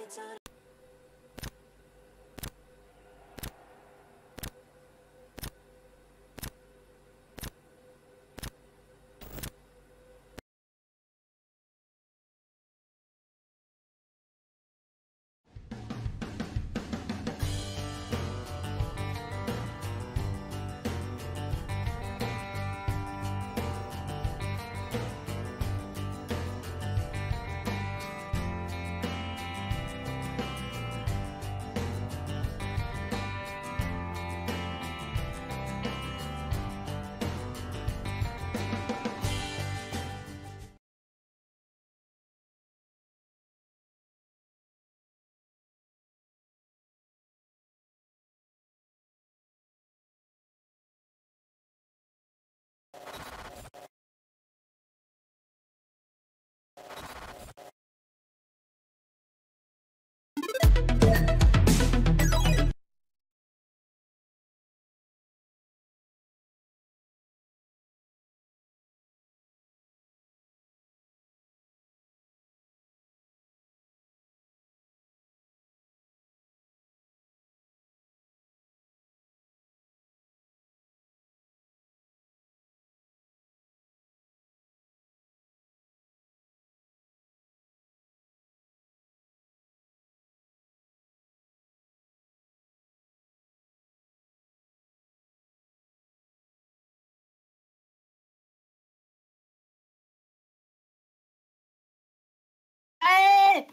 Aê!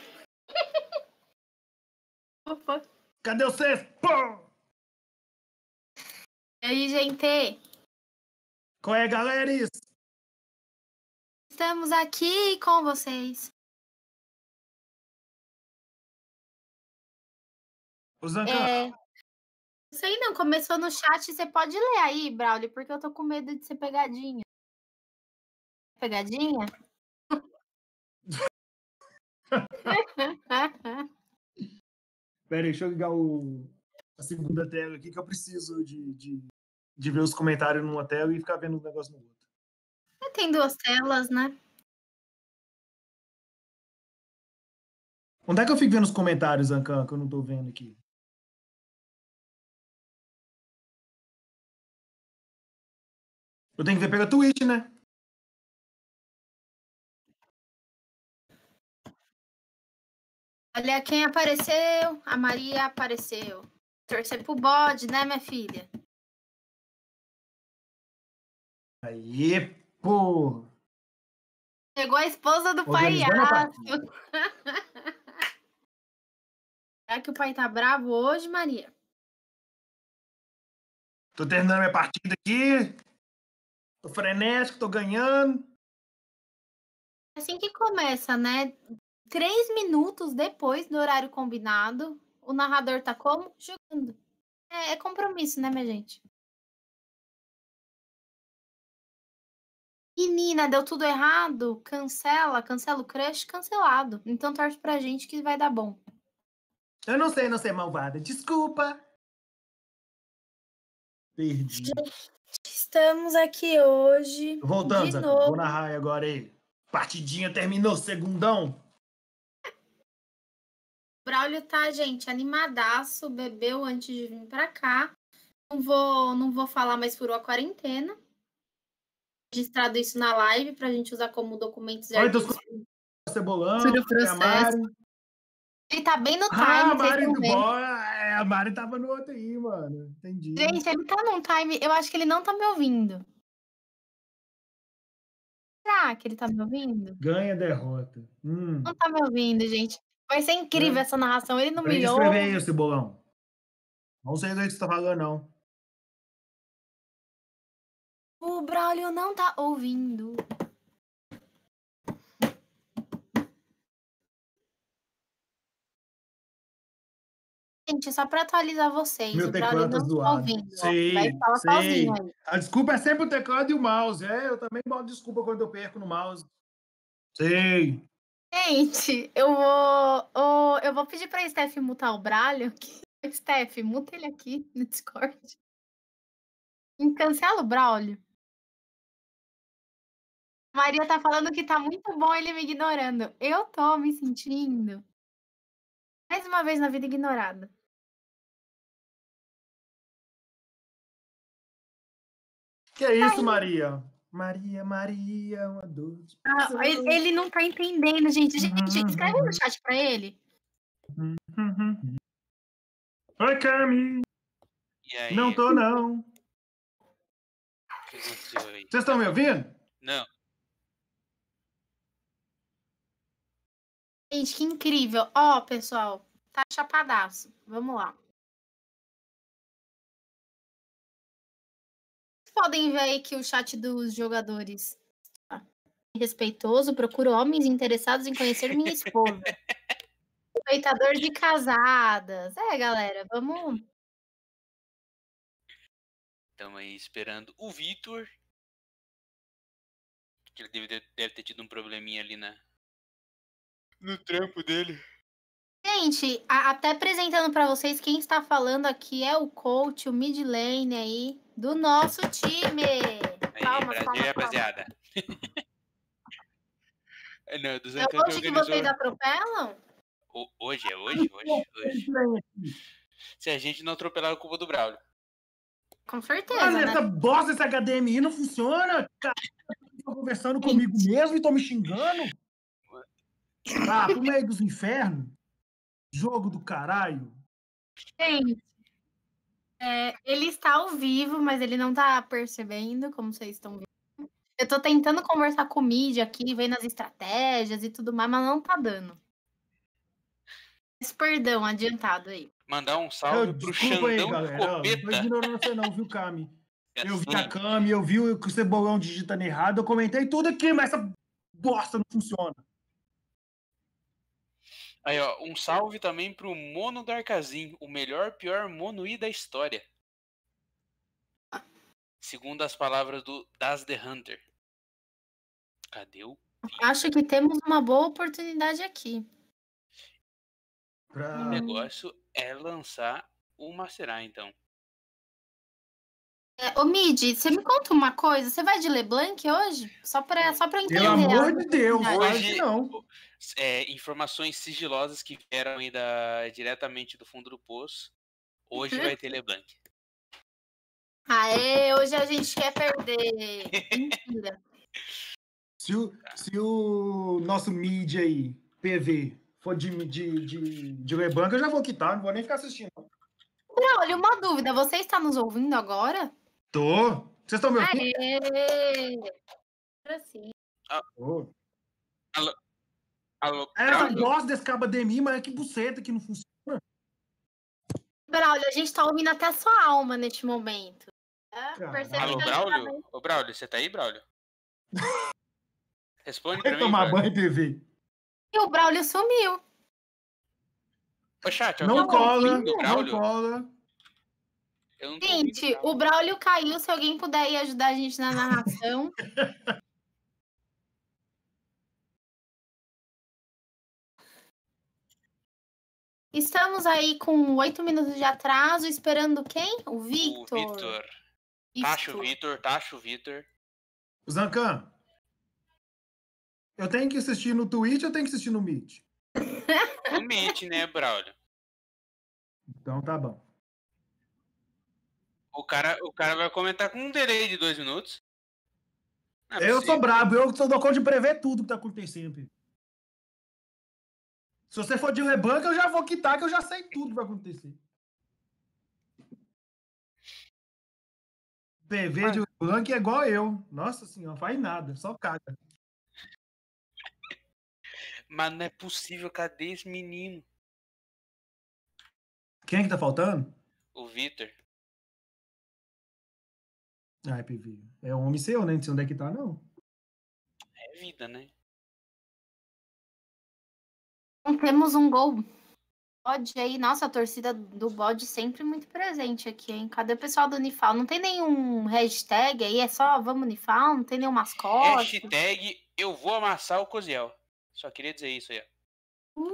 Opa. Cadê vocês? Pô! E aí, gente? Qual é, galera? Estamos aqui com vocês. O Zancan. Não sei não, começou no chat, você pode ler aí, Braulio, porque eu tô com medo de ser pegadinha. Pegadinha? Pera aí, deixa eu ligar a segunda tela aqui, que eu preciso de ver os comentários numa tela e ficar vendo os negócios no outro. Tem duas telas, né? Onde é que eu fico vendo os comentários, Zancan, que eu não tô vendo aqui? Eu tenho que ver pela Twitch, né? Olha quem apareceu. A Maria apareceu. Torcer pro bode, né, minha filha? Aí, pô! Chegou a esposa do Organizando a palhaço. partida. Será que o pai tá bravo hoje, Maria? Tô terminando minha partida aqui. Tô frenético, tô ganhando. É assim que começa, né? 3 minutos depois do horário combinado, o narrador tá como? Jogando. É compromisso, né, minha gente? Menina, deu tudo errado. Cancela o crush, cancelado. Então torce pra gente que vai dar bom. Eu não sei, malvada. Desculpa. Perdi. Estamos aqui hoje. Tô voltando, de Zancan. novo. Vou narrar agora aí. Partidinha terminou, segundão. Braulio tá, gente, animadaço. Bebeu antes de vir pra cá. Não vou falar, mas furou a quarentena. Registrado isso na live pra gente usar como documentos de Olha, arquivos. Cebolão, Tira o é a Mari. Ele tá bem no time, A vocês Mari estão do vendo. bola. A Mari tava no outro aí, mano. Entendi. Gente, ele tá num time. Eu acho que ele não tá me ouvindo. Será que ele tá me ouvindo? Ganha, derrota. Não tá me ouvindo, gente. Vai ser incrível essa narração. Ele não Aprende me a escrever ouve. aí, Cebolão. Não sei do que você tá falando, não. O Braulio não tá ouvindo. Gente, só pra atualizar vocês, Meu o Braulio teclado tá não tá zoado. ouvindo. Ó. Vai Sei, falar sei. sozinho aí. A desculpa é sempre o teclado e o mouse. Eu também boto desculpa quando eu perco no mouse. Sei. Gente, eu vou pedir pra Steph mutar o Braulio. Steph, muta ele aqui no Discord. E cancela o Braulio. Maria tá falando que tá muito bom ele me ignorando. Eu tô me sentindo Mais uma vez na vida ignorada. Que é isso, Maria? Maria, uma dor de Ele não tá entendendo, gente. Gente, escreve no chat pra ele. Oi, Cami. E aí? Não tô, não. O que aconteceu aí? Vocês estão me ouvindo? Não. Gente, que incrível. Ó, pessoal, tá chapadaço. Vamos lá. Vocês podem ver aí que o chat dos jogadores tá respeitoso. Procuro homens interessados em conhecer minha esposa. Respeitador de casadas. É, galera, vamos... Estamos aí esperando o Vitor. Que ele deve ter tido um probleminha ali no trampo dele. Gente, até apresentando para vocês, quem está falando aqui é o coach, o mid lane aí, do nosso time. Aí, Palmas, Brasil, palmas, rapaziada. Não, do É Zancan que hoje que organizou. vocês atropelam? Hoje. Se a gente não atropelar, é culpa do Braulio. Com certeza, Olha, né? essa bosta desse HDMI não funciona. Cara, tô conversando comigo mesmo e tô me xingando. Ah, pro meio dos infernos. Jogo do caralho. Gente, ele está ao vivo, mas ele não tá percebendo, como vocês estão vendo. Eu tô tentando conversar com o mídia aqui, vendo as estratégias e tudo mais, mas não tá dando. Peço perdão adiantado aí. Mandar um salve pro Desculpa aí, Xandão galera. Não tô Copeta. ignorando você não, viu, Cami? Eu vi a Sim. Cami, eu vi o Cebolão digitando errado, eu comentei tudo aqui, mas essa bosta não funciona. Aí, ó, um salve também pro Mono Darkazin, o melhor, pior Mono-I da história. Segundo as palavras do Das The Hunter. Cadê o... Acho que temos uma boa oportunidade aqui. O negócio é lançar o Macerar, então. Ô, Mid, você me conta uma coisa. Você vai de LeBlanc hoje? Só pra eu entender. Pelo amor de Deus, oportunidade. hoje não. Informações sigilosas que vieram aí diretamente do fundo do poço. Hoje vai ter LeBlanc. Aê, hoje a gente quer perder. Mentira. Se o nosso mídia aí, PV, for de LeBlanc, eu já vou quitar, não vou nem ficar assistindo. Olha, uma dúvida. Você está nos ouvindo agora? Tô. Vocês estão me ouvindo? Aê! Assim. Tô. Alô, Eu Braulio? gosto desse cabo HDMI, mas que buceta que não funciona. Braulio, a gente está ouvindo até a sua alma neste momento. Percebe Alô, que Braulio? Ô, Braulio, você tá aí, Braulio? Responde pra Vai mim, tomar Braulio. banho, PV. E o Braulio sumiu. Ô, chat, Não alguém tá cola, ouvindo o não Braulio? cola. Eu não tô ouvindo Gente, o Braulio caiu. Se alguém puder ir ajudar a gente na narração. Estamos aí com 8 minutos de atraso, esperando quem? O Victor. O Vitor. Tacho Vitor. Zancan, eu tenho que assistir no Twitch ou eu tenho que assistir no Meet? No Meet, né, Braulio? Então tá bom. O cara vai comentar com um delay de 2 minutos. Não é Eu possível. sou brabo, eu dou conta de prever tudo que tá acontecendo. PV. Se você for de LeBlanc, eu já vou quitar, que eu já sei tudo que vai acontecer. PV de LeBlanc é igual eu. Nossa senhora, faz nada, só caga. Mas não é possível, cadê esse menino? Quem é que tá faltando? O Vitor. Ai, PV. É homem seu, né? Não sei onde é que tá, não. É vida, né? Então, temos um gol. Bode aí. Nossa, a torcida do Bode sempre muito presente aqui, hein? Cadê o pessoal do Unifal? Não tem nenhum hashtag aí? É só vamos Unifal? Não tem nenhum mascote? Hashtag eu vou amassar o Coziel. Só queria dizer isso aí, ó.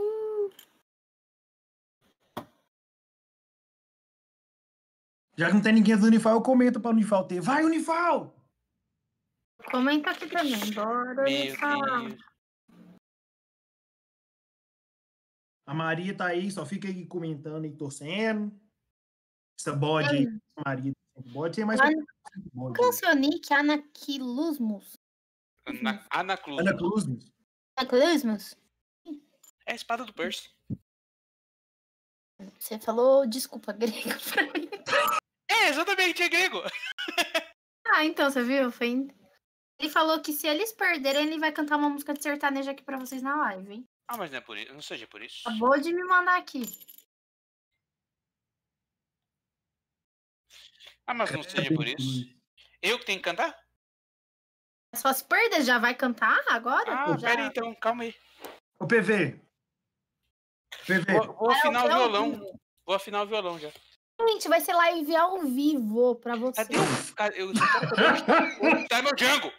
Já que não tem ninguém do Unifal, eu comento pra Unifal ter. Vai, Unifal! Comenta aqui também. Bora, Meu Unifal. Deus. A Maria tá aí, só fica aí comentando e torcendo. Essa bode aí, Maria. Bode tem mais Qual bode. que é o seu nick? Anaquilusmus? Anaclusmus. Anaclusmus. Anaquilusmus? É a espada do Percy. Você falou, desculpa, grego pra mim. É, exatamente, é grego. Ah, então, você viu? Ele falou que se eles perderem, ele vai cantar uma música de sertanejo aqui pra vocês na live, hein? Ah, mas não é por isso. Não seja por isso. Acabou de me mandar aqui. Ah, mas não seja por isso. Eu que tenho que cantar? Só se perder, já vai cantar agora? Ah, já... pera aí, então, calma aí. Ô, PV. PV. Vou afinar o ao violão. vivo. Vou afinar o violão já. Gente, vai ser live ao vivo pra você. Cadê o... Eu só quero saber tá meu Django.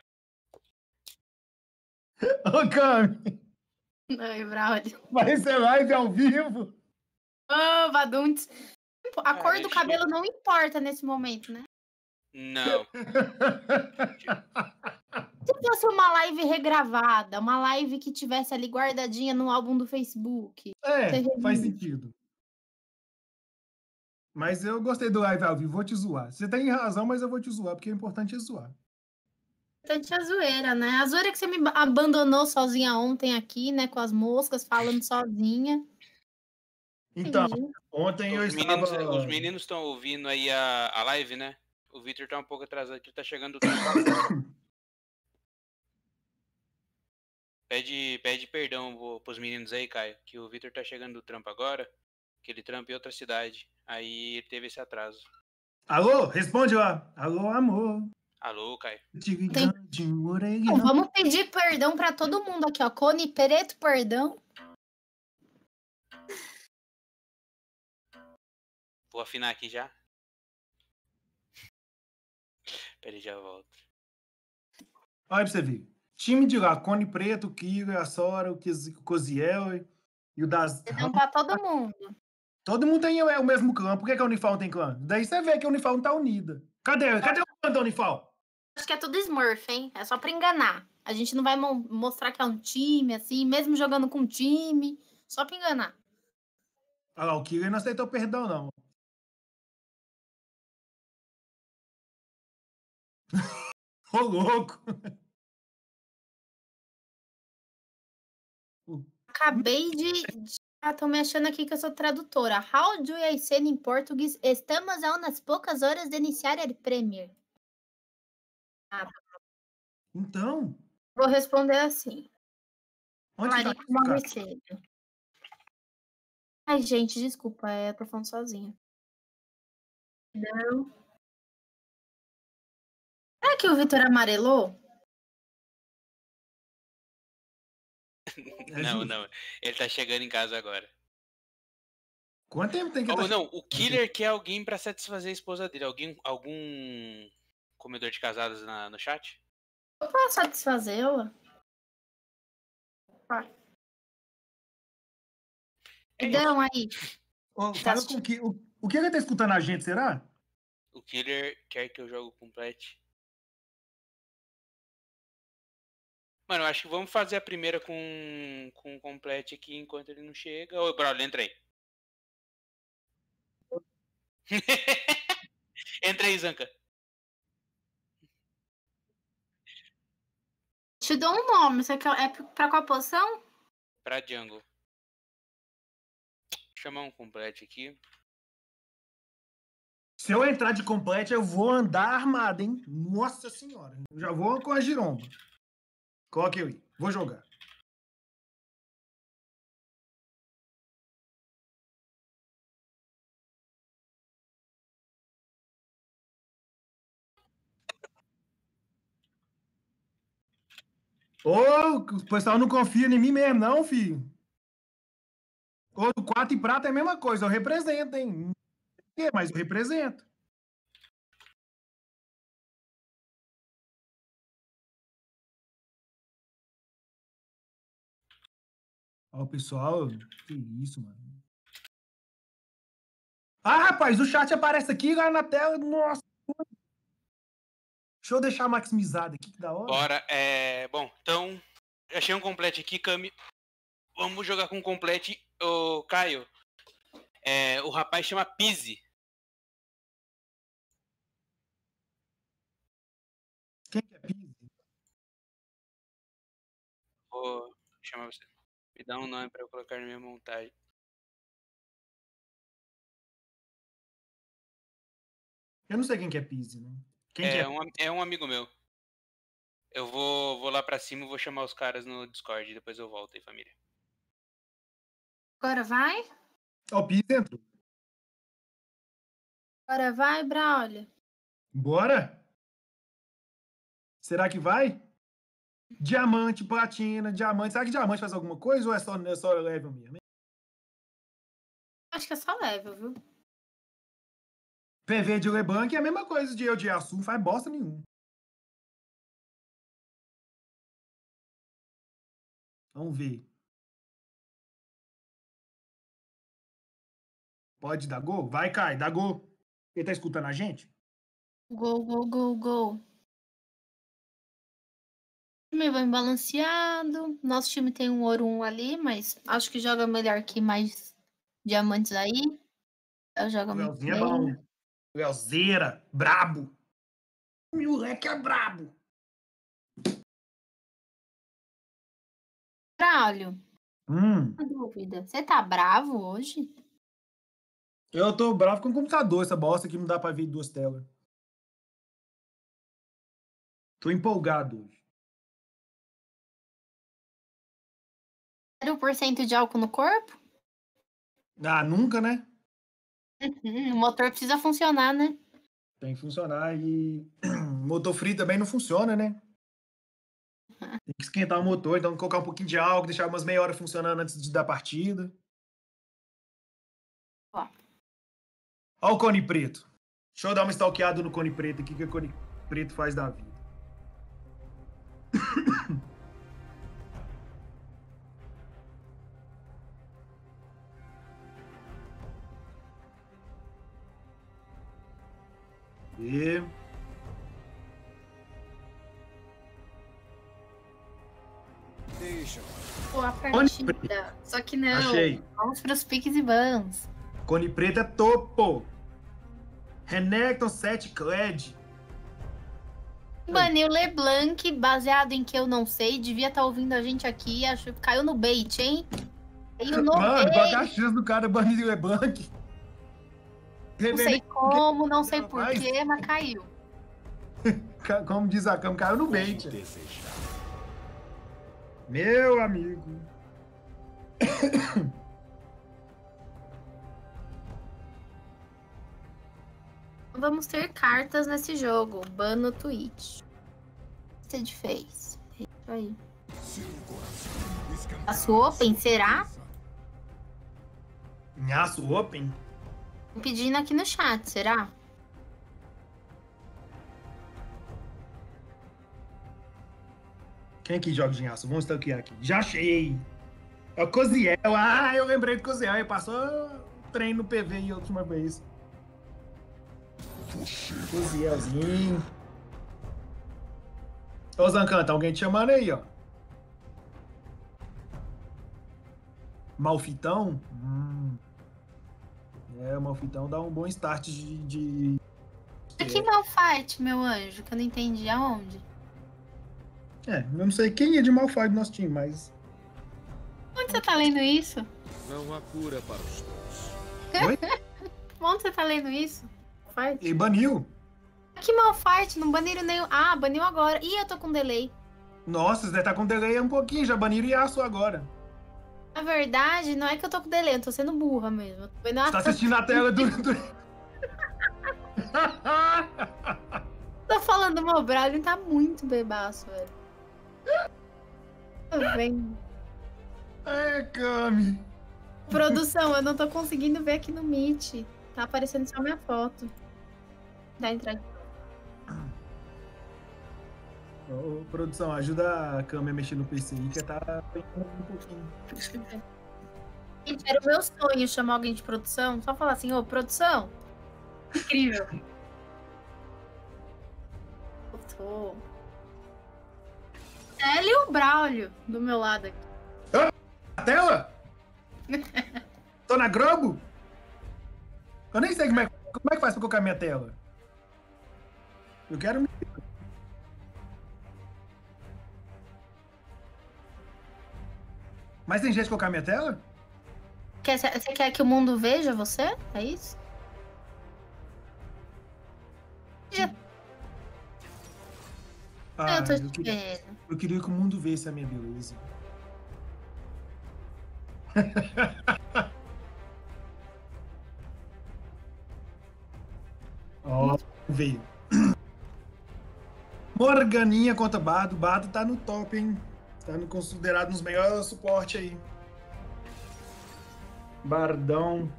Ô, Cami. Ai, Braulio. Vai ser live ao vivo? Ô, Baduntes. A cor do cabelo não importa nesse momento, né? Não. Se fosse uma live regravada, uma live que tivesse ali guardadinha no álbum do Facebook. Faz sentido. Mas eu gostei do live ao vivo, vou te zoar. Você tem razão, mas eu vou te zoar, porque é importante zoar. Importante a zoeira, né? A zoeira que você me abandonou sozinha ontem aqui, né? Com as moscas, falando sozinha. Então, ontem eu estava... Os meninos estão ouvindo aí a live, né? O Victor tá um pouco atrasado, que ele tá chegando do trampo. Pede perdão pros meninos aí, Caio, que o Victor tá chegando do trampo agora, que ele trampa em outra cidade. Aí ele teve esse atraso. Alô? Responde lá. Alô, amor. Alô, Caio. Então, vamos pedir perdão pra todo mundo aqui, ó. Cone Pereto, perdão. Vou afinar aqui já. Peraí, já volto. Olha pra você ver. Time de lá, Cone Preto, o Kira, a Sora, o Coziel e o das... Perdão pra todo mundo. Todo mundo tem o mesmo clã. Por que a Unifal não tem clã? Daí você vê que a Unifal não tá unida. Cadê o clã da Unifal? Acho que é tudo Smurf, hein? É só pra enganar. A gente não vai mostrar que é um time, assim, mesmo jogando com time. Só pra enganar. Olha lá, o Kira não aceitou perdão, não. Ô, louco! Acabei de... tô me achando aqui que eu sou tradutora. How do I say em português? Estamos a umas poucas horas de iniciar a Premier. Então? Vou responder assim. Onde tá? Morre cedo. Ai, gente, desculpa, eu tô falando sozinha. Não. Será que o Vitor amarelou? Não. Ele tá chegando em casa agora. Quanto tempo tem que Não, o Killer quer alguém pra satisfazer a esposa dele. Algum comedor de casadas no chat? Eu posso satisfazê-la? Então, aí. Fala com o que ele tá escutando a gente, será? O Killer quer que eu jogue complete. Mano, eu acho que vamos fazer a primeira com o complete aqui enquanto ele não chega. Ô, Braulio, entra aí. Entra aí, Zanca. Te dou um nome. Você quer, é pra qual posição? Pra jungle. Vou chamar um complete aqui. Se eu entrar de complete, eu vou andar armado, hein? Nossa senhora. Eu já vou com a giromba. Coloque eu aí. Vou jogar. Ô, o pessoal não confia em mim mesmo, não, filho. Ô, do 4 e prata é a mesma coisa. Eu represento, hein? Mas eu represento. Ó, o pessoal, que isso, mano. Ah, rapaz, o chat aparece aqui lá na tela. Nossa. Deixa eu deixar maximizado aqui, que da hora. Bora, bom, então, achei um complete aqui, Cami. Vamos jogar com complete. Ô, Caio, o rapaz chama Pizzi. Quem que é Pizzi? Vou chamar você. Me dá um nome pra eu colocar na minha montagem. Eu não sei quem que é Pizzi, né? Quem que é? É um amigo meu. Eu vou lá pra cima e vou chamar os caras no Discord. Depois eu volto aí, família. Agora vai? Ó, o Pizzi entrou. Agora vai, Braulio. Bora? Será que vai? Diamante, platina, diamante. Será que diamante faz alguma coisa ou é só level mesmo? Acho que é só level, viu? PV de Lebanc é a mesma coisa de eu de Açu, não faz bosta nenhuma. Vamos ver. Pode dar gol? Vai, Kai, dá gol. Ele tá escutando a gente? Gol, gol, gol, gol. Time bem balanceado. Nosso time tem um ouro 1 ali, mas acho que joga melhor que mais diamantes aí. Joga O muito Leozinho é bem. bom. Leozeira, brabo. O moleque é brabo. Braulio, Hum. uma dúvida. Você tá bravo hoje? Eu tô bravo com o computador, essa bosta aqui não dá pra ver duas telas. Tô empolgado hoje. 0% de álcool no corpo? Ah, nunca, né? O motor precisa funcionar, né? Tem que funcionar e motor frio também não funciona, né? Tem que esquentar o motor, então colocar um pouquinho de álcool, deixar umas meia hora funcionando antes da partida. Ó. Ó o Cone Preto. Deixa eu dar uma stalkeada no Cone Preto aqui, que o Cone Preto faz da vida. E... Pô, a partida. Só que não. Achei. Vamos pros piques e bans. Cone Preto é topo. Renekton 7 Kled. Baniu LeBlanc, baseado em que eu não sei, devia estar ouvindo a gente aqui, acho que caiu no bait, hein? Caiu no Mano, qual que é a bait. chance do cara banir o LeBlanc? Não sei como, não sei porquê, mas caiu. Como diz a Cam, caiu no bait. Meu amigo. Vamos ter cartas nesse jogo. Ban no Twitch. Você fez. É isso aí. Aço Open, será? Aço Open? Pedindo aqui no chat, será? Quem que joga de aço? Vamos stalkear aqui. Já achei. É o Coziel. Ah, eu lembrei do Coziel. Ele passou treino no PV em última vez. Cozielzinho. Ô, Zancanta, alguém te chamando aí, ó. Malfitão? O Malfitão dá um bom start de... Que Malphite, meu anjo, que eu não entendi aonde. Eu não sei quem é de Malphite do nosso time, mas... Onde você tá lendo isso? Não há cura para os trolls. Oi? Onde você tá lendo isso? Malphite? Ele baniu. Que Malphite? Não baniram nenhum. Ah, baniu agora. Ih, eu tô com delay. Nossa, você deve estar com delay um pouquinho. Já baniram Yasuo agora. Na verdade, não é que eu tô com delay, eu tô sendo burra mesmo. Eu tô vendo Você tá assistindo a tela do... Tô falando, meu Braulio tá muito bebaço, velho. Tô vendo. É, Cami. Produção, eu não tô conseguindo ver aqui no Meet. Tá aparecendo só minha foto. Dá entrada. Ô, produção, ajuda a Cami a mexer no PC aí, que tá pegando um pouquinho. Gente, era o meu sonho chamar alguém de produção. Só falar assim, ô, produção. Incrível. Eu tô... Ela e o Braulio do meu lado aqui. tela? Tô na Globo? Eu nem sei como é que faz pra colocar minha tela. Eu quero... Mas tem jeito de colocar minha tela? Você quer que o mundo veja você? É isso? Eu tô te vendo. Eu queria que o mundo visse a minha beleza. Ó, veio. Morganinha contra Bardo. Bardo tá no top, hein? Tá considerado nos melhores suporte aí. Bardão.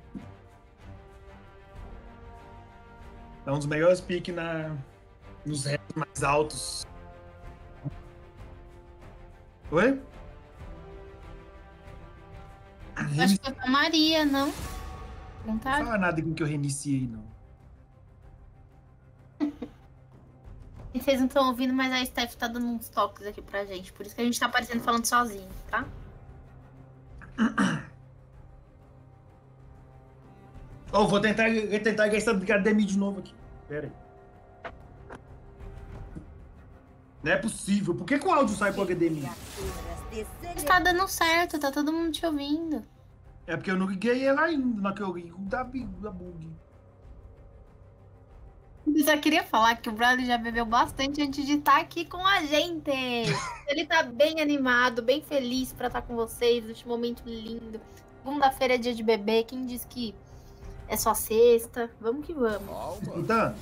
É um dos melhores piques nos retos mais altos. Oi? Acho que foi pra Maria, não? Não fala nada com que eu reiniciei, não. Vocês não estão ouvindo, mas a Steph tá dando uns toques aqui pra gente. Por isso que a gente tá aparecendo falando sozinho, tá? Oh, vou tentar gastar academia de novo aqui. Pera aí. Não é possível. Por que o áudio sai pro HDMI? Tá dando certo, tá todo mundo te ouvindo. É porque eu não liguei ela ainda, na que eu liguei da bug. Eu só queria falar que o Bradley já bebeu bastante antes de estar aqui com a gente. Ele tá bem animado, bem feliz pra estar com vocês neste momento lindo. Segunda-feira é dia de beber, quem disse que é só sexta? Vamos que vamos. Escutando?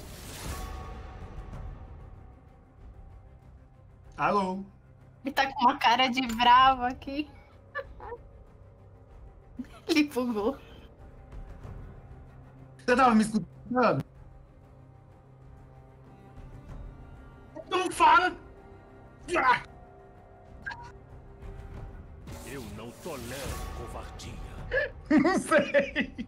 Alô? Ele tá com uma cara de bravo aqui. Ele bugou. Você tava me escutando? Não fala! Ah! Eu não tolero covardia. Não sei!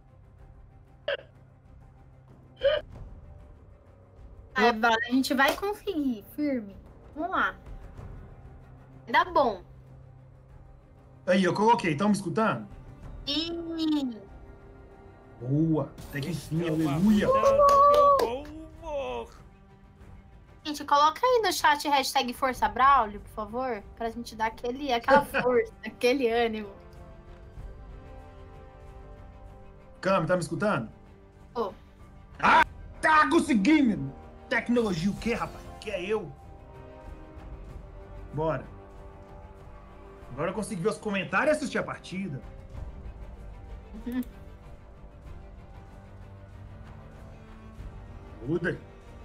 A gente vai conseguir, firme. Vamos lá. Vai dar bom. Aí, eu coloquei. Estão me escutando? Sim. Boa! Até que enfim, aleluia! Gente, coloca aí no chat hashtag Força Braulio, por favor, pra gente dar aquela força, aquele ânimo. Cam, tá me escutando? Oh. Ah, tá conseguindo! Tecnologia o quê, rapaz? Que é eu? Bora. Agora eu consegui ver os comentários e assistir a partida. Muda.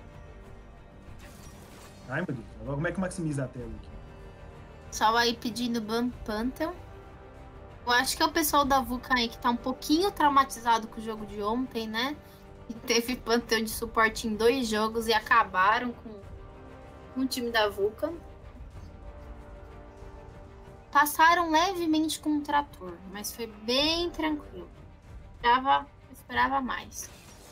Ai, meu Deus. Agora como é que maximiza a tela aqui? Só aí pedindo Ban Pantheon. Eu acho que é o pessoal da VUCA aí que tá um pouquinho traumatizado com o jogo de ontem, né? E teve Pantheon de suporte em 2 jogos e acabaram com o time da VUCA. Passaram levemente com um trator, mas foi bem tranquilo. Esperava mais.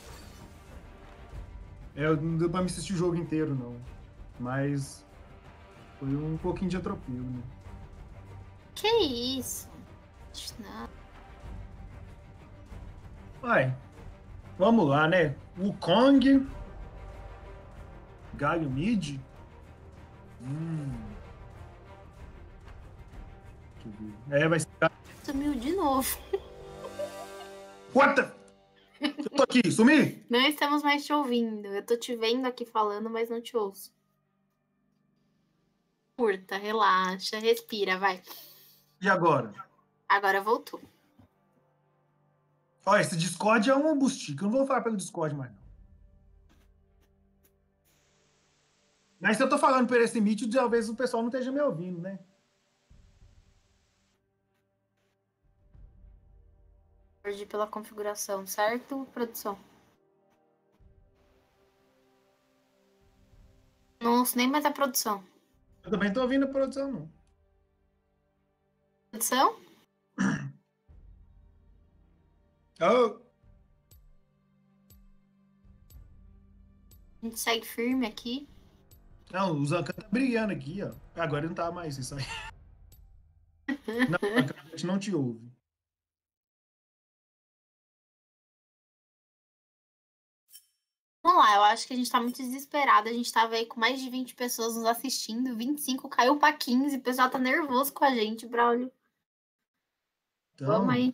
Não deu pra me assistir o jogo inteiro, não. Mas foi um pouquinho de atropelo, né? Que isso? Não. Vai. Vamos lá, né? Wukong. Galho Mid. Deixa eu ver. Vai ser... Sumiu de novo. What the... Eu tô aqui, sumi? Não estamos mais te ouvindo. Eu tô te vendo aqui falando, mas não te ouço. Curta, relaxa, respira, vai. E agora? Agora voltou. Ó, esse Discord é um bustico. Eu não vou falar pelo Discord mais, não. Mas se eu tô falando por esse Meet, talvez o pessoal não esteja me ouvindo, né? Perdi pela configuração, certo, produção? Não ouço nem mais a produção. Eu também tô ouvindo a produção, não. Produção? Oh. A gente segue firme aqui. Não, o Zancan tá brilhando aqui, ó. Agora não tá mais isso aí. Não, a gente não te ouve. Vamos lá, eu acho que a gente tá muito desesperado. A gente tava aí com mais de 20 pessoas nos assistindo. 25 caiu pra 15. O pessoal tá nervoso com a gente, Braulio. Então, Vamos aí.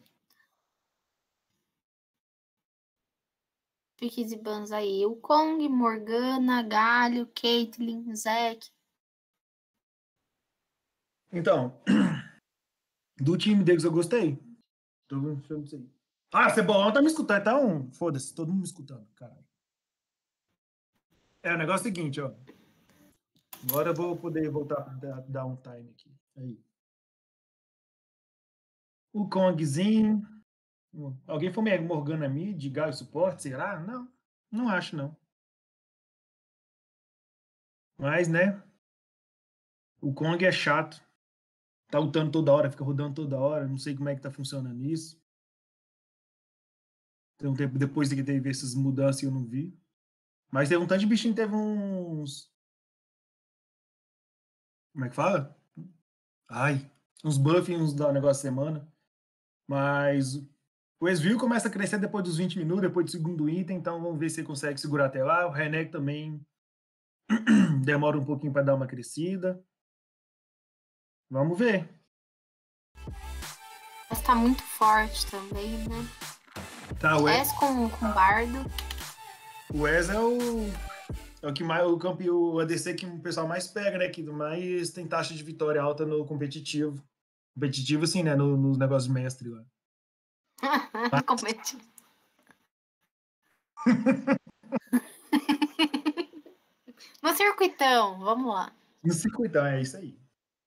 Piques e bans aí. O Kong, Morgana, Galho, Caitlyn, Zack. então, do time deles eu gostei. Deixa eu sei. Ah, Cebolão tá me escutando, então foda-se, todo mundo me escutando, caralho. O negócio é o seguinte, ó. Agora eu vou poder voltar a dar um time aqui. Aí. O Kongzinho. Alguém foi Morgana mid, Galho suporte, será? Não, não acho não. Mas, né? O Kong é chato. Tá lutando toda hora, fica rodando toda hora. Não sei como é que tá funcionando isso. Tem um tempo depois que teve essas mudanças eu não vi. Mas teve um tanto de bichinho, teve uns... Como é que fala? Ai, uns buffs, uns negócio de semana. Mas o Esvio começa a crescer depois dos 20 minutos, depois do segundo item, então vamos ver se ele consegue segurar até lá. O Reneg também demora um pouquinho para dar uma crescida. Vamos ver. Mas tá muito forte também, né? Tá, o Wes com Bardo. O Wes é o que mais, o campeão, o ADC que o pessoal mais pega, né? Que mais tem taxa de vitória alta no competitivo. Competitivo, assim, né? Nos negócios de mestre lá. Competitivo. No circuitão, vamos lá. No circuitão, é isso aí.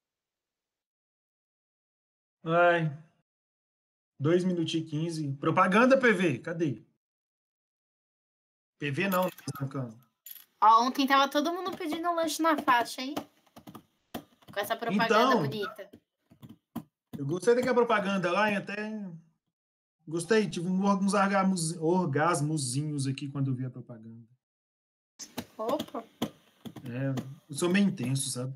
Ai. 2 minutos e 15. Propaganda, PV, cadê? PV não, né? Ó, ontem tava todo mundo pedindo lanche na faixa, hein? Com essa propaganda bonita. Eu gostei daquela propaganda lá e até gostei. Tive uns orgasmozinhos aqui quando eu vi a propaganda. Opa! Eu sou meio intenso, sabe?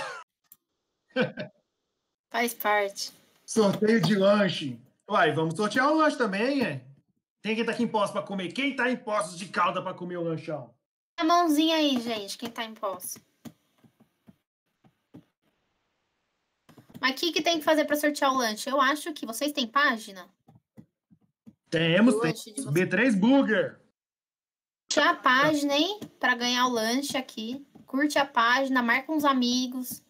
Faz parte. Sorteio de lanche. Uai, vamos sortear um lanche também, é? Tem quem tá aqui em Poços pra comer? Quem tá em Poços de Calda pra comer o lanchão? A mãozinha aí, gente, quem tá em Poços. Mas o que tem que fazer pra sortear o lanche? Eu acho que vocês têm página? Temos, B3 Burger. Curte a página, hein? Pra ganhar o lanche aqui. Curte a página, marca uns amigos.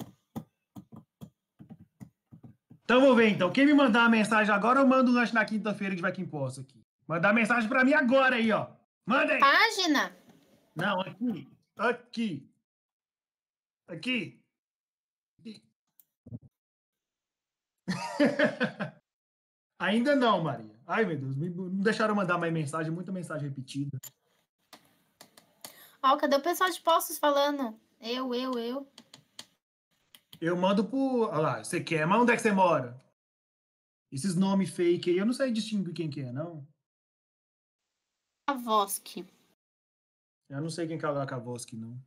Então, vou ver, então. Quem me mandar uma mensagem agora, eu mando o lanche na quinta-feira que vai aqui em Poços aqui. Mandar mensagem pra mim agora aí, ó. Manda aí. Página? Não, aqui. Aqui. Aqui. Aqui. Ainda não, Maria. Ai, meu Deus. Não deixaram mandar mais mensagem. Muita mensagem repetida. Ó, cadê o pessoal de Poços falando? Eu. Eu mando por... Olha lá, você quer? Mas onde é que você mora? Esses nomes fake aí, eu não sei distinguir quem que é, não. Kavoski. Eu não sei quem que é o Kavoski, não.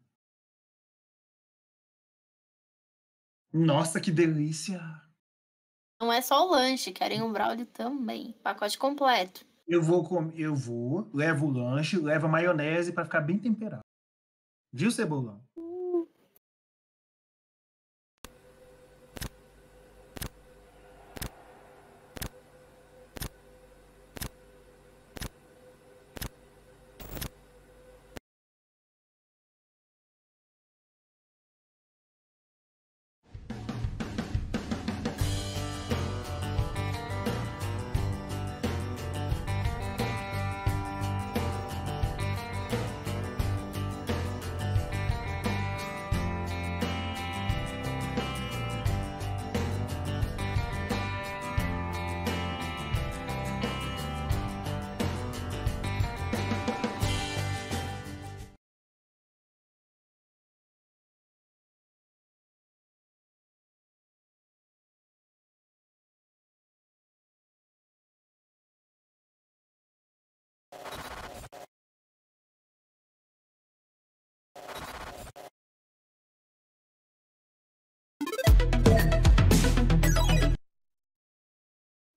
Nossa, que delícia! Não é só o lanche, querem um Braulio também. Pacote completo. Eu vou, levo o lanche, levo a maionese pra ficar bem temperado. Viu, Cebolão?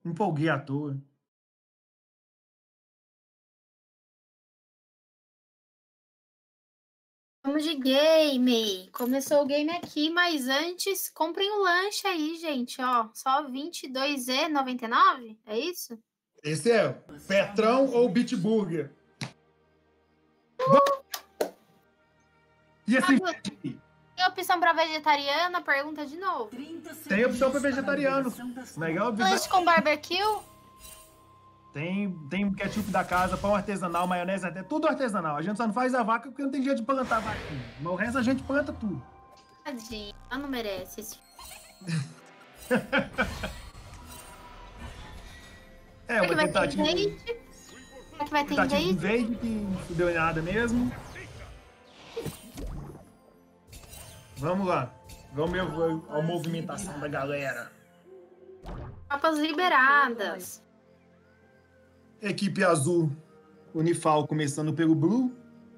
Empolguei à toa. Vamos de game. Começou o game aqui, mas antes, comprem o lanche aí, gente, ó. Só R$22,99, é isso? Esse é Petrão ou Bitburger? E esse... Tem opção para vegetariana? Pergunta de novo. Tem opção para vegetariano. Legal, Lanche com barbecue? Tem ketchup da casa, pão artesanal, maionese, tudo artesanal. A gente só não faz a vaca porque não tem jeito de plantar a vaquinha. Mas o resto a gente planta tudo. Tadinho, ela não merece esse. É uma tentativa. Será que vai ter invade que não deu em nada mesmo. Vamos lá. Vamos ver a movimentação da galera. Mapas liberadas. Equipe azul, Unifal começando pelo Blue.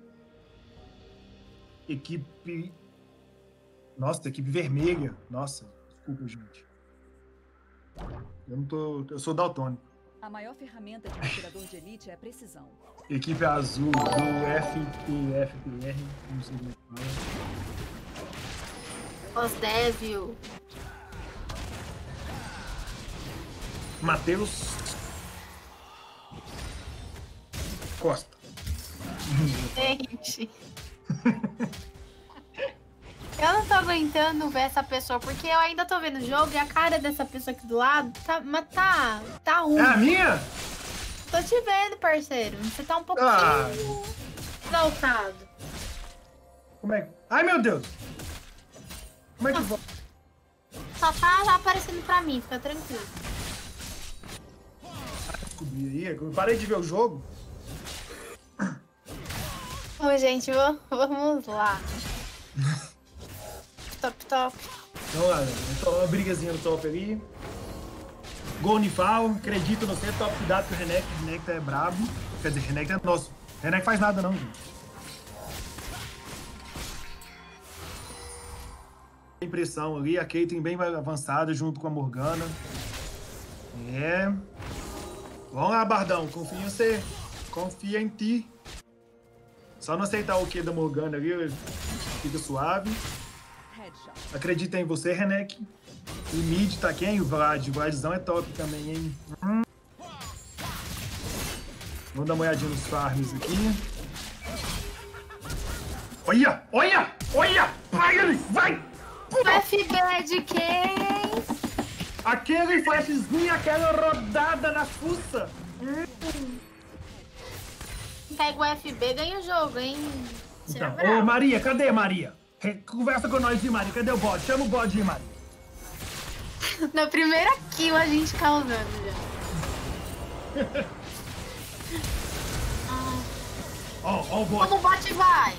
Equipe... Nossa, equipe vermelha. Nossa, desculpa, gente. Eu sou daltônico. A maior ferramenta de um atirador de elite é a precisão. Equipe azul do FPR, não sei como é que fala. Os Devil. Matheus Costa. Gente. Eu não tô aguentando ver essa pessoa, porque eu ainda tô vendo o jogo e a cara dessa pessoa aqui do lado tá ruim. É a minha? Tô te vendo, parceiro. Você tá um pouquinho exaltado. Como é que... Ai, meu Deus! Como é que vai? Só tá aparecendo pra mim, fica tranquilo. Descobri aí, eu parei de ver o jogo. Bom, gente, vamos lá. Top. Então, olha, uma brigazinha no top ali. Gol Unifal, acredito no você, top, cuidado com o Renek é brabo. Quer dizer, Renek é nosso. Renek faz nada não, gente. Impressão ali, a Caitlyn bem avançada junto com a Morgana. É. Vamos lá, Bardão, confia em você. Confia em ti. Só não aceitar o que da Morgana ali, fica suave. Acredita em você, Renek. O mid tá quem? O Vlad. O Vladzão é top também, hein? Vamos dar uma olhadinha nos farms aqui. Olha! Vai ele! Vai! FB de quem? Aquele flashzinho, aquela rodada na fuça. Pega o FB, ganha o jogo, hein? Então, ô Maria, cadê Maria? Conversa com nós, Maria. Cadê o bode? Chama o bode, Maria. Na primeira kill a gente causando já. Ó o bode. Como o bot vai?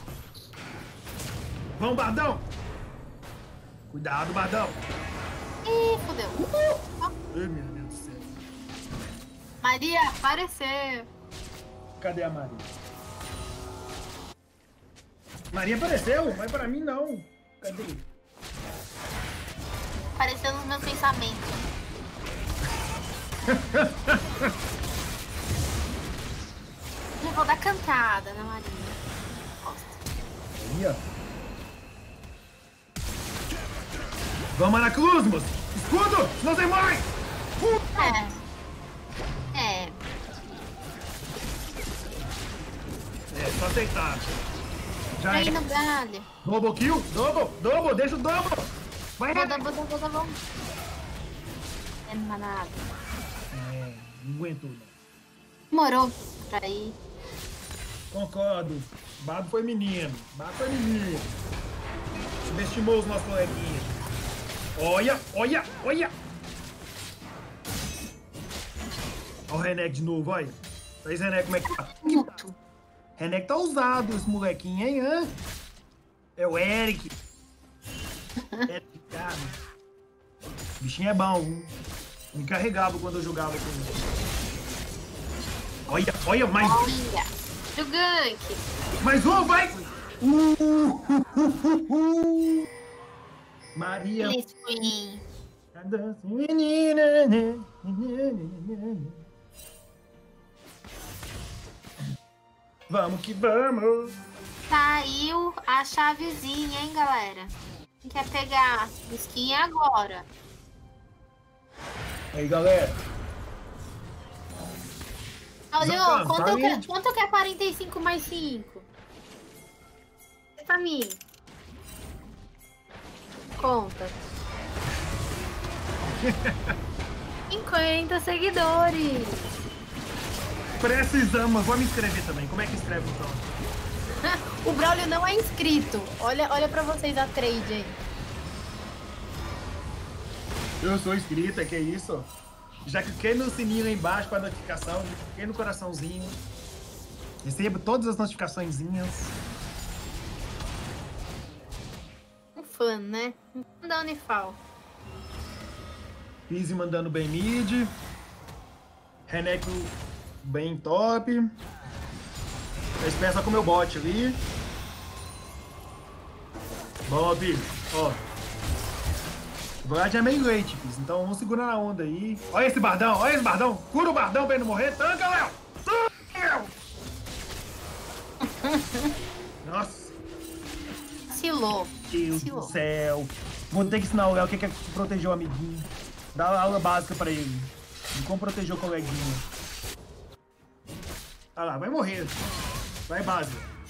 Vamos, Bardão. Cuidado, Bardão. Ih, fodeu. Ai, meu Deus do céu. Maria, apareceu. Cadê a Maria? Maria apareceu, mas pra mim não. Cadê? Apareceu nos meus pensamentos. Eu vou dar cantada na Maria. Aí, ó. Vamos na cruz, moço. Escudo, senão você morre. É, só aceitar. Já Vem é. no galho. Double kill, double, deixa o double. Vai, Double. É manada. É, não aguentou, não. Demorou pra ir. Concordo. Babo foi menino. Subestimou os nossos coleguinhas. Olha. Olha o Renek de novo, olha. Faz Renek, como é que tá? Muito. Renek tá ousado, esse molequinho, hein? Hã? É o Eric. Cara. O bichinho é bom, viu? Me carregava quando eu jogava com ele. Olha, mais um. Olha. Do gank. Mais um, vai! Maria. Eles foi. A dança menina, né? Vamos que vamos. Saiu a chavezinha, hein, galera? Quem quer pegar skin agora? Aí, galera. Olha, Zacan, quanto que é 45 mais 5? Pra mim. Conta. 50 seguidores. Precisamos. Vou me inscrever também. Como é que escreve então? O Braulio não é inscrito. Olha pra vocês a trade aí. Eu sou inscrita, que é isso? Já cliquei no sininho aí embaixo com a notificação, já cliquei no coraçãozinho. Recebo todas as notificaçõezinhas. Um fã, né? Um da Unifal. Easy mandando bem mid. Renek bem top. Eu espero só com o meu bot ali. Bob, ó. O Vlad é meio late, Pis, então vamos segurar na onda aí. Olha esse bardão, olha esse bardão. Cura o bardão pra ele não morrer. Tanca, Léo! Tanca, Léo! Nossa. Vacilou. Deus do céu. Vou ter que ensinar o Léo o que é proteger o amiguinho. Dá a aula básica pra ele. De como proteger o coleguinha. Ah lá, vai morrer. Vai base.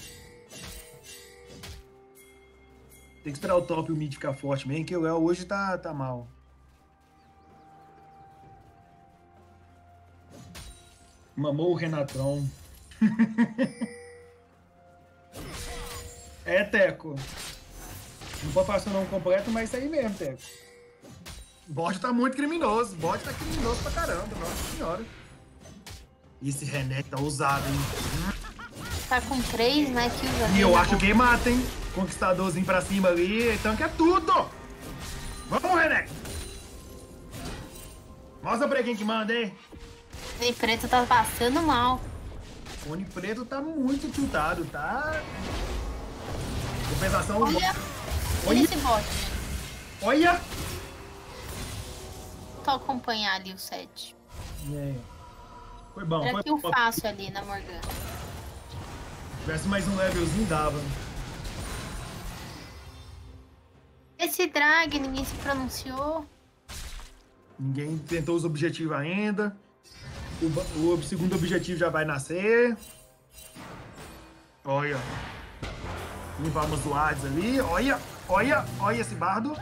Tem que esperar o top e o mid ficar forte mesmo, que o Léo hoje tá mal. Mamou o Renatron. É, Teco. Não pode falar seu nome completo, mas isso aí mesmo, Teco. O bot tá muito criminoso. O bot tá criminoso pra caramba, nossa senhora. Esse Renek tá ousado, hein? Tá com 3, né? E eu acho que mata, hein? Conquistadorzinho pra cima ali. Então que é tudo! Vamos, Renek! Mostra pra quem que manda, hein? O preto tá passando mal. O Oni Preto tá muito tiltado, tá? Compensação. Olha esse bot. Olha! Tô acompanhar ali o set. É. Foi bom, Era foi kill bom. fácil ali na Morgana. Se tivesse mais um levelzinho, dava. Esse drag, ninguém se Ninguém tentou os objetivos ainda. O segundo objetivo já vai nascer. Olha. Vamos do Hades ali. Olha, olha, olha esse bardo.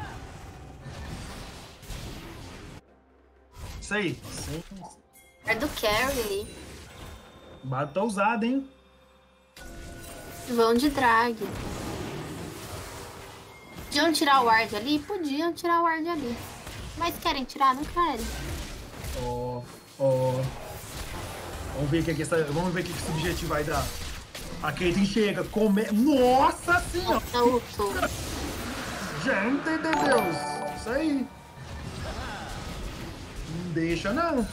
Isso aí. Sim. É do carry ali. O bardo tá usado, hein? Vão de drag. Podiam tirar o ward ali? Podiam tirar o ward ali. Mas querem tirar? Não querem. Ó. Vamos ver o que esse objetivo vai dar. A Caitlyn chega, Nossa senhora! Gente de Deus! Isso aí! Não deixa, não!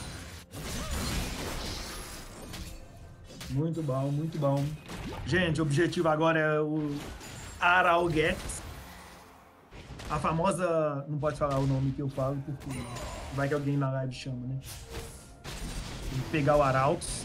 Muito bom, muito bom. Gente, o objetivo agora é o Araugex. A famosa... Não pode falar o nome que eu falo, porque vai que alguém na live chama, né? Tem que pegar o Arautos.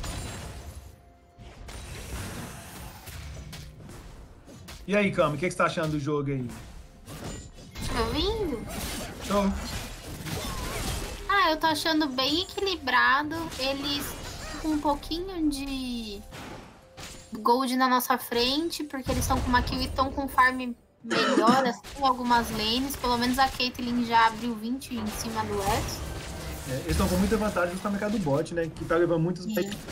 E aí, Cami, o que você tá achando do jogo aí? Tá ouvindo? Tô. Eu tô achando bem equilibrado. Eles com um pouquinho de gold na nossa frente, porque eles estão com uma kill e estão com farm melhor, assim, algumas lanes. Pelo menos a Caitlyn já abriu 20 em cima do X. Eles estão com muita vantagem no mercado do bot, né? Que tá levando muitos...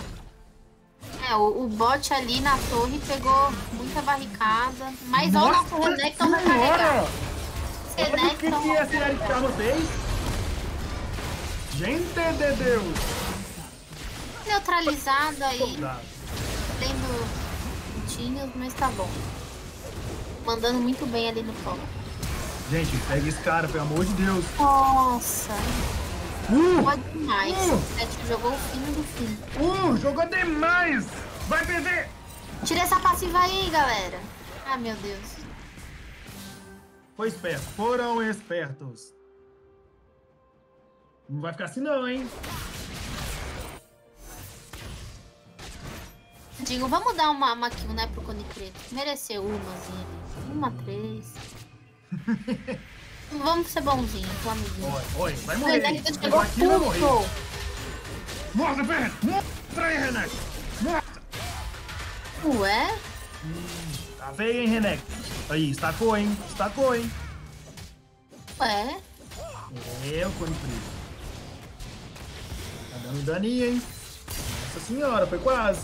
O bot ali na torre pegou muita barricada. Mas olha o nosso Renek tão carregado. Olha o que esse Eric Carmo fez? Gente de Deus! Neutralizado aí. Tendo pontinhos, mas tá bom. Mandando muito bem ali no foco. Gente, pega esse cara, pelo amor de Deus. Nossa. Pode demais. O Seth jogou o fim do fim. Jogou demais! Vai perder! Tira essa passiva aí, galera. Ah, meu Deus. Foi esperto. Foram espertos. Não vai ficar assim não, hein? Digo, vamos dar uma kill, né, pro Cone Preto. Mereceu umazinha. Uma 3. Vamos ser bonzinhos, vamos ver. Olha, vai morrer. Chegou Aqui vai morrer. puto. Mostra, Fernando! Mostra aí, Renek! Mostra! Ué? Tá feio, hein, Renek? Aí, estacou, hein? Estacou, hein? Ué? É, o Cone Preto. Tá dando daninho, hein? Nossa senhora, foi quase.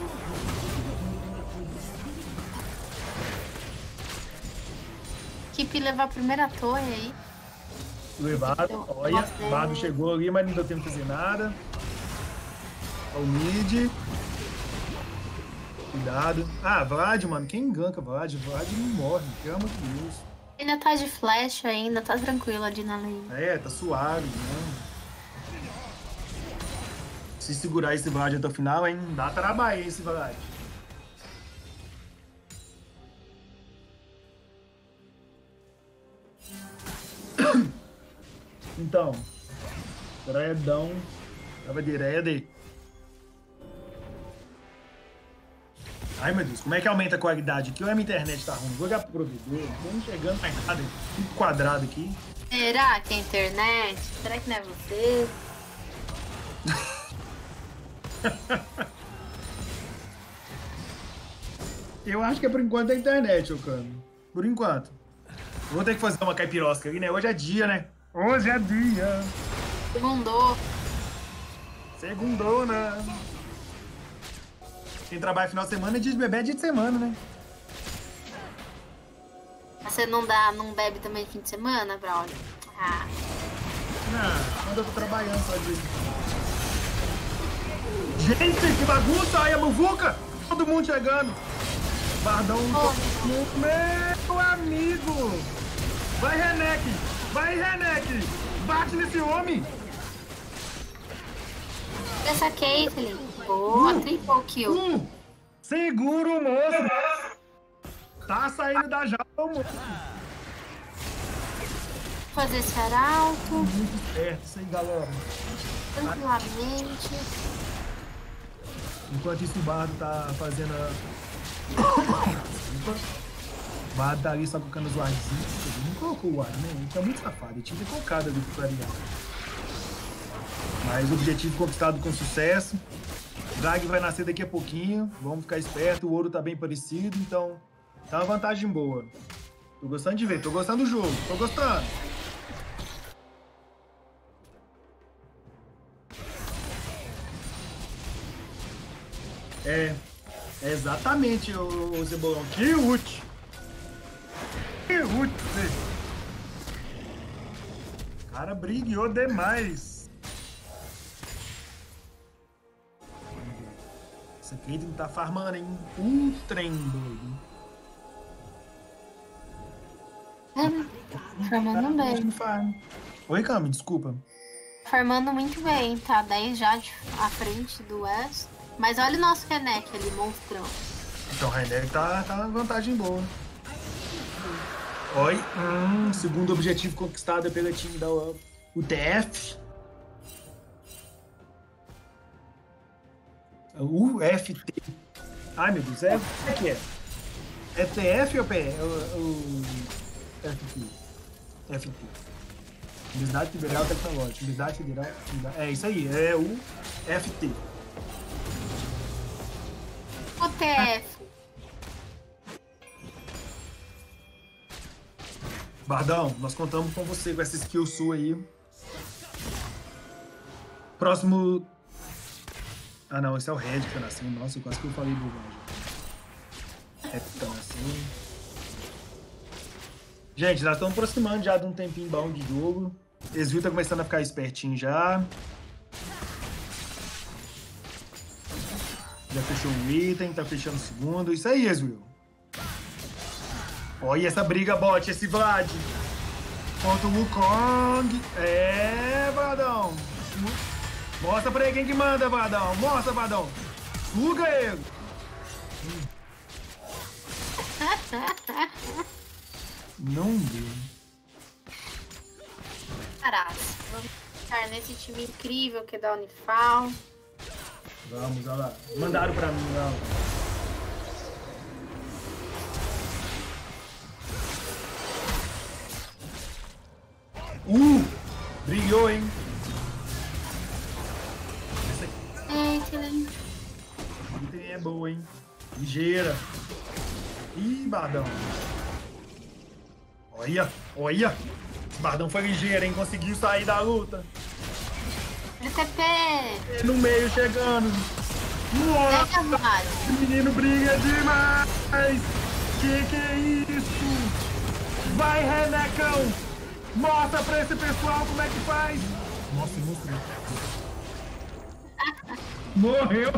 Equipe levar a primeira torre aí. Levado, olha, o Bardo chegou ali, mas não deu tempo de fazer nada. Olha o mid. Cuidado. Ah, Vlad, mano, quem ganka Vlad? Vlad não morre, pelo amor de Deus. Ainda tá de flash ainda, tá tranquilo ali na lane. É, tá suave, né? Se segurar esse Vlad até o final, hein? Dá trabalho esse Vlad. Então, Dredão, tava de Red. Ai meu Deus, como é que aumenta a qualidade aqui? Ou a minha internet tá ruim? Vou ligar pro provedor, não tô enxergando mais nada, tudo quadrado aqui. Será que é internet? Será que não é você? Eu acho que é por enquanto a internet, ô Cano. Por enquanto. Vou ter que fazer uma caipirosca ali, né? Hoje é dia, né? Hoje é dia. Segundou, né? Quem trabalha final de semana é dia de beber, é dia de semana, né? Você não bebe também fim de semana, brother? Ah. Não, quando eu tô trabalhando só de... Gente, que bagunça! Aí a muvuca! Todo mundo chegando! Bardão... Meu amigo! Vai, Renek! Vai, Renek! Bate nesse homem! Essa Caitlyn. Boa, triple kill. Segura o moço! Tá saindo da jaula, moço! Fazer esse arauto. Muito esperto isso aí, galera. Tranquilamente. Enquanto isso, o Bardo tá fazendo a... O Bardo tá ali só colocando os wardzinhos. Ele não colocou o ward, né? Ele tá muito safado. Ele tinha que ter colocado ali pro clarear. Mas o objetivo conquistado com sucesso. O Drag vai nascer daqui a pouquinho. Vamos ficar esperto. O ouro tá bem parecido, então tá uma vantagem boa. Tô gostando de ver. Tô gostando do jogo. Tô gostando. É exatamente, o Cebolão. Que útil! Que útil! O cara brigou demais. Essa Caitlyn tá farmando, hein? Trem doido. Farmando bem. Oi, Cami, desculpa. Farmando muito bem, tá 10 já à frente do West. Mas olha o nosso Renek ali, monstrão. Então o Renek tá uma vantagem boa. Oi. Segundo objetivo conquistado pelo time da UTF. UFT. Ai meu Deus, o que é? É TF ou PE? FT. FT. Universidade Federal Tecnológica. Universidade Federal. É isso aí, é o FT. UTF. Bardão, nós contamos com você com essa skill sua aí. Próximo... Ah não, esse é o Red que tá nascendo. Nossa, quase que eu falei bobagem. Red que tá nascendo. Gente, nós estamos aproximando já de um tempinho bom de jogo. Eles viram tá começando a ficar espertinho já. Já fechou um item, tá fechando o segundo. Isso aí, Ezreal. Olha essa briga, bot, esse Vlad. Contra o Wukong. É, Vladão. Mostra pra ele quem que manda, Vladão. Mostra, Vladão. Suga ele. Não deu. Caraca. estar nesse time incrível que é da Unifal. Vamos, olha lá. Mandaram pra mim, não. Brilhou, hein? Excelente. Item é boa, hein? Ligeira. Ih, Bardão. Olha, olha. Esse Bardão foi ligeiro, hein? Conseguiu sair da luta. TP. No meio chegando. Nossa, o menino briga demais. Que é isso? Vai, Renecão. Mostra pra esse pessoal como é que faz. Nossa, monstro. Morreu.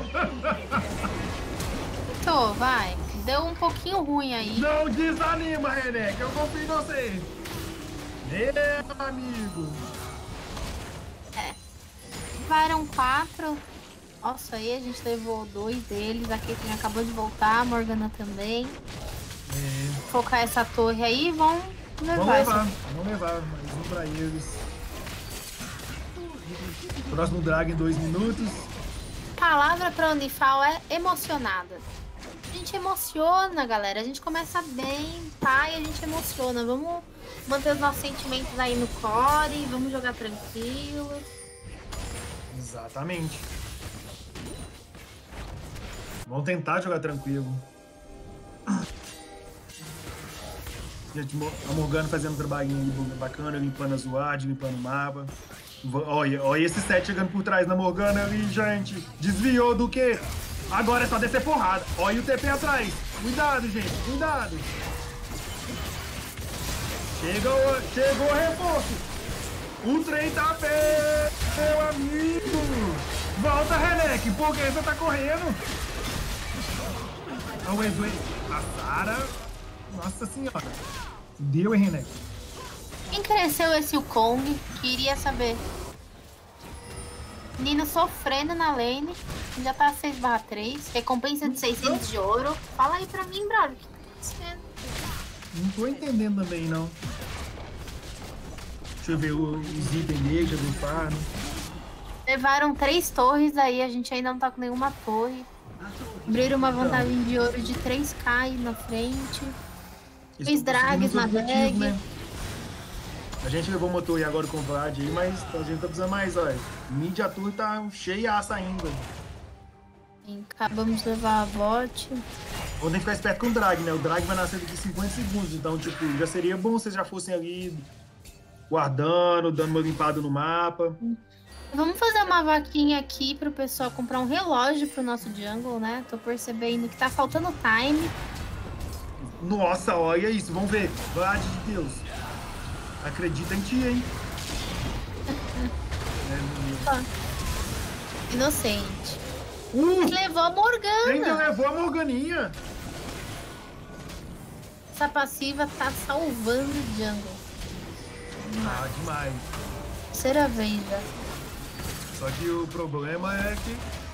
Tô, vai. Deu um pouquinho ruim aí. Não desanima, Renek. Eu confio em você. Meu amigo. Levaram 4. Nossa, aí a gente levou 2 deles. A Caitlyn acabou de voltar, a Morgana também. Focar essa torre aí, vão levar. Vamos levar mais um pra eles. Próximo drag em 2 minutos. Palavra pra Unifal é emocionada. A gente emociona, galera. A gente começa bem, tá? E a gente emociona. Vamos manter os nossos sentimentos aí no core. Vamos jogar tranquilo. Exatamente. Vamos tentar jogar tranquilo. Gente, a Morgana fazendo um trabalhinho ali bacana, limpando a zoad, limpando o mapa. Olha esse set chegando por trás da Morgana ali, gente. Desviou do quê? Agora é só descer porrada. Olha o TP atrás. Cuidado, gente. Cuidado. Chegou o reforço. O trem tá feio, meu amigo. Volta, Renek. Por que você tá correndo? Olha o Ezue. A Sara. Nossa senhora. Deu, hein, Renek? Quem cresceu esse Kong? Queria saber. Menino sofrendo na lane. Já tá 6/3. Recompensa de 600 de ouro. Fala aí pra mim, brother. O que tá acontecendo? Não tô entendendo também, não. Deixa eu ver os itens dele, já do farm. Levaram 3 torres aí. A gente ainda não tá com nenhuma torre. Abriram uma vantagem de ouro de 3k aí na frente. 3 drags na bag. Né? A gente levou uma torre agora com o Vlad aí, mas a gente tá precisando mais, olha. Mid a torre tá cheiaça ainda. Acabamos de levar a bot. Vou ter que ficar esperto com o drag, né? O drag vai nascer daqui 50 segundos, então, tipo, já seria bom se vocês já fossem ali guardando, dando uma limpada no mapa. Vamos fazer uma vaquinha aqui pro pessoal comprar um relógio pro nosso jungle, né? Tô percebendo que tá faltando time. Nossa, olha isso, vamos ver. Vlad de Deus. Acredita em ti, hein? Inocente. Levou a Morgana. Ainda levou a Morganinha. Essa passiva tá salvando o jungle. Ah, demais. Terceira vez já. Só que o problema é que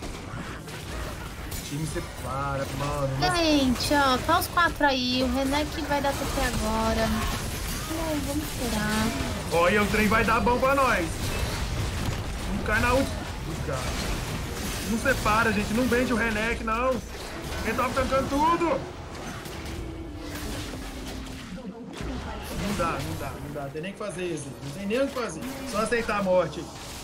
o time separa, mano. Gente, ó, tá os 4 aí. O Renek vai dar TP agora. Não, vamos esperar. Olha, o trem vai dar bom pra nós. Não cai na última. Não separa, gente. Não vende o Renek, não. Ele tá tancando tudo. Não dá. Tem nem o que fazer isso. Não tem nem o que fazer. Só aceitar a morte.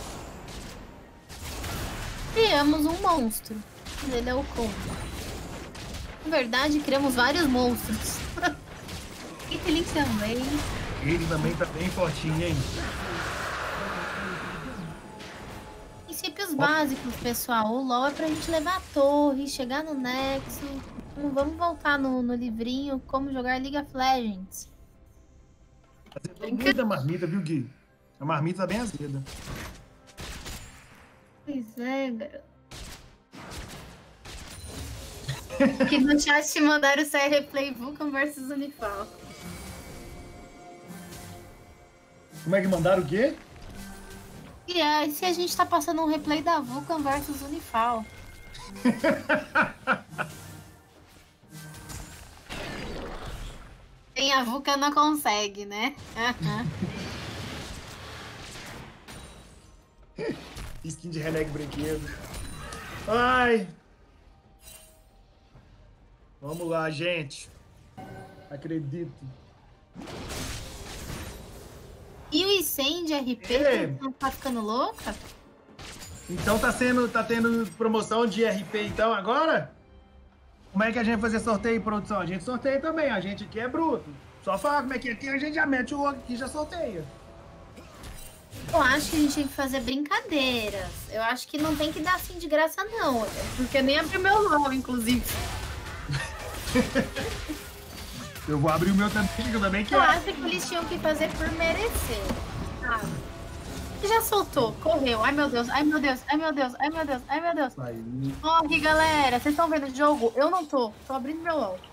Criamos um monstro. Ele é o Kong. Na verdade, criamos vários monstros. Ele também. Ele também tá bem fortinho, hein? Princípios básicos, pessoal. O LoL é pra gente levar a torre, chegar no Nexo. Vamos voltar no livrinho como jogar League of Legends. Muita marmita, viu, Gui? A marmita tá bem azeda. Pois é, garoto. Aqui no chat te mandaram sair replay Vulcan versus Unifal. Como é que mandaram o quê? E é, se a gente tá passando um replay da Vulcan versus Unifal. Tem a Vulcan não consegue, né? Skin de Reneg Brinquedo. Ai. Vamos lá, gente. Acredito. 1.100 de RP? É. Não tá ficando louca? Então tá tendo promoção de RP então agora? Como é que a gente vai fazer sorteio, produção? A gente sorteia também, a gente aqui é bruto. Só fala como é que é aqui, a gente já mete o logo aqui e já sorteia. Eu acho que a gente tem que fazer brincadeiras. Eu acho que não tem que dar assim de graça, não. Porque nem abri meu LOL, inclusive. Eu vou abrir o meu também, que eu também Eu quero. acho que eles tinham que fazer por merecer. Ah, já soltou, correu. Ai, meu Deus, ai, meu Deus, ai, meu Deus, ai, meu Deus, ai, meu Deus. Aí. Corre, galera. Vocês estão vendo o jogo? Eu não tô. Tô abrindo meu LOL.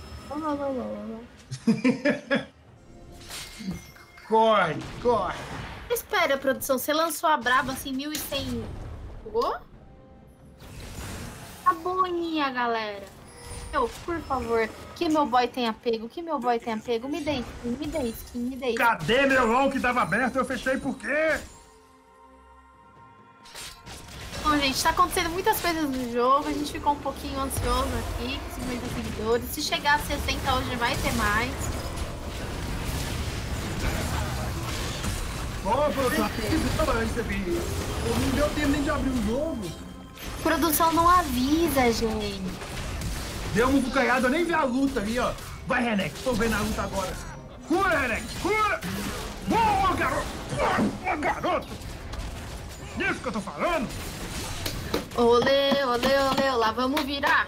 Corre, corre. Espera, produção. Você lançou a braba assim, 1.100. Jogou? Tá boinha, galera. Eu, por favor, que meu boy tenha pego, que meu boy tenha pego. Me dê skin, me dê skin, me dê skin. Cadê meu LOL que tava aberto? Eu fechei por quê? Bom, gente, tá acontecendo muitas coisas no jogo. A gente ficou um pouquinho ansioso aqui, com 50 seguidores. Se chegar a 60 hoje vai ter mais. Ô, produção, não deu tempo nem de abrir o jogo. Produção não avisa, gente. Deu um bucanhado, eu nem vi a luta ali, ó. Vai, Renek, tô vendo a luta agora. Cura, Renek, cura! Boa, garoto! Boa, garoto! Isso que eu tô falando? Olê, olê, olê, lá vamos virar.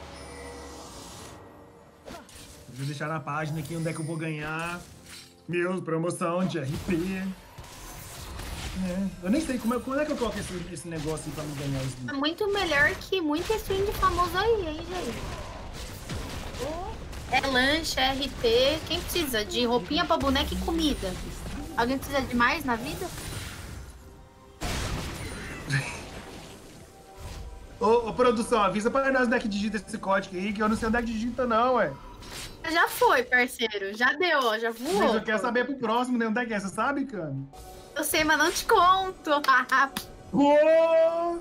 Vou deixar na página aqui onde é que eu vou ganhar. Meu, promoção de RP. Eu nem sei como é que eu coloco esse negócio aí pra me ganhar isso. É muito melhor que muito stream de famoso aí, hein, gente? É lanche, é RP. Quem precisa de roupinha pra boneca e comida? Alguém precisa de mais na vida? Ô, produção, avisa pra nós onde é que digita esse código aí, que eu não sei onde é que digita não, ué. Já foi, parceiro. Já deu, ó, já voou. Mas eu quero saber pro próximo, né? Onde é que é? Você sabe, cara? Eu sei, mas não te conto. Ô!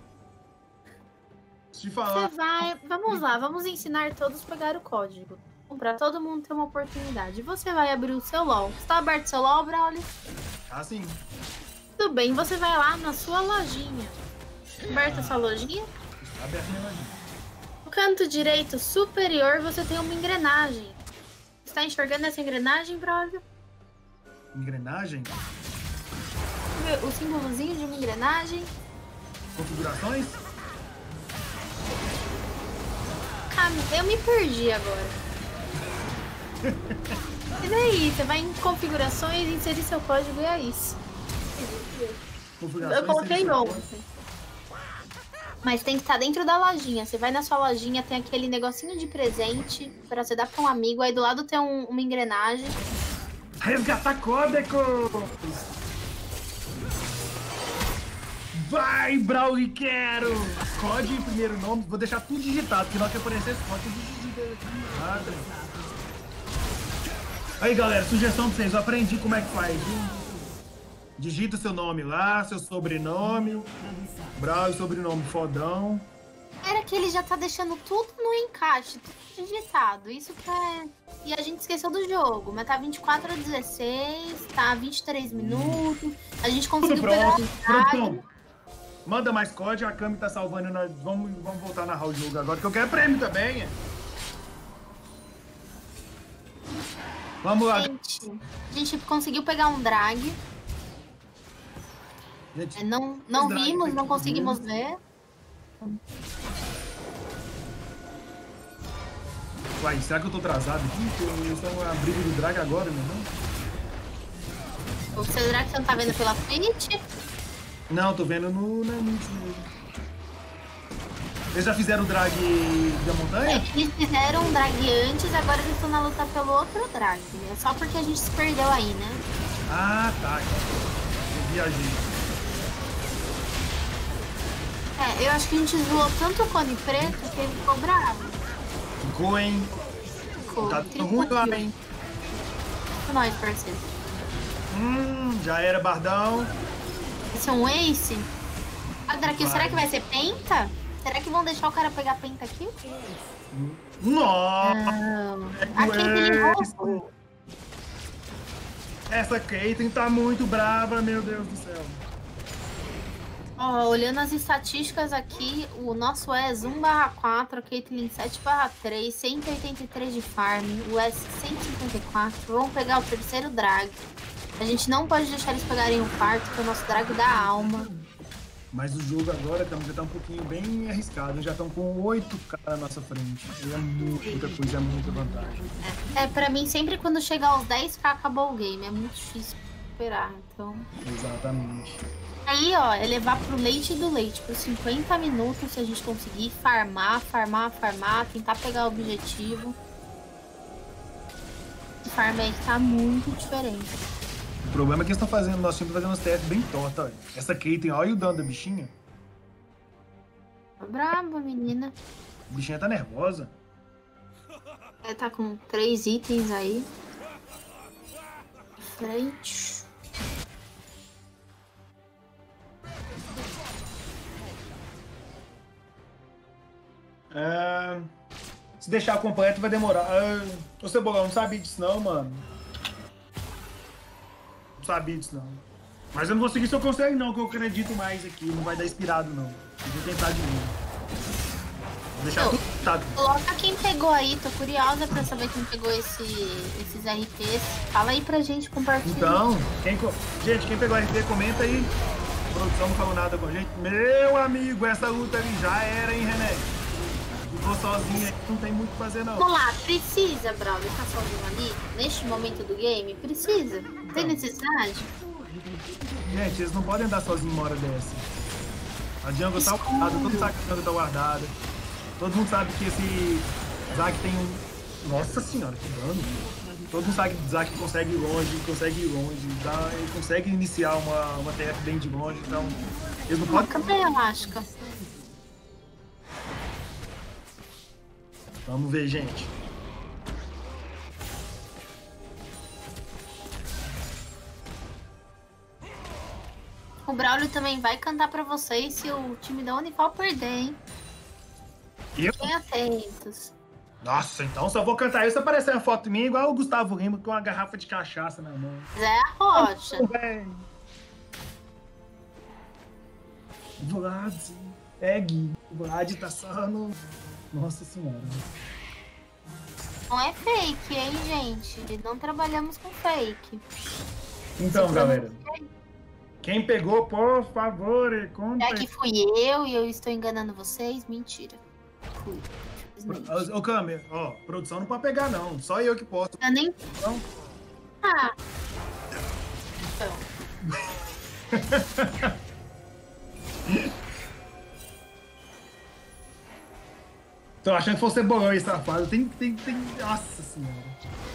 Deixa eu te falar. Você vai... Vamos lá, vamos ensinar todos a pegar o código. Pra todo mundo ter uma oportunidade. Você vai abrir o seu LOL. Está aberto o seu LOL, Brawley? Ah, sim. Tudo bem, você vai lá na sua lojinha. Aberta a sua lojinha? Tá aberto minha lojinha. No canto direito superior você tem uma engrenagem. Está enxergando essa engrenagem, Brawley? Engrenagem? O símbolozinho de uma engrenagem. Configurações? Eu me perdi agora. E daí? Você vai em configurações, inserir seu código e é isso. Eu coloquei ontem. Mas tem que estar dentro da lojinha. Você vai na sua lojinha, tem aquele negocinho de presente pra você dar pra um amigo. Aí do lado tem uma engrenagem. Resgatar código! Vai, Brawley, quero! Código em primeiro nome, vou deixar tudo digitado, porque na hora que aparecer esse código, tudo digitado. Aí, galera, sugestão pra vocês, eu aprendi como é que faz, viu? Digita o seu nome lá, seu sobrenome, Brawley, sobrenome fodão. Era que ele já tá deixando tudo no encaixe, tudo digitado. Isso que é... E a gente esqueceu do jogo, mas tá 24:16, tá 23 minutos. A gente conseguiu pegar o Pronto. Manda mais código, a Cami tá salvando. Nós vamos voltar a narrar o jogo agora, que eu quero prêmio também. Vamos lá. A gente conseguiu pegar um drag. Gente, não vimos, não conseguimos ver. Uai, será que eu tô atrasado aqui? Eles estão na briga do drag agora, meu irmão? O seu drag você não tá vendo pela Twitch? Não, tô vendo na Twitch. Eles já fizeram o drag da montanha? Eles fizeram um drag antes, agora eles estão na luta pelo outro drag. É só porque a gente se perdeu aí, né? Ah, tá. Eu viajei. Eu acho que a gente zoou tanto o Cone Preto que ele ficou bravo. Ficou, hein? Ficou. Tá ruim lá, hein? Com nós, parceiro. Já era, Bardão. Esse é um Ace? Ah, Drake, será que vai ser penta? Será que vão deixar o cara pegar penta aqui? Nossa! Não. Aquele roubo. Essa Caitlyn tá muito brava, meu Deus do céu. Ó, olhando as estatísticas aqui, o nosso ES 1/4, a Caitlyn 7/3, 183 de farm, o S 154. Vamos pegar o terceiro drag. A gente não pode deixar eles pegarem o quarto, que é o nosso drag da alma. Mas o jogo agora já tá um pouquinho bem arriscado. Já estão com 8k na nossa frente. E é muita coisa, é muita vantagem. Pra mim, sempre quando chegar aos 10k acabou o game. É muito difícil esperar, então... Exatamente. Aí, ó, é levar pro leite do leite, por 50 minutos, se a gente conseguir farmar, tentar pegar o objetivo. O farm aí tá muito diferente. O problema é que eles estão fazendo, nós estamos fazendo umas TF bem tortas, olha. Essa Caitlyn, olha o dano da bichinha. Tá brava, menina. A bichinha tá nervosa. Ela tá com 3 itens aí. Frente. Se deixar completo vai demorar. Ô Cebolão, não sabia disso não, mano. Não sabia disso não. Mas eu não vou seguir se eu consegue não, que eu acredito mais aqui. Não vai dar inspirado não. Eu vou tentar de novo. Vou deixar tudo tentado. Coloca quem pegou aí, tô curiosa pra saber quem pegou esses RPs. Fala aí pra gente, compartilha. Então, gente, quem pegou RP, comenta aí. A produção não falou nada com a gente. Meu amigo, essa luta ali já era, hein, René? Ficou sozinho aí, não tem muito o que fazer não. Vamos lá, precisa, Brawler, tá sozinho ali? Neste momento do game? Precisa? Tem necessidade? Gente, eles não podem andar sozinhos uma hora dessa. A jungle tá guardada, todo mundo sabe que a jungle tá guardada. Todo mundo sabe que esse Zac tem um... Nossa senhora, que dano. Todo mundo sabe que o Zac consegue ir longe, ele consegue iniciar uma TF bem de longe, então... Eles não podem... Cadê a elástica? Vamos ver, gente. O Braulio também vai cantar pra vocês se o time da Unifal perder, hein? Fiquem atentos. Nossa, então só vou cantar isso se aparecer uma foto minha igual o Gustavo Lima com uma garrafa de cachaça na mão. Zé Rocha. Vlad, Egg, Vlad tá só no... Nossa senhora. Não é fake, hein, gente? Não trabalhamos com fake. Então, galera, quem pegou, por favor, conta. É que fui eu e eu estou enganando vocês? Mentira. Fui. Ô, câmera, ó, produção não pode pegar, não. Só eu que posso. Eu nem... Não. Ah. Então. Tô achando que fosse bolão aí, safado. Tem... Nossa senhora.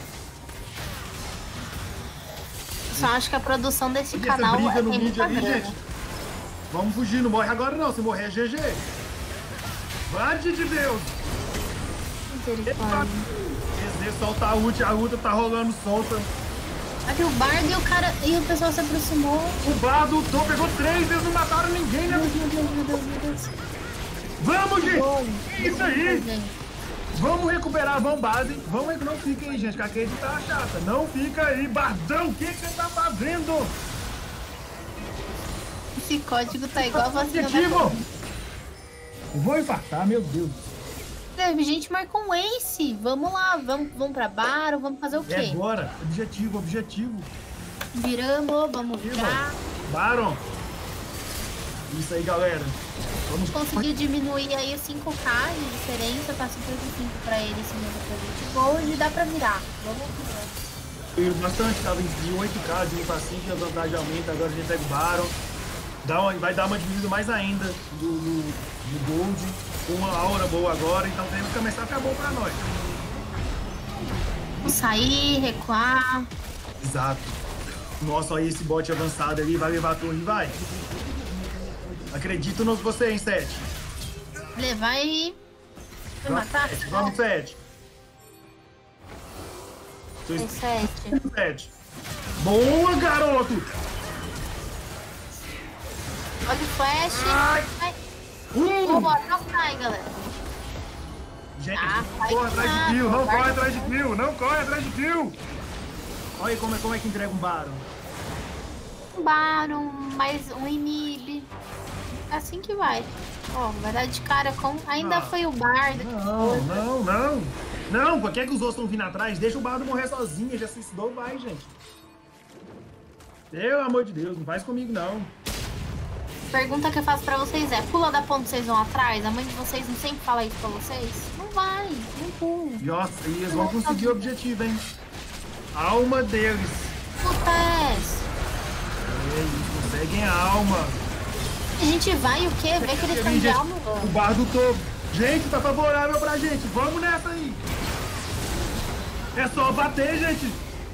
Só acho que a produção desse canal briga no tem vídeo muita ali, grana. gente. Vamos fugir, não morre agora não. Se morrer é GG. Vade de Deus. Misericórdia. SD solta a ult tá rolando solta. Aqui o Bardo e o cara. E o pessoal se aproximou. O Bardo lutou, pegou 3, eles não mataram ninguém, né? Meu Deus. Vamos, gente! Isso aí! Gente. Vamos recuperar, vamos base. Vamos, não fiquem aí, gente, que a Cade tá chata. Não fica aí, Bardão, o que você tá fazendo? Esse código tá igual a vacina. Eu vou infartar, meu Deus. A gente marcou um Ace. Vamos lá, vamos pra Baron, vamos fazer o quê? É agora, objetivo. Viramos, vamos virar. Baron. Isso aí, galera. Vamos conseguiu diminuir aí 5k de diferença, tá 55 pra ele, 50 pra 20 gold, e dá pra virar. Vamos virar. Bastante, tava de 8k, de 1 pra 5, a vantagem aumenta, agora a gente pega o Baron. Vai dar uma diminuída mais ainda do gold, com uma aura boa agora, então temos que começar a ficar bom pra nós. Vamos sair, recuar. Exato. Nossa, olha esse bot avançado ali, vai levar a torre, vai. Acredito no você, hein, 7. Levar e... Vai matar? Vamos, 7. 7. Boa, garoto! Olha o flash. Vai. Não cai, galera. Gente, corre atrás de kill, não corre atrás de kill, não corre atrás de kill. Olha aí como é que entrega um Baron. Um Baron, mais um inib. É assim que vai. Ó, vai dar de cara com... Ainda foi o Bardo. Não, por que os outros estão vindo atrás? Deixa o Bardo morrer sozinho, já se suicidou, vai, gente. Pelo amor de Deus, não faz comigo, não. Pergunta que eu faço pra vocês é, pula da ponte, vocês vão atrás? A mãe de vocês não sempre fala isso pra vocês? Não vai, não pula. Nossa, e eles vão conseguir o objetivo, hein? Alma deles. Acontece. Eles conseguem a alma. A gente vai o quê? Vê que eles estão de alma, o Bardo todo. Gente, tá favorável pra gente. Vamos nessa aí. É só bater, gente.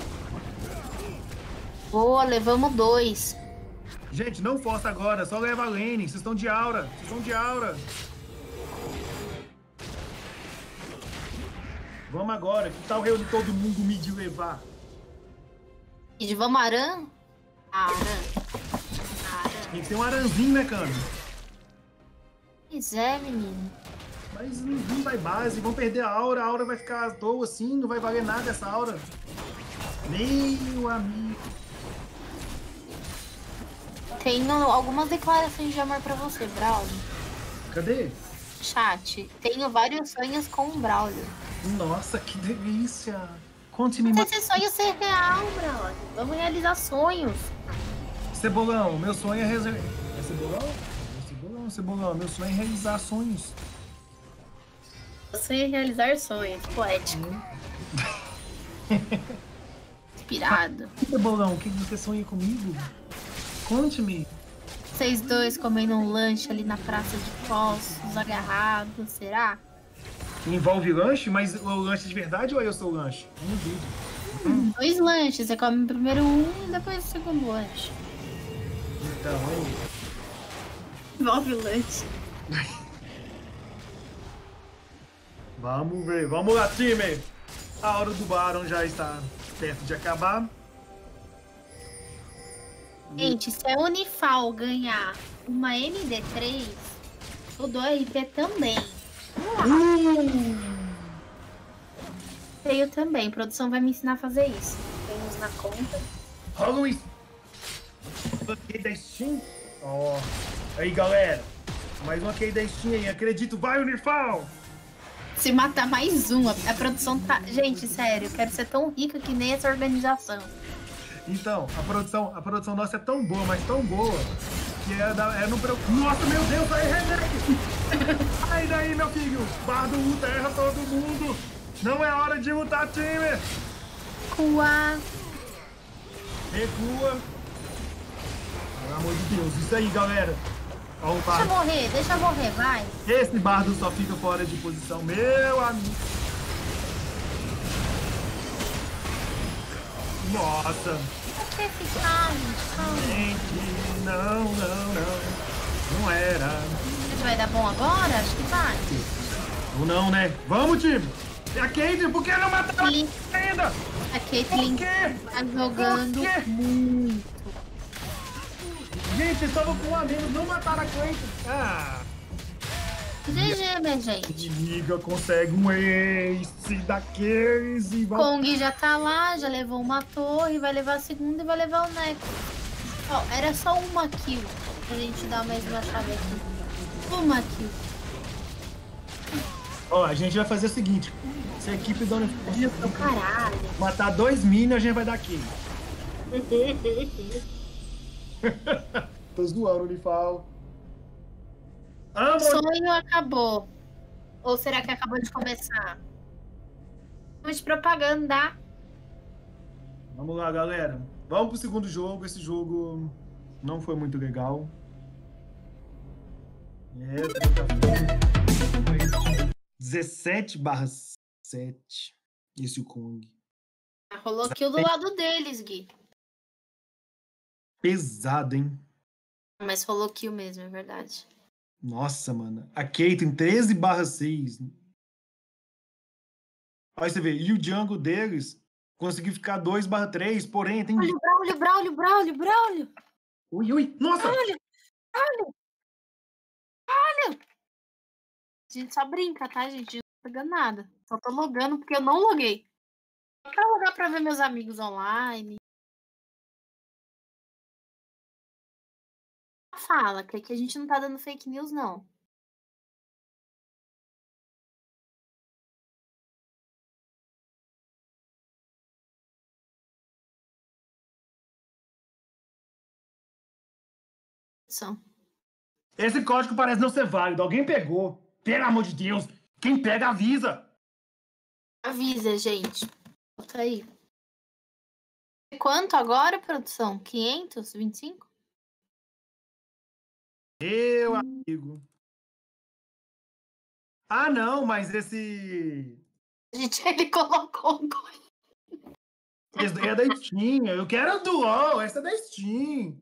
Boa, levamos 2. Gente, não força agora, só leva a lane. Vocês estão de aura. Vamos agora. Que tal reunir todo mundo mid levar? Mid, vamos Aran? Tem que ter um aranzinho, né, Cami? Pois é, menino. Mas não vai base, vão perder a aura vai ficar à toa assim, não vai valer nada essa aura. Meu amigo. Tenho algumas declarações de amor pra você, Braulio. Cadê? Chat, tenho vários sonhos com o Braulio. Nossa, que delícia. Conte-me mais. Esse sonho ser real, Braulio. Vamos realizar sonhos. Cebolão, meu sonho é realizar... Cebolão, meu sonho é realizar sonhos. Eu sonho em realizar sonhos, poético. Inspirado. Cebolão, o que você sonha comigo? Conte-me. Vocês dois comendo um lanche ali na Praça de Poços, agarrados, será? Envolve lanche? Mas o lanche de verdade ou eu sou o lanche? Não duvido. 2 lanches, você come primeiro um e depois o segundo lanche. Então, hein? Envolve o lanche. Vamos ver, vamos lá, time! A hora do Baron já está perto de acabar. Gente, se a Unifal ganhar uma MD3, eu dou RP também. Eu também, a produção vai me ensinar a fazer isso. Temos na conta. Rola isso! Aqui da Steam. Ó. Aí, galera. Mais uma aqui da Steam aí. Acredito, vai, Unifal! Se matar mais um, a produção tá... Gente, sério, eu quero ser tão rica que nem essa organização. Então, a produção nossa é tão boa, mas tão boa, que não preocupa. Nossa, meu Deus, aí, Renek! Sai daí, meu filho! Bardo luta, erra todo mundo! Não é hora de lutar, time! Recua! Pelo amor de Deus, isso aí, galera! Ó, Deixa morrer, vai! Esse Bardo só fica fora de posição, meu amigo! Nossa! Por que ficar, gente? Não. Não era. Isso vai dar bom agora? Acho que vai. Ou não, né? Vamos, time! E a Caitlyn, por que não mataram ainda? A Caitlyn tá jogando muito. Gente, estavam com a menos, não mataram a Caitlyn. GG, minha gente. Inimiga consegue um ace daqueles e vai... Kong já tá lá, já levou uma torre, vai levar a segunda e vai levar o Nexus. Ó, era só uma kill pra gente dar mais uma chave aqui. Uma kill. Ó, a gente vai fazer o seguinte. Se a equipe do caralho. Matar 2 minions, a gente vai dar kill. Tô zoando, Unifal. O sonho acabou. Ou será que acabou de começar? Vamos de propaganda. Vamos lá, galera. Vamos pro segundo jogo. Esse jogo não foi muito legal. 17/7. Esse o Kong. Rolou kill do lado deles, Gui. Pesado, hein? Mas rolou kill mesmo, é verdade. Nossa, mano. A Caitlyn 13/6. Aí você vê, e o jungle deles conseguiu ficar 2/3, porém tem... Braulio. Ui, nossa! A gente só brinca, tá, gente? Não tô pegando nada. Só tô logando porque eu não loguei. Só pra logar pra ver meus amigos online. Fala, que aqui a gente não tá dando fake news, não. São. Esse código parece não ser válido. Alguém pegou. Pelo amor de Deus. Quem pega, avisa. Avisa, gente. Bota aí. Quanto agora, produção? 525? Meu amigo. Ah, não, mas esse... Gente, ele colocou um Esse daí é da Steam. Eu quero do LoL. Essa é da Steam.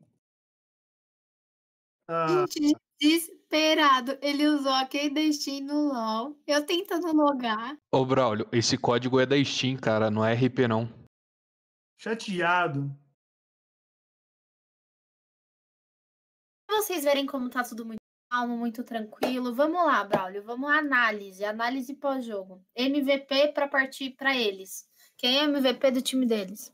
Ah, gente desesperado. Ele usou aquele destino no LOL. Eu tentando logar. Ô, Braulio, esse código é da Steam, cara, não é RP, não. chateado. Pra vocês verem como tá tudo muito calmo, muito tranquilo. Vamos lá, Braulio. Vamos à análise. Análise pós-jogo. MVP pra partir pra eles. Quem é o MVP do time deles?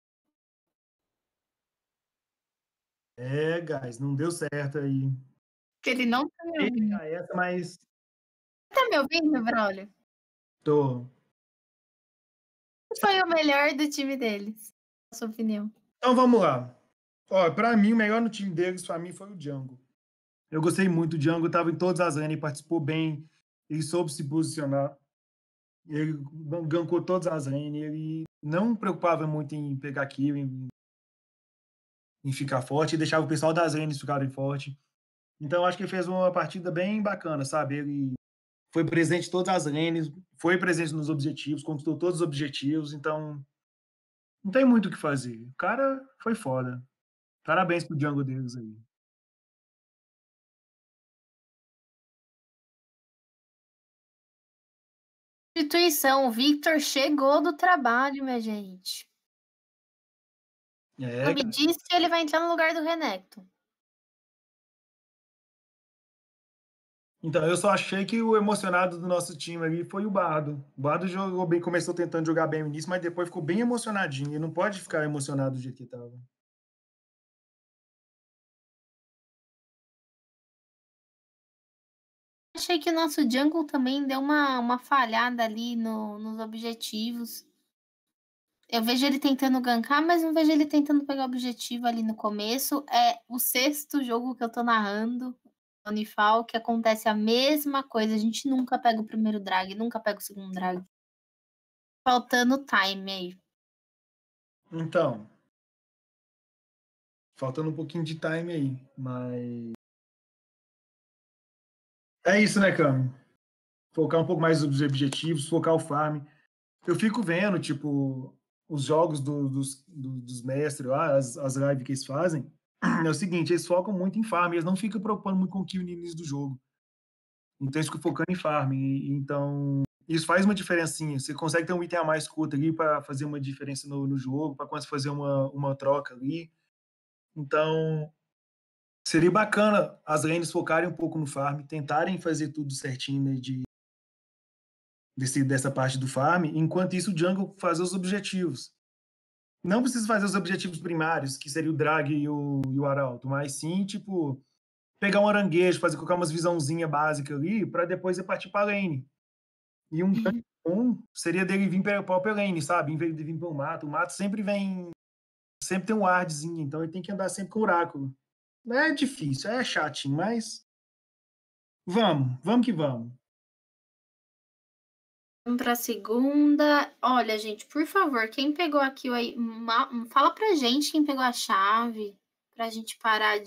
É, guys, não deu certo aí. Que ele não tá me ouvindo. Essa, mas Tá me ouvindo, Braulio? tô. Quem foi o melhor do time deles? Na sua opinião? Então vamos lá. Ó, pra mim, o melhor no time deles, pra mim, foi o Django. Eu gostei muito. O Django tava em todas as lanes, participou bem, ele soube se posicionar, ele gankou todas as lanes, ele não preocupava muito em pegar kill, em ficar forte, e deixava o pessoal das lanes ficarem forte. Então, acho que ele fez uma partida bem bacana, sabe? Ele foi presente em todas as lanes, foi presente nos objetivos, conquistou todos os objetivos, então não tem muito o que fazer. O cara foi foda. Parabéns pro Django deles aí. Instituição, o Victor chegou do trabalho, minha gente. É, Não me disse que ele vai entrar no lugar do Renekton. então, eu só achei que o emocionado do nosso time ali foi o Bardo. O Bardo jogou bem, começou tentando jogar bem no início, mas depois ficou bem emocionadinho. Ele não pode ficar emocionado do jeito que estava. Achei que o nosso jungle também deu uma falhada ali nos objetivos. Eu vejo ele tentando gankar, mas não vejo ele tentando pegar objetivo ali no começo. É o 6º jogo que eu tô narrando, Unifal, que acontece a mesma coisa. A gente nunca pega o primeiro drag, nunca pega o segundo drag. Faltando time aí. Então, faltando um pouquinho de time aí, mas... É isso, né, Cami? Focar um pouco mais nos objetivos, focar o farm. Eu fico vendo, tipo, os jogos dos mestres lá, as lives que eles fazem. É o seguinte, eles focam muito em farm, eles não ficam preocupando muito com o kill no início do jogo. Então eles ficam focando em farm. Então, isso faz uma diferencinha. Você consegue ter um item a mais curto ali para fazer uma diferença no jogo, para conseguir fazer uma troca ali. Então, seria bacana as lanes focarem um pouco no farm, tentarem fazer tudo certinho, né, dessa parte do farm, enquanto isso o jungle fazer os objetivos. Não precisa fazer os objetivos primários, que seria o drag e o arauto, mas sim, tipo, pegar um aranguejo, fazer colocar umas visãozinha básica ali, para depois ir partir para lane. E um gank bom seria dele vir para a própria lane, sabe? Em vez de vir para o mato sempre vem, sempre tem um wardzinho, então ele tem que andar sempre com o oráculo. É difícil, é chatinho, mas vamos que vamos. Vamos para a segunda. Olha, gente, por favor, quem pegou aqui aí, fala pra gente quem pegou a chave, pra gente parar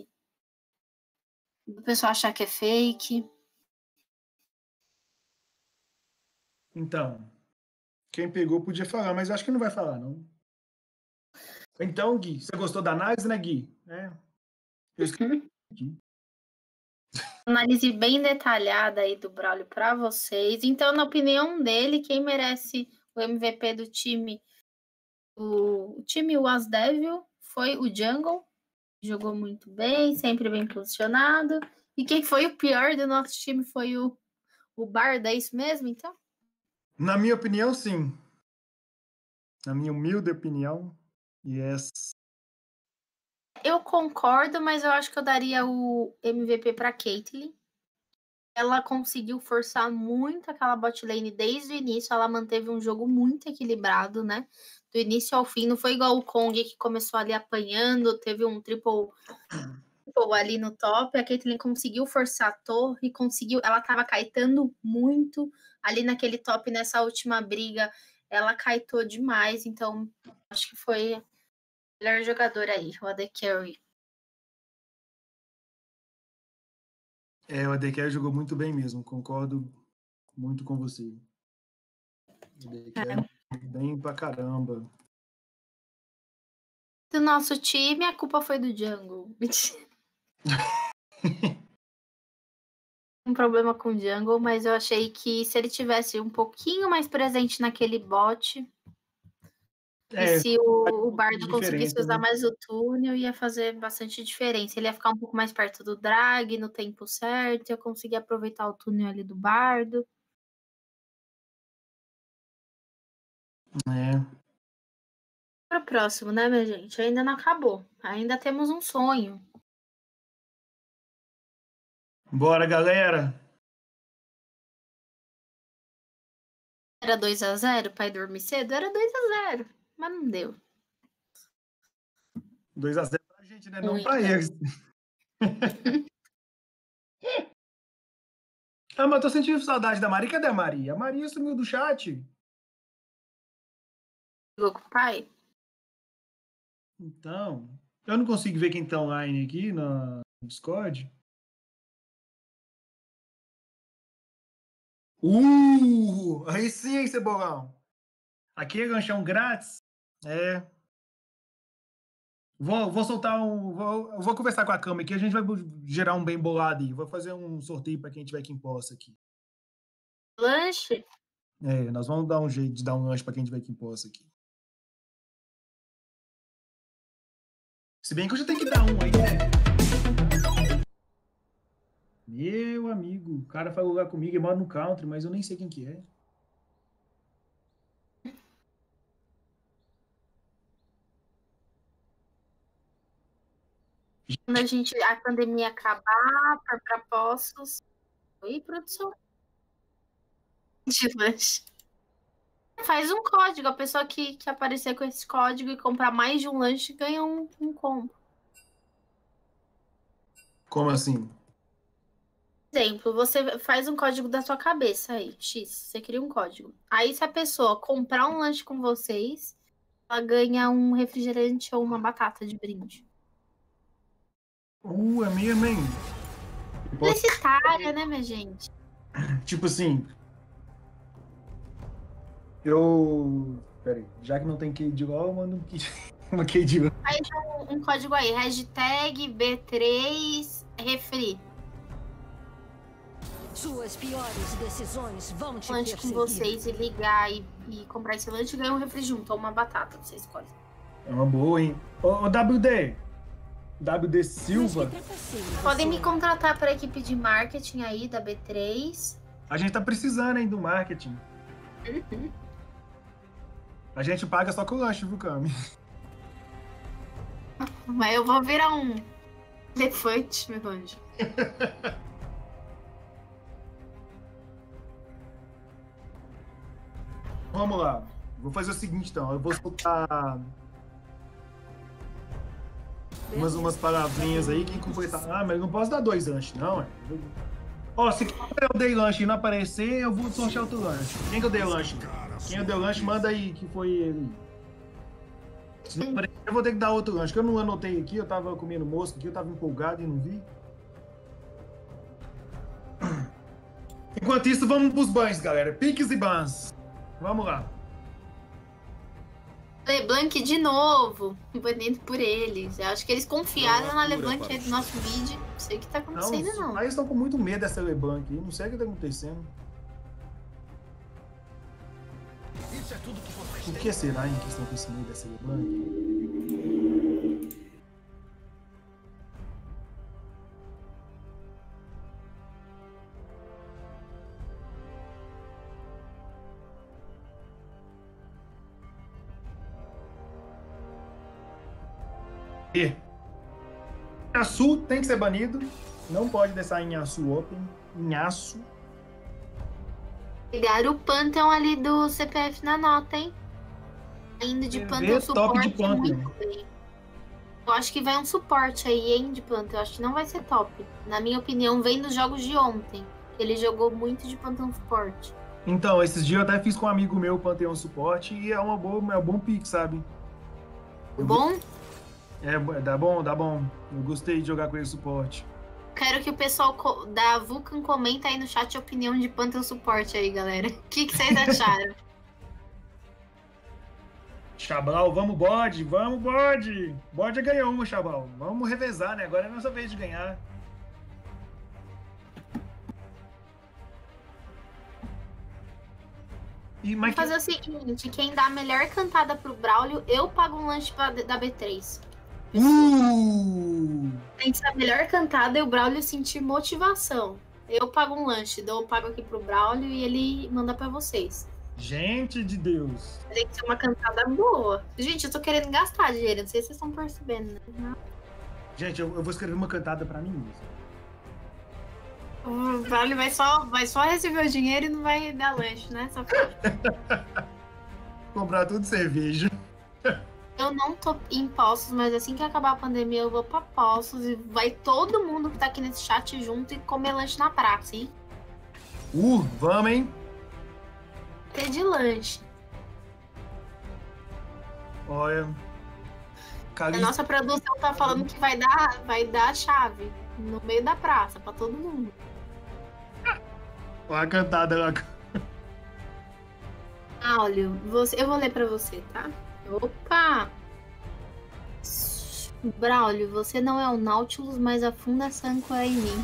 do pessoal achar que é fake. Então, quem pegou podia falar, mas eu acho que não vai falar, não. Então, Gui, você gostou da análise, né, Gui? Eu escrevi aqui. Análise bem detalhada aí do Braulio para vocês. Então, na opinião dele, quem merece o MVP do time, o time Was Devil, foi o Jungle. Jogou muito bem, sempre bem posicionado. E quem foi o pior do nosso time foi o Barda, é isso mesmo, então? Na minha opinião, sim. Na minha humilde opinião, yes. Eu concordo, mas eu acho que eu daria o MVP para Caitlyn. Ela conseguiu forçar muito aquela bot lane desde o início. Ela manteve um jogo muito equilibrado, né? Do início ao fim. Não foi igual o Kong, que começou ali apanhando, teve um triple ali no top. A Caitlyn conseguiu forçar a torre, conseguiu. Ela tava caetando muito ali naquele top, nessa última briga. Ela caetou demais, então acho que foi a melhor jogadora aí, o AD Carry. O AD jogou muito bem mesmo, concordo muito com você. O AD bem pra caramba. Do nosso time, a culpa foi do jungle. Um problema com o jungle, mas eu achei que se ele tivesse um pouquinho mais presente naquele bot, e se o Bardo conseguisse usar mais o túnel, ia fazer bastante diferença. Ele ia ficar um pouco mais perto do drag, no tempo certo, ia conseguir aproveitar o túnel ali do Bardo. Para o próximo, né, minha gente? Ainda não acabou. Ainda temos um sonho. Bora, galera! Era 2-0 para ir dormir cedo? Era 2-0, mas não deu. 2-0 pra gente, né? Não pra eles. Mas eu tô sentindo saudade da Maria. Cadê a Maria? A Maria sumiu do chat. Jogou com o pai? Então, eu não consigo ver quem tá online aqui no Discord. Aí sim, Cebolão. Aqui é ganchão grátis. Vou soltar vou conversar com a Cama aqui. A gente vai gerar um bem bolado aí. Vou fazer um sorteio para quem tiver quem possa aqui. Lanche? Nós vamos dar um jeito de dar um lanche para quem tiver quem possa aqui. Se bem que eu já tenho que dar um aí, né? Meu amigo, o cara falou lá comigo e mora no country, mas eu nem sei quem que é. Quando a pandemia acabar, para postos. Oi, produção? De lanche. Faz um código. A pessoa que aparecer com esse código e comprar mais de um lanche ganha um combo. Como assim? Exemplo, você faz um código da sua cabeça aí, X, você cria um código. Aí se a pessoa comprar um lanche com vocês, ela ganha um refrigerante ou uma batata de brinde. É mesmo, hein? Publicitária, né, minha gente? Tipo assim, peraí, já que não tem key de LOL, eu mando uma key de LOL. Aí tem um código aí, hashtag B3 refri. Suas piores decisões vão te lanche com vocês e ligar e comprar esse lanche e ganhar um refri junto, ou uma batata, você escolhe. É uma boa, hein? Ô, WD Silva. Podem me contratar para a equipe de marketing aí da B3. A gente tá precisando, hein, do marketing. A gente paga só com o lanche, viu, Cami? Mas eu vou virar um elefante, meu anjo. Vamos lá. Vou fazer o seguinte, então. Eu vou soltar umas palavrinhas aí. Quem completar... mas eu não posso dar 2 lanches, não. Se eu dei lanche e não aparecer, eu vou sortear outro lanche. Quem que eu dei o lanche? Quem eu dei o lanche, manda aí que foi ele. Se não aparecer, eu vou ter que dar outro lanche, que eu não anotei aqui. Eu tava comendo mosca aqui, eu tava empolgado e não vi. Enquanto isso, vamos pros bans, galera. Piques e bans. Vamos lá. LeBlanc de novo, banido por eles. Eu acho que eles confiaram na LeBlanc aí do nosso vídeo. Não sei o que tá acontecendo, não. Mas eles estão com muito medo dessa LeBlanc aí. Não sei o que tá acontecendo. Isso é tudo que vocês Por que será, hein, que estão com esse medo dessa LeBlanc? E Inhaçu tem que ser banido. Não pode deixar Inhaçu open. Inhaçu. Pegaram o Pantheon ali do CPF na nota, hein? Indo de Pantheon top de suporte Pantheon. muito bem. Eu acho que vai um suporte aí, hein, de Pantheon. Eu acho que não vai ser top. Na minha opinião, vem dos jogos de ontem. Ele jogou muito de Pantheon suporte. Então, esses dias eu até fiz com um amigo meu o Pantheon suporte e é um bom pick, sabe? Bom? Dá bom. Eu gostei de jogar com ele suporte. Quero que o pessoal da Vulcan comenta aí no chat a opinião de Pantheon suporte aí, galera. O que vocês acharam? Chablau, vamos bode. Bode ganhou uma, Chablau. Vamos revezar, né? Agora é a nossa vez de ganhar. Vamos fazer o seguinte, quem dá a melhor cantada pro Braulio, eu pago um lanche da B3. Tem que ser a melhor cantada e o Braulio sentir motivação. Eu pago um lanche, eu pago aqui pro Braulio e ele manda pra vocês. Gente de Deus. Tem que ser uma cantada boa. Gente, eu tô querendo gastar dinheiro, não sei se vocês estão percebendo, né? Gente, eu vou escrever uma cantada pra mim mesmo. O Braulio vai só receber o dinheiro e não vai dar lanche, né? Só Comprar tudo cerveja. Eu não tô em Poços, mas assim que acabar a pandemia eu vou pra Poços e vai todo mundo que tá aqui nesse chat junto e comer lanche na praça, hein? Vamos, hein? Ter de lanche. Olha. A nossa produção tá falando que vai dar a chave no meio da praça pra todo mundo. Olha a cantada lá. Braulio, eu vou ler pra você, tá? Opa! Braulio, você não é o Nautilus, mas a fundação é em mim.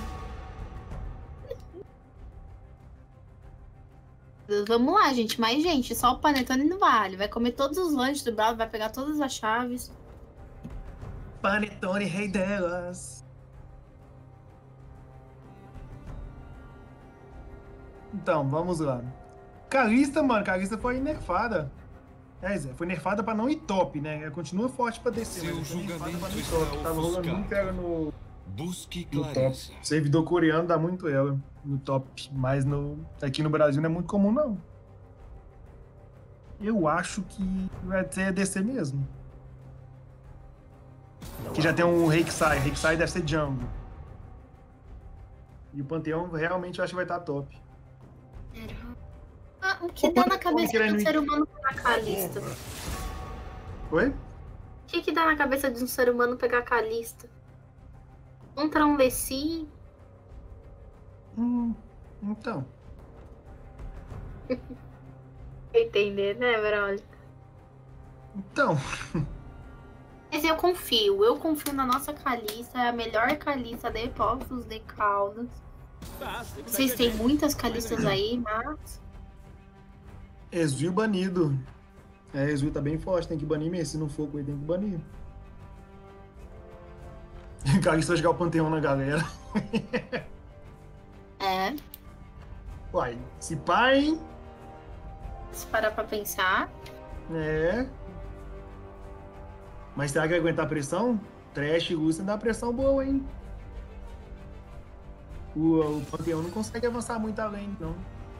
Vamos lá, gente. Mais gente. Só o Panetone não vale. Vai comer todos os lanches do Braulio, vai pegar todas as chaves. Panetone, rei delas. Então, vamos lá. Kalista, mano. Kalista foi nerfada. Foi nerfada pra não ir top, né? Ela continua forte pra descer. Seu mas julgamento pra não ir está top. Tava rolando muito ela Busque no top. clareza. Servidor coreano dá muito ela no top. Mas aqui no Brasil não é muito comum, não. Eu acho que vai ser DC mesmo. Que já tem um Rek'Sai. Rek'Sai deve ser jungle. E o Pantheon realmente eu acho que vai estar top. O que dá na cabeça de um ser humano pegar Kalista? Oi? O que dá na cabeça de um ser humano pegar Kalista? Contra um Lessie? Então. Entender, né, Braulio? Então. Mas eu confio na nossa Kalista, é a melhor Kalista de Poços de Caldas. Vocês têm muitas Kalistas aí, mas... Ezreal banido. Ezreal tá bem forte, tem que banir mesmo. Se não for com ele, tem que banir. Kalista vai jogar o Pantheon na galera. Uai, se pá, hein? Se parar pra pensar. Mas será que vai aguentar a pressão? Trash e Lucian dá pressão boa, hein? O Pantheon não consegue avançar muito além, não.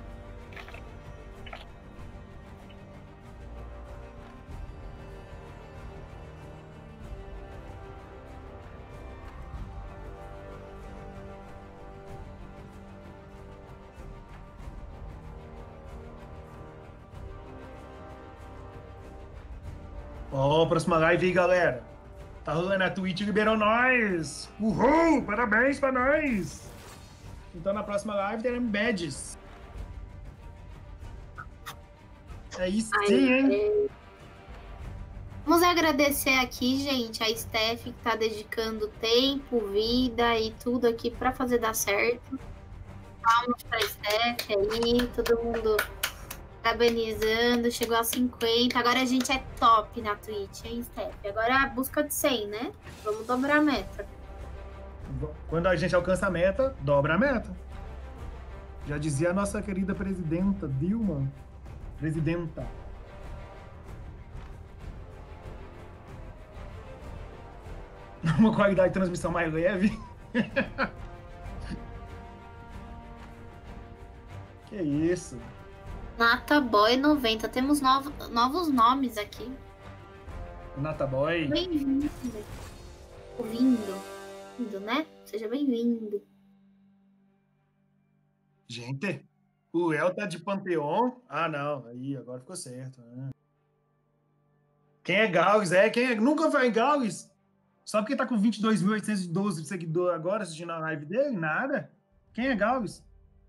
Próxima live aí, galera. Tá rolando a Twitch, liberou nós. Uhul, parabéns pra nós. Então na próxima live teremos badges. É isso sim, hein? Vamos agradecer aqui, gente, a Steph que tá dedicando tempo, vida e tudo aqui pra fazer dar certo. Palmas pra Steph aí, todo mundo parabenizando, chegou a 50. Agora a gente é top na Twitch, hein, Steph? Agora é a busca de 100, né? Vamos dobrar a meta. Quando a gente alcança a meta, dobra a meta. Já dizia a nossa querida presidenta Dilma. Presidenta. Uma qualidade de transmissão mais leve. Que isso? Nataboy 90. Temos novos nomes aqui. Nataboy. Bem-vindo. Vindo, né? Seja bem-vindo. Gente, o El tá de Panteon. Ah, não. Aí, agora ficou certo. Né? Quem é Gaules? Nunca foi em Gaules? Só porque tá com 22.812 seguidores agora assistindo a live dele? Nada. Quem é Gaules?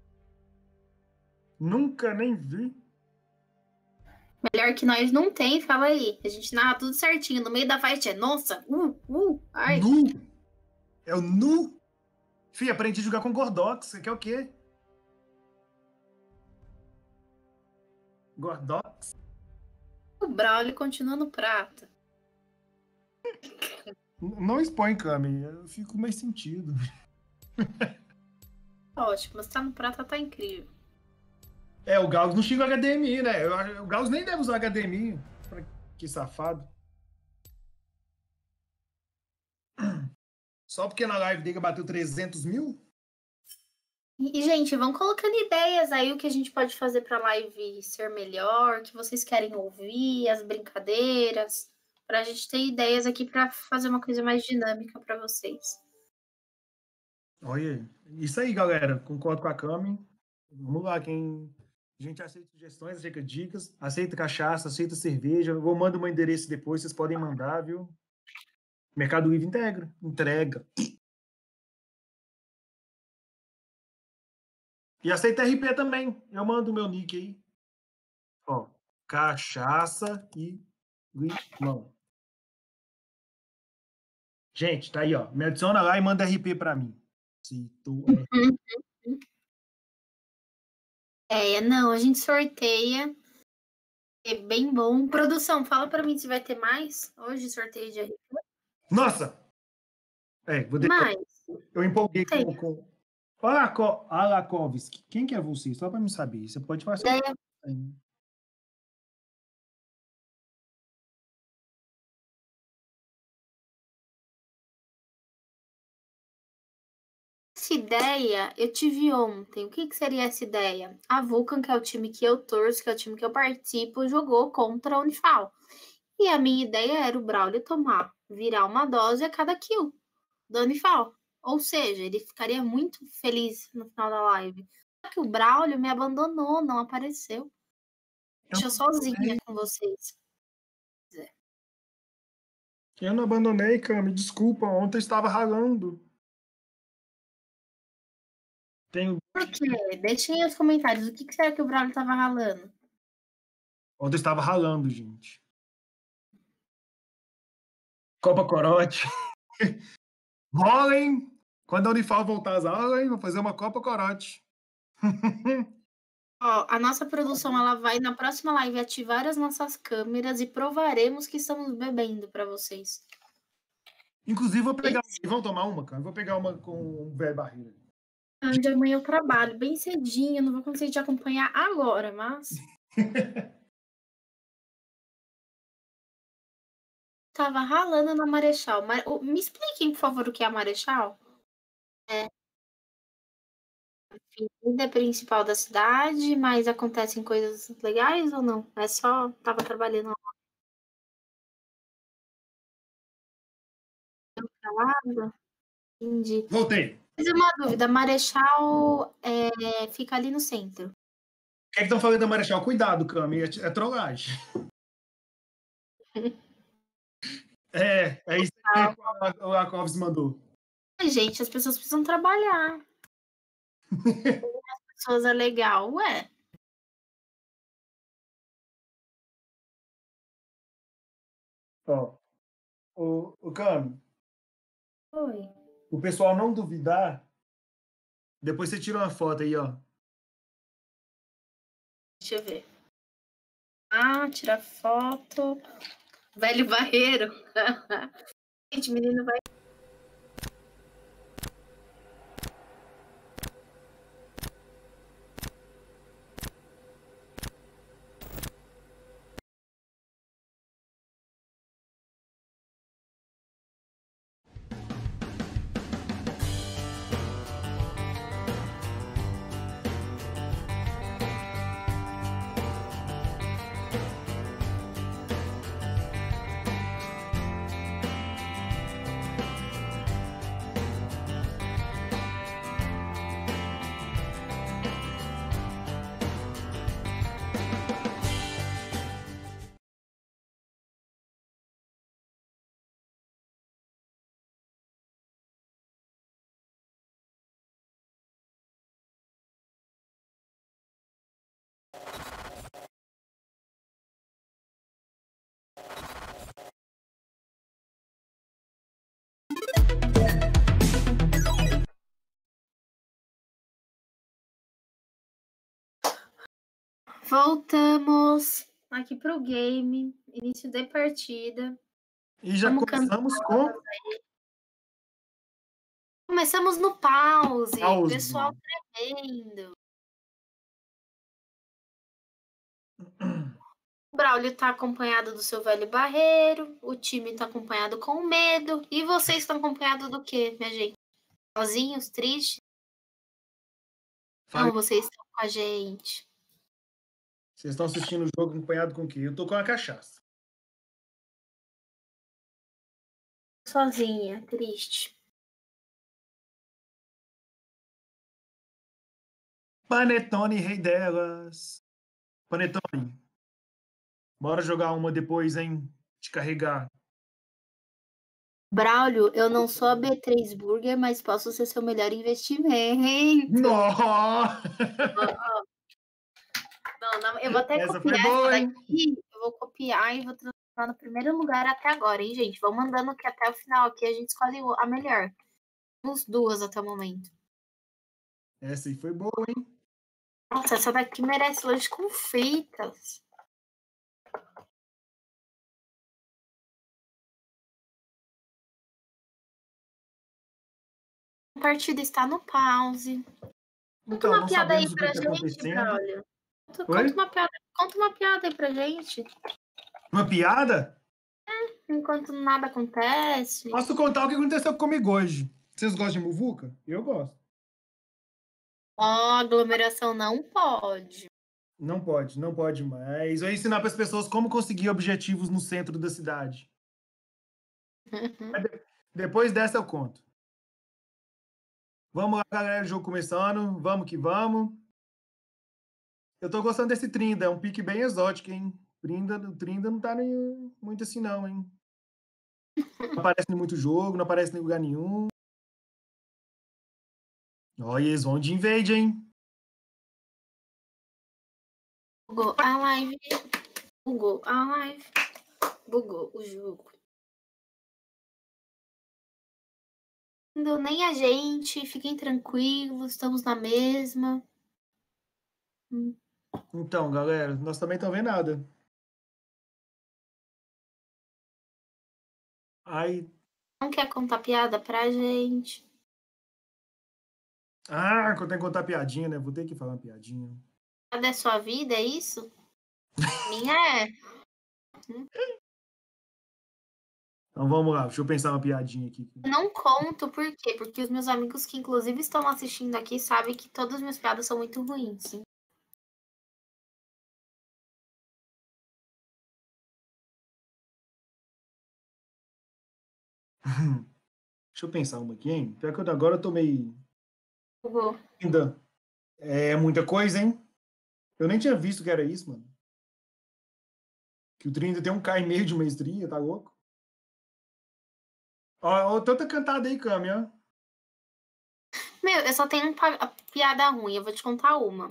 Nunca nem vi. Melhor que nós não tem, fala aí. A gente narra tudo certinho. No meio da fight é nossa. Ai. Nu. É o Nu. Fih, aprendi a jogar com Gordox. Você quer o quê? Gordox? O Braulio continua no prata. Não expõe, Cami. Eu fico meio sentido. Ótimo, mas tá no prata, tá incrível. É, o Gauss não xinga HDMI, né? O Gauss nem deve usar HDMI. Que safado. Só porque na live dele bateu 300 mil? E, gente, vão colocando ideias aí o que a gente pode fazer pra live ser melhor, o que vocês querem ouvir, as brincadeiras, pra gente ter ideias aqui pra fazer uma coisa mais dinâmica pra vocês. Olha, isso aí, galera. Concordo com a Cami. Vamos lá, quem... A gente aceita sugestões, aceita dicas, aceita cachaça, aceita cerveja. Eu vou mandar o meu endereço depois, vocês podem mandar, viu? Mercado Livre entrega. E aceita RP também. Eu mando o meu nick aí. Ó, cachaça e limão. Gente, tá aí, ó. Me adiciona lá e manda RP pra mim. Não, a gente sorteia. É bem bom. Produção, fala pra mim se vai ter mais hoje, sorteio de RP. Nossa! Vou deixar. Mais. Eu empolguei com... Alakovski. Quem que é você? Só pra me saber. Você pode fazer. Essa ideia eu tive ontem. O que seria essa ideia? A Vulcan, que é o time que eu torço, que é o time que eu participo, jogou contra a Unifal. E a minha ideia era o Braulio virar uma dose a cada kill do Unifal. Ou seja, ele ficaria muito feliz no final da live. Só que o Braulio me abandonou, não apareceu. Deixou sozinha com vocês. Eu não abandonei, Cami. Desculpa, ontem eu estava ralando. Por quê? Deixem aí os comentários. O que será que o Braulio estava ralando? Ontem eu estava ralando, gente. Copa Corote. Rolem! Quando a Unifal voltar às aulas, vou fazer uma Copa Corote. Ó, a nossa produção ela vai na próxima live ativar as nossas câmeras e provaremos que estamos bebendo para vocês. Inclusive, vou pegar. Vamos tomar uma, cara? Vou pegar uma com um velho barreira. De amanhã eu trabalho bem cedinho, não vou conseguir te acompanhar agora, mas. Tava ralando na Marechal. Me expliquem, por favor, o que é a Marechal? É. Avenida principal da cidade, mas acontecem coisas legais ou não? É só tava trabalhando lá. Entendi. Voltei. Mas uma dúvida, Marechal fica ali no centro. O que é que estão falando da Marechal? Cuidado, Cami, é trollagem. É isso que o Lakovs mandou. Gente, as pessoas precisam trabalhar. As pessoas é legal, ué. Ó, o Cami. Oi. O pessoal não duvidar, depois você tira uma foto aí, ó. Deixa eu ver. Tira foto. Velho barreiro. Gente, menino vai. Voltamos aqui pro game. Início de partida. E já Vamos começamos com Começamos no pause. Pause. Pessoal tremendo. O Braulio tá acompanhado do seu velho barreiro. O time tá acompanhado com medo. E vocês estão acompanhados do quê, minha gente? Sozinhos, tristes? Fale. Não, vocês estão com a gente. Vocês estão assistindo o jogo acompanhado com o quê? Eu tô com a cachaça. Sozinha, triste. Panetone, rei delas. Panetone. Bora jogar uma depois, hein? Te carregar. Braulio, eu não sou a B3 Burger, mas posso ser seu melhor investimento. Nossa! Não, eu vou até Essa copiar foi boa, essa hein? daqui. Eu vou copiar e vou transformar no primeiro lugar até agora, hein, gente? Vamos mandando que até o final aqui a gente escolhe a melhor. Temos duas até o momento. Essa aí foi boa, hein? Nossa, essa daqui merece lanche com fritas. A partida está no pause. Conta uma não piada aí sabemos o pra que tá gente, acontecendo. Braulio. Oi? Conta uma piada aí pra gente. Uma piada? Enquanto nada acontece. Posso contar o que aconteceu comigo hoje. Vocês gostam de muvuca? Eu gosto. Ó, aglomeração não pode. Não pode mais. Eu ia ensinar para as pessoas como conseguir objetivos no centro da cidade. Depois dessa eu conto. Vamos lá, galera, o jogo começando. Vamos que vamos. Eu tô gostando desse Trinda, é um pique bem exótico, hein? O Trinda não tá nem muito assim não, hein? Não aparece em muito jogo, não aparece em lugar nenhum. Olha, eles vão de invade, hein? Bugou a live. Bugou a live. Bugou o jogo. Não, nem a gente. Fiquem tranquilos. Estamos na mesma. Então, galera, nós também estamos vendo nada. Ai. Não quer contar piada pra gente? Ah, eu tenho que contar piadinha, né? Vou ter que falar uma piadinha. Cadê sua vida, é isso? Minha é. Então vamos lá, deixa eu pensar uma piadinha aqui. Não conto, por quê? Porque os meus amigos que inclusive estão assistindo aqui sabem que todas as minhas piadas são muito ruins. Sim? Deixa eu pensar uma aqui, hein? Pior que agora eu tô meio... Bugou. Ainda é muita coisa, hein? Eu nem tinha visto que era isso, mano. Que o Trinda tem um K e meio de maestria, tá louco? Ó, tanta cantada aí, Cami, ó. Meu, eu só tenho piada ruim, eu vou te contar uma.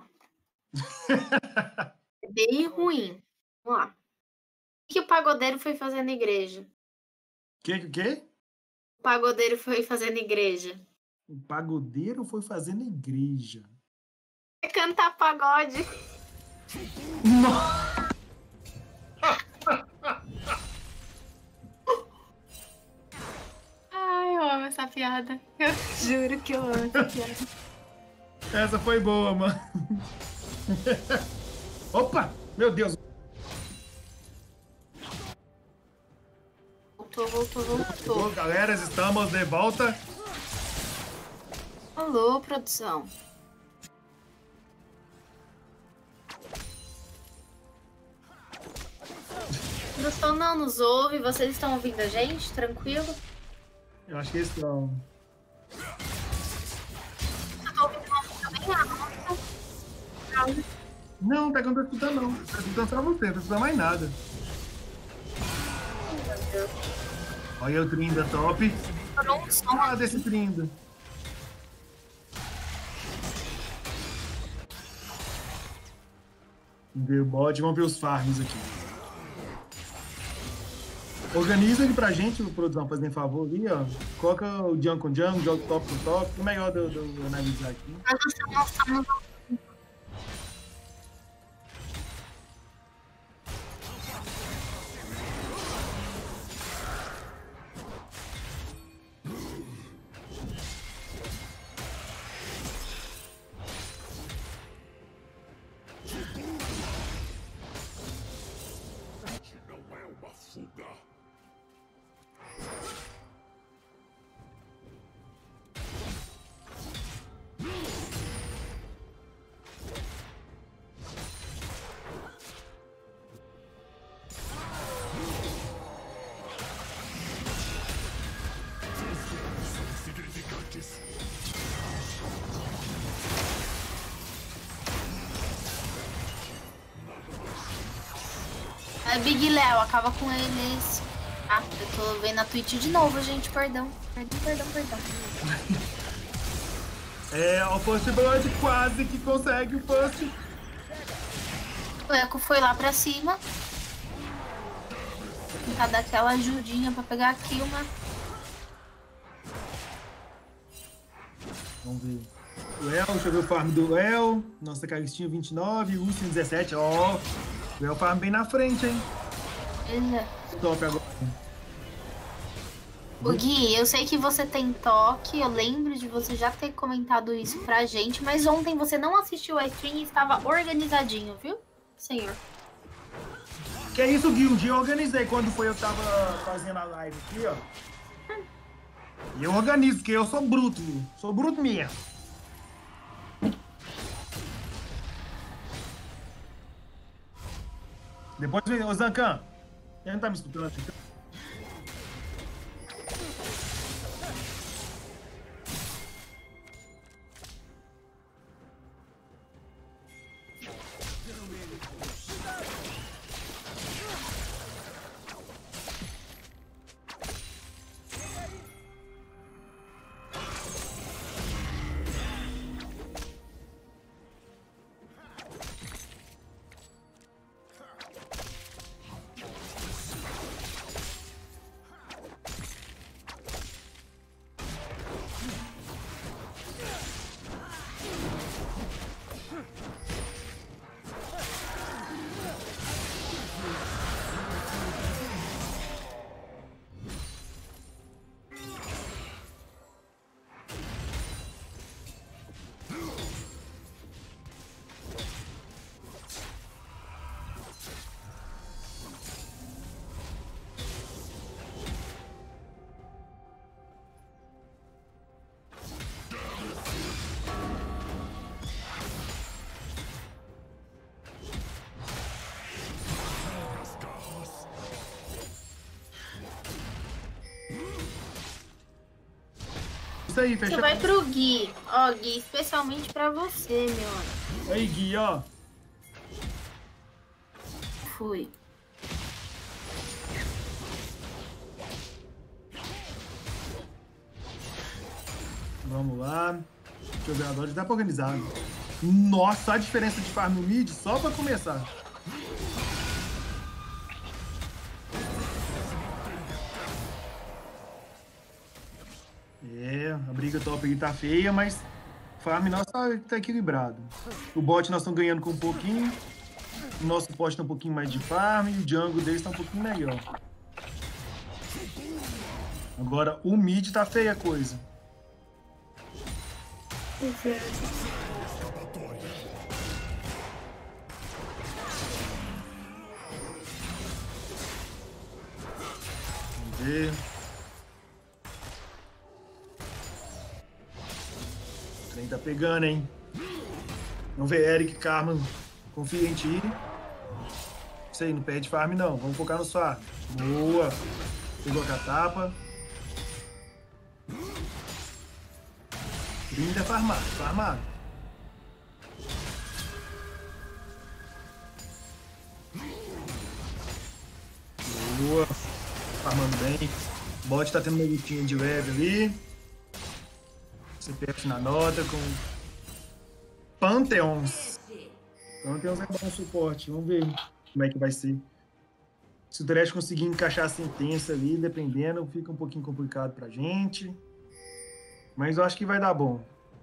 É bem ruim. Vamos lá. O que o pagodeiro foi fazer na igreja? Quê? O pagodeiro foi fazer na igreja. O pagodeiro foi fazer na igreja. É cantar pagode. Ai, eu amo essa piada. Eu juro que eu amo essa piada. Essa foi boa, mano. Opa! Meu Deus! Voltou. Galera, estamos de volta. Alô, produção. A produção não nos ouve, vocês estão ouvindo a gente? Tranquilo? Eu acho que eles estão. Eu tô ouvindo uma música bem alta. Não, tá que eu não tô escutando, não. Tô escutando só você, não tô escutando mais nada. Olha o Trinda top. Ah, desse Trinda. Ver o bot, vamos ver os farms aqui. Organiza ele pra gente, o produção, fazendo favor ali, ó. Coloca o jungle com jungle, joga top com top. É melhor de eu analisar aqui. É Big Léo, acaba com eles. Ah, eu tô vendo a Twitch de novo, gente. Perdão. É, o First Blood quase que consegue o First. O Echo foi lá pra cima. Vou tentar dar aquela ajudinha pra pegar aqui uma. Vamos ver. O El, deixa eu ver o farm do El. Nossa, Calistinho 29, Lucian 17. Ó, o El farm bem na frente, hein? Top agora. O Gui, eu sei que você tem toque, eu lembro de você já ter comentado isso pra gente, mas ontem você não assistiu a stream e estava organizadinho, viu, senhor? Que é isso, Gui? Um dia eu organizei quando foi eu que tava fazendo a live aqui, ó. E eu organizo, porque eu sou bruto, sou bruto mesmo. Depois vem, ô Zancan, você não tá me escutando aqui? Isso aí, fecha. Você vai pro Gui. Ó, Gui, especialmente pra você, meu anjo. Aí, Gui, ó. Fui. Vamos lá. Deixa eu ver agora, já dá pra organizar. Nossa, a diferença de farm no mid só pra começar. É, a briga top aí tá feia, mas farm nosso tá equilibrado. O bot nós estamos ganhando com um pouquinho. O nosso bot tá um pouquinho mais de farm e o jungle deles tá um pouquinho melhor. Agora o mid tá feia a coisa. Vamos ver. O trem tá pegando, hein? Vamos ver, Eric, Carmen. Confia em ti. Isso aí, não perde farm não. Vamos focar no farm. Boa. Pegou a catapa. 30 é farmado. Boa. Farmando bem. O bot tá tendo uma lutinha de web ali. CPF na nota com Pantheons. Pantheons é bom suporte. Vamos ver como é que vai ser. Se o Thresh conseguir encaixar a sentença ali, dependendo, fica um pouquinho complicado pra gente. Mas eu acho que vai dar bom.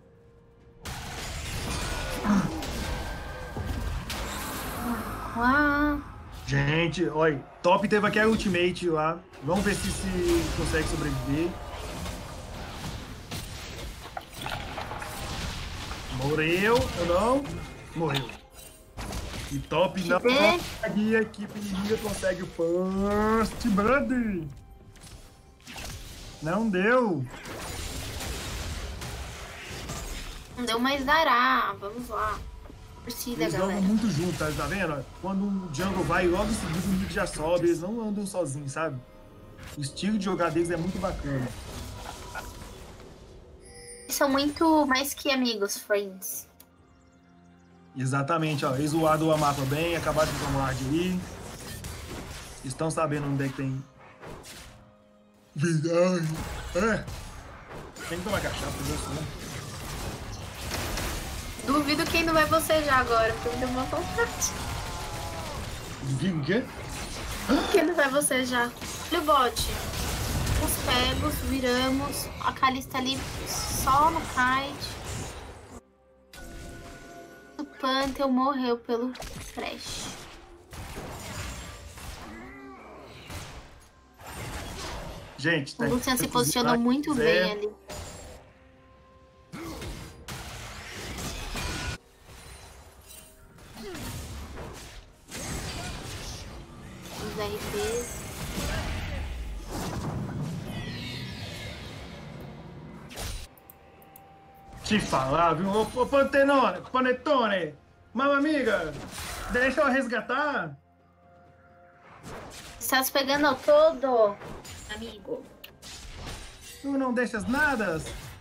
Gente, olha, top teve aqui a ultimate lá. Vamos ver se consegue sobreviver. Morreu ou não? Morreu. E top não consegue, a equipe inimiga consegue o first blood. Não deu. Não deu, mas dará. Vamos lá. Torcida, eles galera. jogam muito juntos, tá vendo? Quando o jungle vai, logo em seguida o mid já sobe. Eles não andam sozinhos, sabe? O estilo de jogar deles é muito bacana. São muito mais que amigos, friends. Exatamente, ó. Eles zoaram o mapa bem, acabaram de tomar um ward ali. Estão sabendo onde é que tem... Verdade. É. Tem que tomar cachaça, né? Duvido quem não vai bocejar agora, porque me deu uma vontade. Duvido o quê? Quem não vai bocejar? Olha o bote. Os pegos, viramos. A Kalista ali só no kite. O Pantheon morreu pelo Thresh. Gente, O Lucian se posicionou muito bem ali. Os RPs. Te falar, viu? Ô, Panetone, mamma amiga, deixa eu resgatar. Estás pegando todo, amigo. Tu não deixas nada?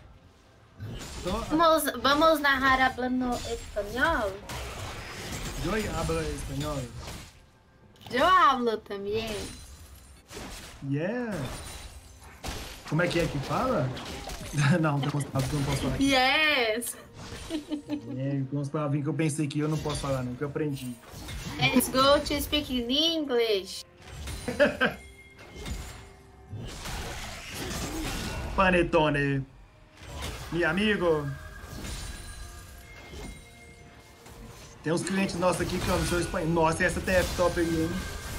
Vamos narrar hablando espanhol? Eu hablo espanhol. Eu hablo também. Yeah. Como é que fala? Não, tem uns palavras que eu não posso falar. Yes! Tem uns palavras que eu pensei que eu não posso falar, não, que eu aprendi. Let's go to speak in English. Panetone, meu amigo. Tem uns clientes nossos aqui que eu não sou espanhol. Nossa, essa TF top aí, hein?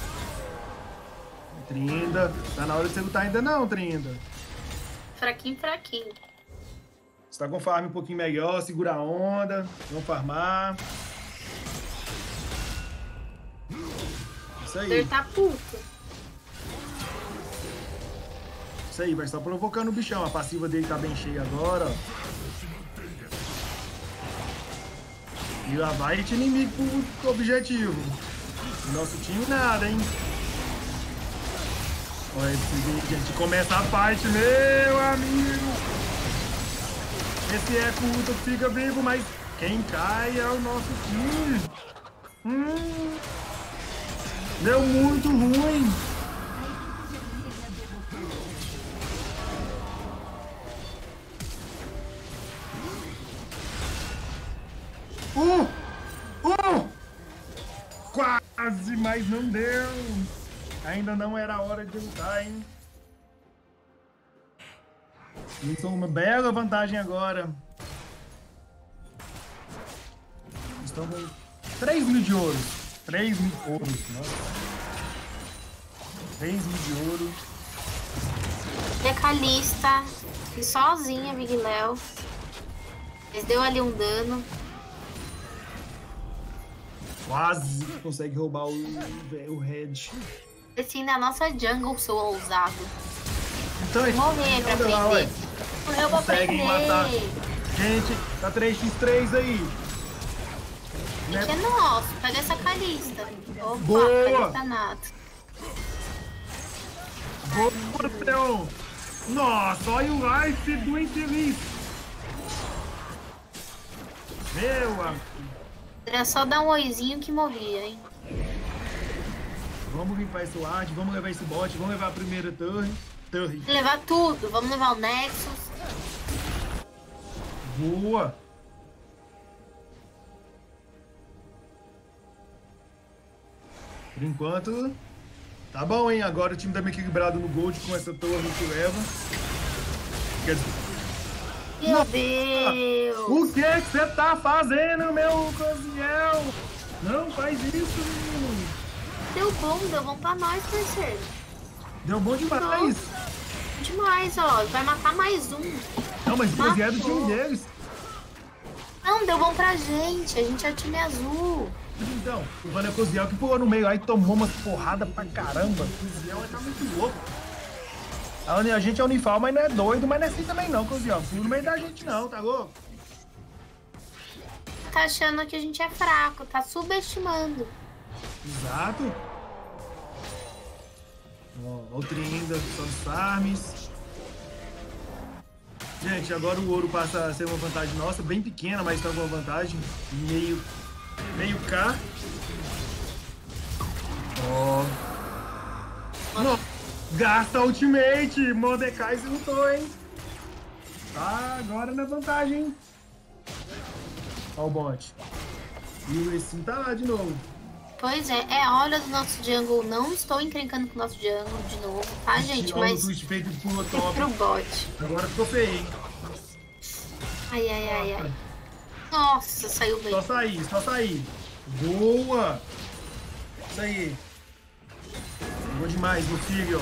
Trinda. Tá na hora de você lutar ainda não, Trinda. Fraquinho, fraquinho. Você tá com farm um pouquinho melhor, segura a onda. Vamos farmar. Isso aí. Ele tá puto. Isso aí, vai só provocando o bichão. A passiva dele tá bem cheia agora, ó. E lá vai de inimigo pro objetivo. Nosso time nada, hein? Olha esse vídeo, gente. Começa a fight, meu amigo. Esse Eco fica vivo, mas quem cai é o nosso time. Deu muito ruim. Quase, mas não deu. Ainda não era a hora de lutar, hein? Isso é uma bela vantagem agora. Estão com 3.000 de ouro. 3.000 ouros, nossa. 3.000 de ouro. E a Kalista, e sozinha, Big Léo. Eles deu ali um dano. Quase consegue roubar o Red. Esse ainda é a nossa jungle, seu ousado. Então, Morrer pra aprender. Morreu pra conseguem aprender. matar. Gente, tá 3x3 aí. Esse é nosso. Pega essa Kalista. Opa, Boa. Kalista nada. Boa, Leon. Nossa, olha o life do infeliz. Meu amigo. Era só dar um oizinho que morria, hein? Vamos limpar esse ward, vamos levar esse bot, vamos levar a primeira torre. Vamos levar tudo. Vamos levar o Nexus. Boa. Por enquanto, tá bom, hein? Agora o time tá meio equilibrado no gold com essa torre que leva. Quer dizer... Meu Deus! O que você tá fazendo, meu Cosiel? Não faz isso, menino. Deu bom pra nós, parceiro. Deu bom demais. Demais, ó. Vai matar mais um. Não, mas o Cosiel é do time deles. Não, deu bom pra gente. A gente é o time azul. Então, o Vana Cosiel que pulou no meio aí tomou umas porradas pra caramba. O Cosiel tá muito louco. A gente é unifal, mas não é doido, mas não é assim também não, Cosiel. Não no meio da gente não, tá louco? Tá achando que a gente é fraco, tá subestimando. Exato. Ó, o Trinda, só os farms. Gente, agora o ouro passa a ser uma vantagem nossa, bem pequena, mas tá com uma vantagem. Meio K. Ó. Gasta ultimate! Mordecai se lutou, hein? Tá agora na vantagem, hein? Ó o bot. E o Essin tá lá de novo. Pois é, é a hora do nosso jungle. Não estou encrencando com o nosso jungle de novo, tá, gente? Mas O Twitch feito pro top. pro bot. Agora ficou feio, hein? Ai. Nossa, saiu bem. Só sair. Boa! Isso aí. Vou demais, meu filho.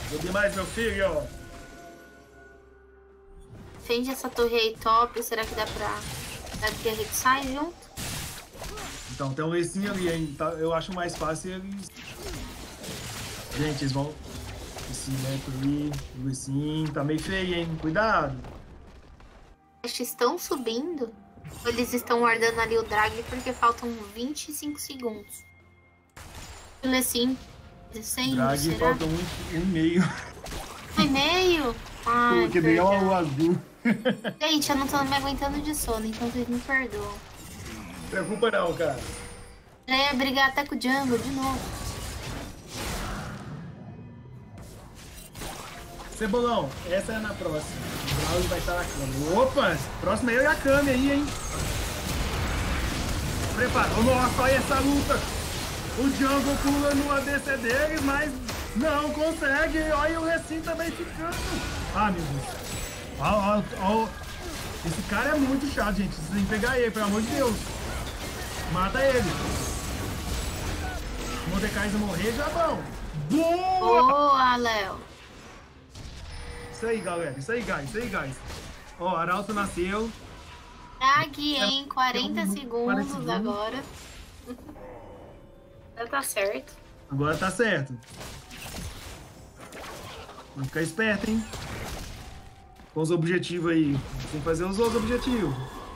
Defende essa torre aí top. Será que dá pra... Será que a gente sai junto? Então, tem um Essin ali, hein? Tá, eu acho mais fácil eles... Gente, eles vão... Esse neto ali, o Essin, tá meio feio, hein? Cuidado. Eles estão subindo. Ou eles estão guardando ali o drag porque faltam 25 segundos. O Essin descendo, Drag será? falta um e meio. Um e meio? Ai, Porque deu perdão. o azul. Gente, eu não tô me aguentando de sono, então vocês me perdoam. Não preocupa não, cara. Já ia brigar até com o Django de novo. Cebolão, essa é na próxima. O Braulio vai estar na cama. Opa, próxima eu e a Kami aí, hein? Prepara. Nossa, olha essa luta. O Django pula no ADC deles, mas não consegue. Olha o Recim também ficando. Ah, meu Deus. Ó. Esse cara é muito chato, gente. Vocês têm que pegar ele, pelo amor de Deus. Mata ele. Se o Mordecai morrer, já vão. Boa! Boa, Léo. Isso aí, galera. Isso aí, guys. Ó, Arauto nasceu. Drag em 40 segundos 40 segundos. agora. Já tá certo. Agora tá certo. Vamos ficar esperto, hein? Com os objetivos aí. Tem que fazer os outros objetivos.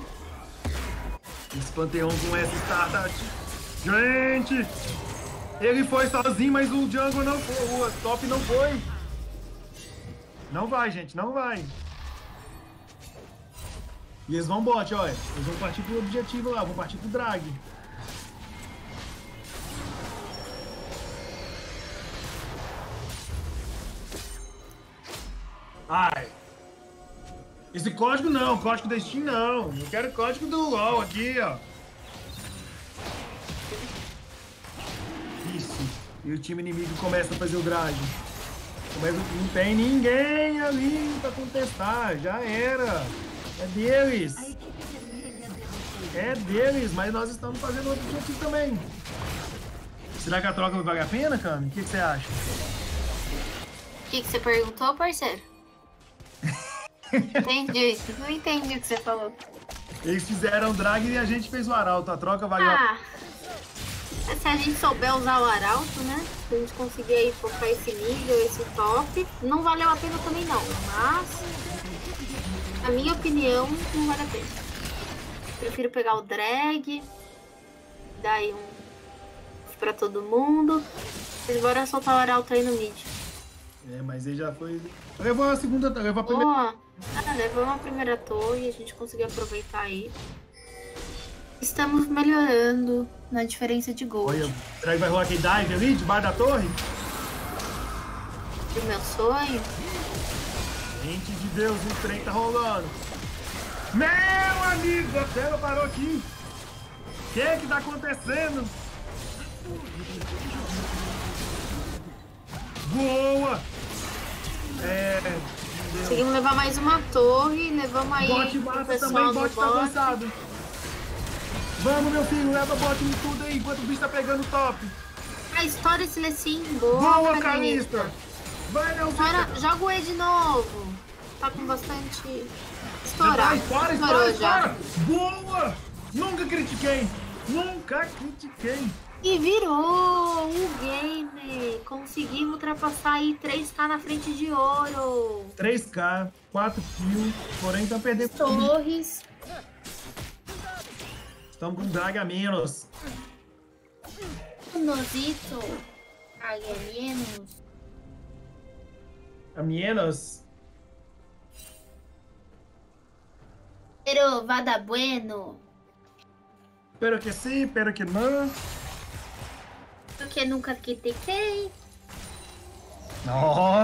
Esse Panteão com essa startup. Gente! Ele foi sozinho, mas o Django não foi. O top não foi. Não vai, gente. Não vai. E eles vão bot, olha. Eles vão partir pro objetivo lá. Vão partir pro drag. Ai. Esse código não, código da Steam não. Eu quero o código do LoL aqui, ó. Isso. E o time inimigo começa a fazer o drag. Não tem ninguém ali pra contestar. Já era. É deles. É deles, mas nós estamos fazendo outro objetivo também. Será que a troca vale a pena, Kami? O que você acha? O que você perguntou, parceiro? Entendi. Não entendi o que você falou. Eles fizeram drag e a gente fez o Arauto. A troca valeu. Se a gente souber usar o Arauto, né? Se a gente conseguir aí focar esse nível, esse top, não valeu a pena também não. Mas, na minha opinião, não vale a pena. Prefiro pegar o drag, dar aí um pra todo mundo. Eles bora soltar o Arauto aí no mid. É, mas ele já foi... Levou a segunda... Levou a primeira... Levou uma primeira torre, a gente conseguiu aproveitar aí. Estamos melhorando na diferença de gold. Olha, será que vai rolar aquele dive ali, debaixo da torre? O meu sonho? Gente de Deus, o trem tá rolando. Meu amigo, a tela parou aqui. O que tá acontecendo? Boa! Conseguimos levar mais uma torre, levamos aí Bot o mata pessoal também, do bot tá avançado. Vamos, meu filho, leva bot em tudo aí, enquanto o bicho tá pegando top. Estoura esse Lecim, boa, Boa, Calista! Vai, meu filho! Agora, joga o E de novo. Tá com bastante... Estourar. Estoura! Boa! Nunca critiquei! E virou o game. Conseguimos ultrapassar aí 3k na frente de ouro. 3k, 4 kills, porém tá perdendo torres. Estamos com drag a menos. Nosito. Drag a menos. A menos? Pero vada bueno. Pero que sim, pero que não. Porque nunca critiquei. Ó.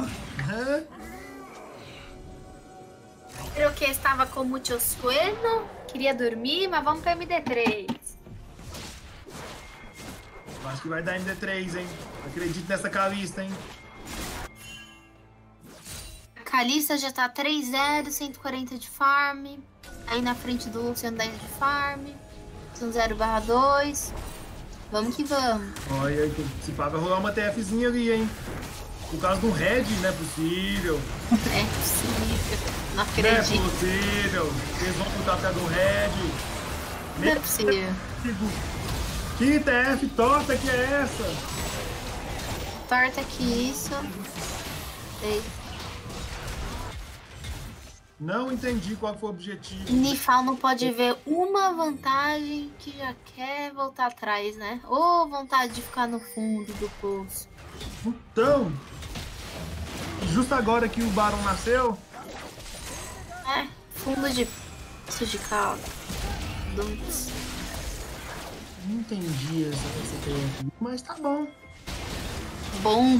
Creo que estava com muito sueño, queria dormir, mas vamos para MD3. Acho que vai dar MD3, hein? Acredito nessa Kalista, hein? A Kalista já tá 3-0, 140 de farm. Aí na frente do Luciano 10 de farm. São 0/2. Vamos que vamos. Olha, se pá, vai rolar uma TFzinha ali, hein? Por causa do Red, não é possível. É possível. Não Não é acredito. possível. Eles vão lutar até do Red. Não é possível. Que TF torta que é essa? Torta que isso. Ei. Não entendi qual foi o objetivo. Nifal não pode ver uma vantagem que já quer voltar atrás, né? Ou vontade de ficar no fundo do poço. Então, justo agora que o Baron nasceu, É, fundo de poço de caldo. Dudes. não entendi essa TF, mas tá bom. Bom.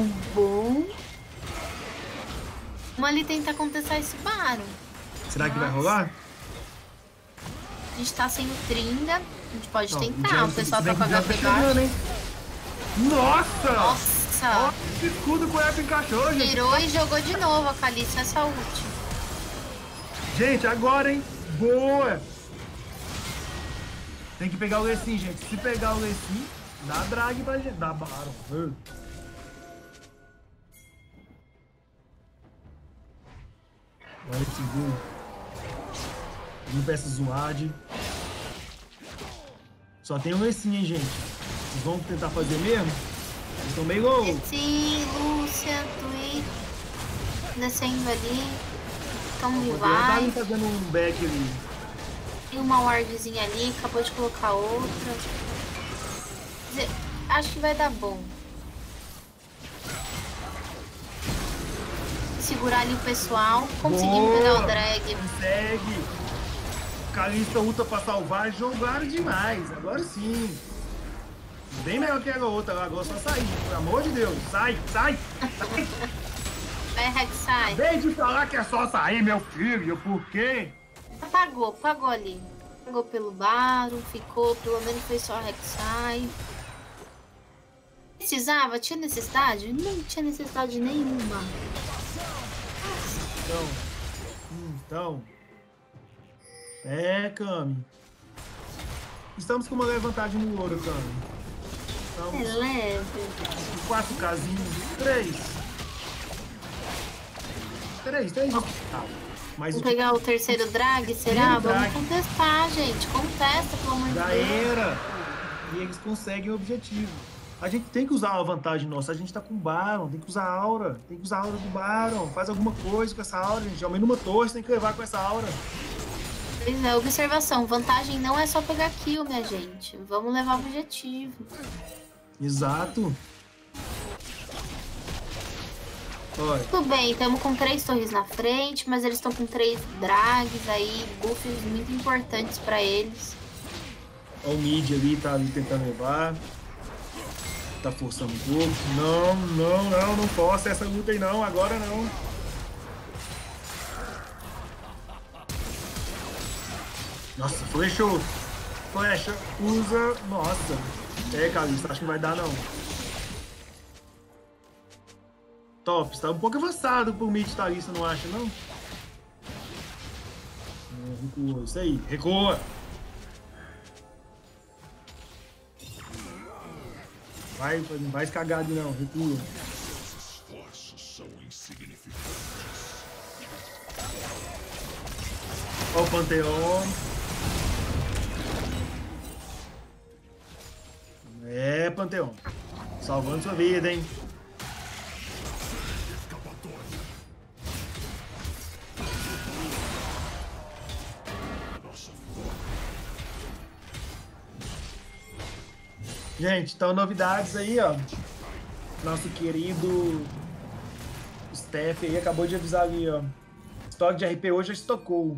Vamos ali tentar contestar esse Baron. Será que vai Nossa. rolar? A gente tá sem o Trinda. A gente pode Não, tentar. O pessoal tá com a já HP chegando, baixo. hein? Nossa! Nossa! Ó, que escudo com o F encaixou, gente. Tirou e jogou de novo a Kalista essa ult. Gente, agora, hein? Boa! Tem que pegar o Lecim, gente. Se pegar o Lecim, dá drag pra gente. Dá Baron. Olha esse gol. Não peça Zuad. Só tem um Lecim, hein, gente. Vocês vão tentar fazer mesmo? Eles estão meio loucos. Esse Lúcia, Twitch. Descendo ali. Então Tá vai. fazendo um back ali. Tem uma wardzinha ali. Acabou de colocar outra. Quer dizer, acho que vai dar bom. Segurar ali o pessoal. Conseguimos Boa! pegar o drag. Consegue. Kalista ulta pra salvar. Jogaram demais. Agora sim. Bem melhor que a outra. Agora só sair. Pelo amor de Deus. Sai. Vai, Rek'Sai. Acabei de falar que é só sair, meu filho. Por quê? Pagou ali. Pagou pelo Baron, ficou, pelo menos foi só Rek'Sai. Precisava? Tinha necessidade? Não tinha necessidade nenhuma. Então. É, Kami. Estamos com uma leve vantagem no ouro, Kami. É Estamos leve. com 4 casinhos. 3. Mas Vamos pegar o terceiro drag, será? Terceiro drag. Vamos contestar, gente. Contesta, pelo amor de já Deus. era. E eles conseguem o objetivo. A gente tem que usar a vantagem nossa. A gente tá com o Baron. Tem que usar a aura. Tem que usar a aura do Baron. Faz alguma coisa com essa aura, gente. Ao menos uma torre tem que levar com essa aura. Pois é, observação. Vantagem não é só pegar kill, minha gente. Vamos levar o objetivo. Exato. Olha. Tudo bem, estamos com 3 torres na frente, mas eles estão com 3 drags aí, buffs muito importantes pra eles. Olha o mid ali, tá ali tentando levar. Tá forçando um pouco. Não posso essa luta aí não, agora não. Nossa, flechou. Flecha, usa. Nossa. É, Kalista, acho que não vai dar não. Top, está um pouco avançado pro mid Kalista, não acha não? Recua, isso aí, recua. Vai cagado não, recua. Ó o Panteão. É, Panteão. Salvando sua vida, hein? Gente, então novidades aí, ó. Nosso querido Steph aí acabou de avisar ali, ó. Estoque de RP hoje já estocou.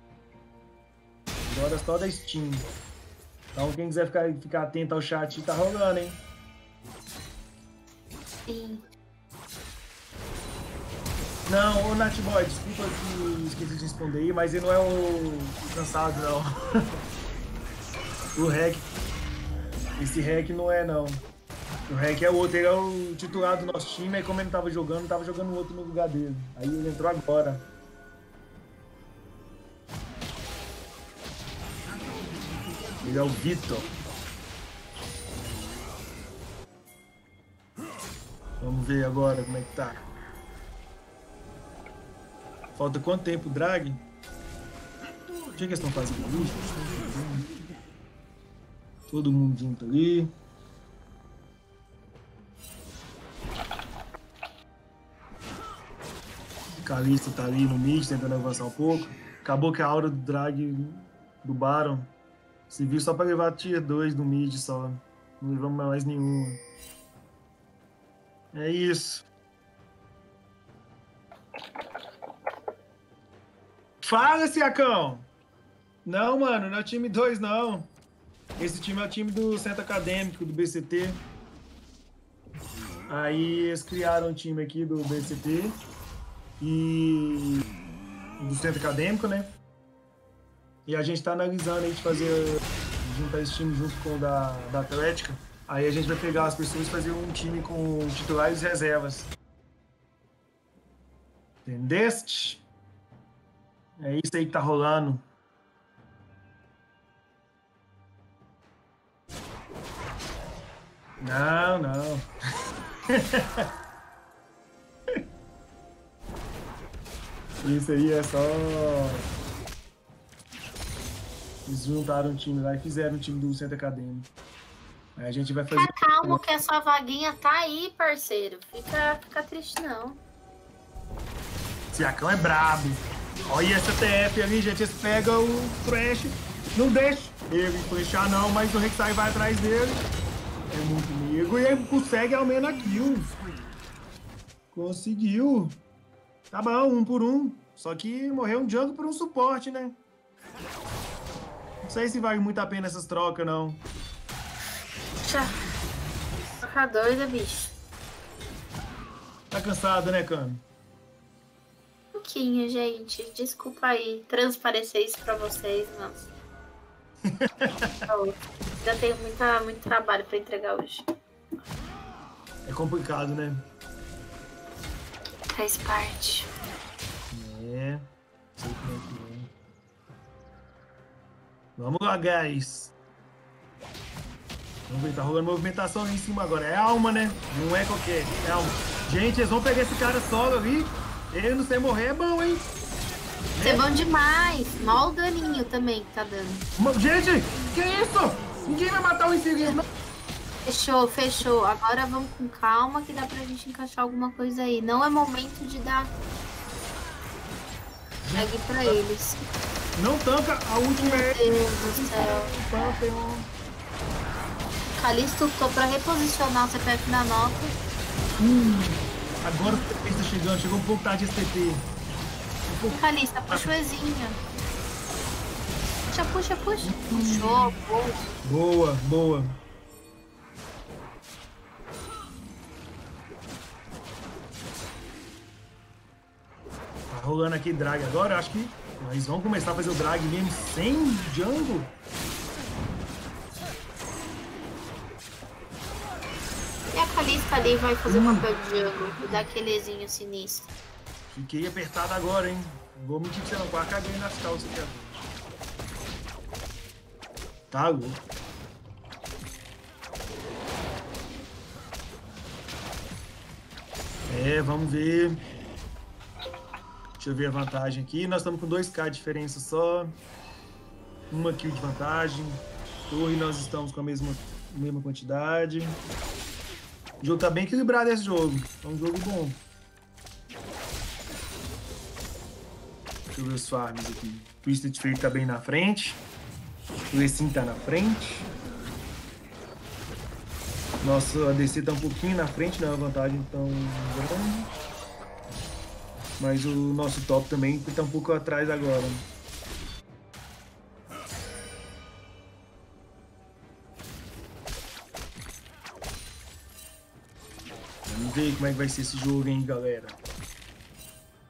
Agora só da Steam. Então quem quiser ficar atento ao chat, tá rolando, hein? Sim. Não, ô Natboy, desculpa que esqueci de responder aí, mas ele não é o cansado, não. O Rec. Esse Rec não é, não. O Rec é outro, ele é o titular do nosso time, aí como ele não tava jogando outro no lugar dele. Aí ele entrou agora. Ele é o Vitor. Vamos ver agora como é que tá. Falta quanto tempo, Drag? O que eles estão fazendo ali? Todo mundo junto ali. Calista tá ali no mid, tentando avançar um pouco. Acabou que a aura do Drag do Baron se viu só pra levar tier 2 do mid só. Não levamos mais nenhuma. É isso. Fala, Siacão! Não, mano, não é o time 2, não. Esse time é o time do Centro Acadêmico, do BCT. Aí eles criaram um time aqui do BCT e do Centro Acadêmico, né? E a gente tá analisando aí de fazer, juntar esse time junto com o da Atlética. Aí a gente vai pegar as pessoas e fazer um time com titulares e reservas. Entendeste? É isso aí que tá rolando. Não, não. Isso aí é só... Eles juntaram um time lá e fizeram um time do Centro Acadêmico. Aí a gente vai fazer... Fica calmo que a sua vaguinha tá aí, parceiro. Fica triste, não. Siacão é brabo. Olha essa TF ali, gente. Eles pegam o Thresh. Não deixa ele flechar, não, mas o Rek'Sai vai atrás dele. É muito amigo. E ele consegue ao menos a kill. Conseguiu. Tá bom, 1 por 1. Só que morreu um jungle por um suporte, né? Não sei se vale muito a pena essas trocas, não. Troca doida, bicho. Tá cansado, né, Cami? Um pouquinho, gente. Desculpa aí transparecer isso pra vocês, mas... Já tenho muito trabalho pra entregar hoje. É complicado, né? Faz parte. É. Sei como é que é. Vamos lá, guys. Vamos ver, tá rolando movimentação ali em cima agora. É alma, né? Não é qualquer. É alma. Gente, eles vão pegar esse cara solo ali. Ele não sei morrer é bom, hein? Isso é bom demais. Mal o daninho também que tá dando. Gente, que isso? Ninguém vai matar o infeliz, não. Fechou. Agora vamos com calma que dá pra gente encaixar alguma coisa aí. Não é momento de dar tag pra eles. Não tanca a última. Meu Deus do céu. Calisto tô pra reposicionar o CPF na nota. Agora o TP está chegando. Chegou um pouco tarde esse TP. Calista, puxa o Ezinho. Puxa. Puxou, Boa. Tá rolando aqui drag agora. Acho que nós vamos começar a fazer o drag mesmo sem jungle. E a Calista ali vai fazer o papel de jungle e dar aquele Ezinho sinistro. Fiquei apertado agora, hein? Não vou mentir que você não quase caguei nas calças aqui agora. Tá louco. Vamos ver. Deixa eu ver a vantagem aqui. Nós estamos com 2k de diferença só. 1 kill de vantagem. Torre nós estamos com a mesma quantidade. O jogo tá bem equilibrado esse jogo. É um jogo bom. Deixa eu ver os farms aqui. O Twisted Fate tá bem na frente. O Essin tá na frente. Nosso ADC tá um pouquinho na frente, não é uma vantagem tão grande. Mas o nosso top também tá um pouco atrás agora. Vamos ver como é que vai ser esse jogo, hein, galera.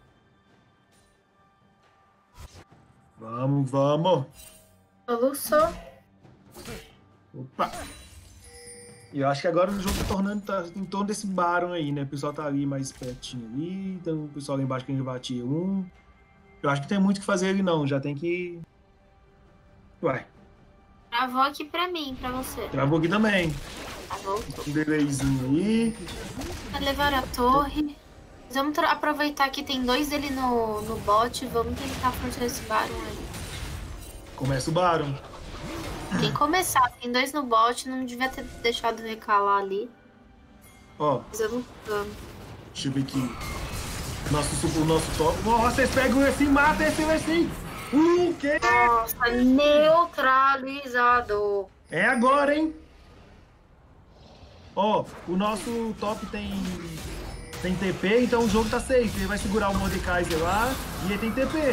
Vamos, vamos. Soluçou. Opa. E eu acho que agora o jogo tá em torno desse Baron aí, né? O pessoal tá ali mais pertinho ali. Então o pessoal lá embaixo que a gente batia um. Eu acho que tem muito o que fazer ali não. Já tem que... Uai. Travou aqui pra mim, pra você. Travou aqui também. Travou. Um delayzinho aí. Vai levar a torre. Vamos aproveitar que tem 2 dele no bot. Vamos tentar forçar esse Baron aí. Começa o Baron. Tem que começar. Tem 2 no bot. Não devia ter deixado recalar ali. Ó, Mas eu não amo. deixa eu ver aqui. O nosso top. Nossa, vocês pegam esse e matam esse assim. O quê? Nossa, neutralizado. É agora, hein? Ó, o nosso top tem TP, então o jogo tá safe. Ele vai segurar o Mordekaiser lá e ele tem TP.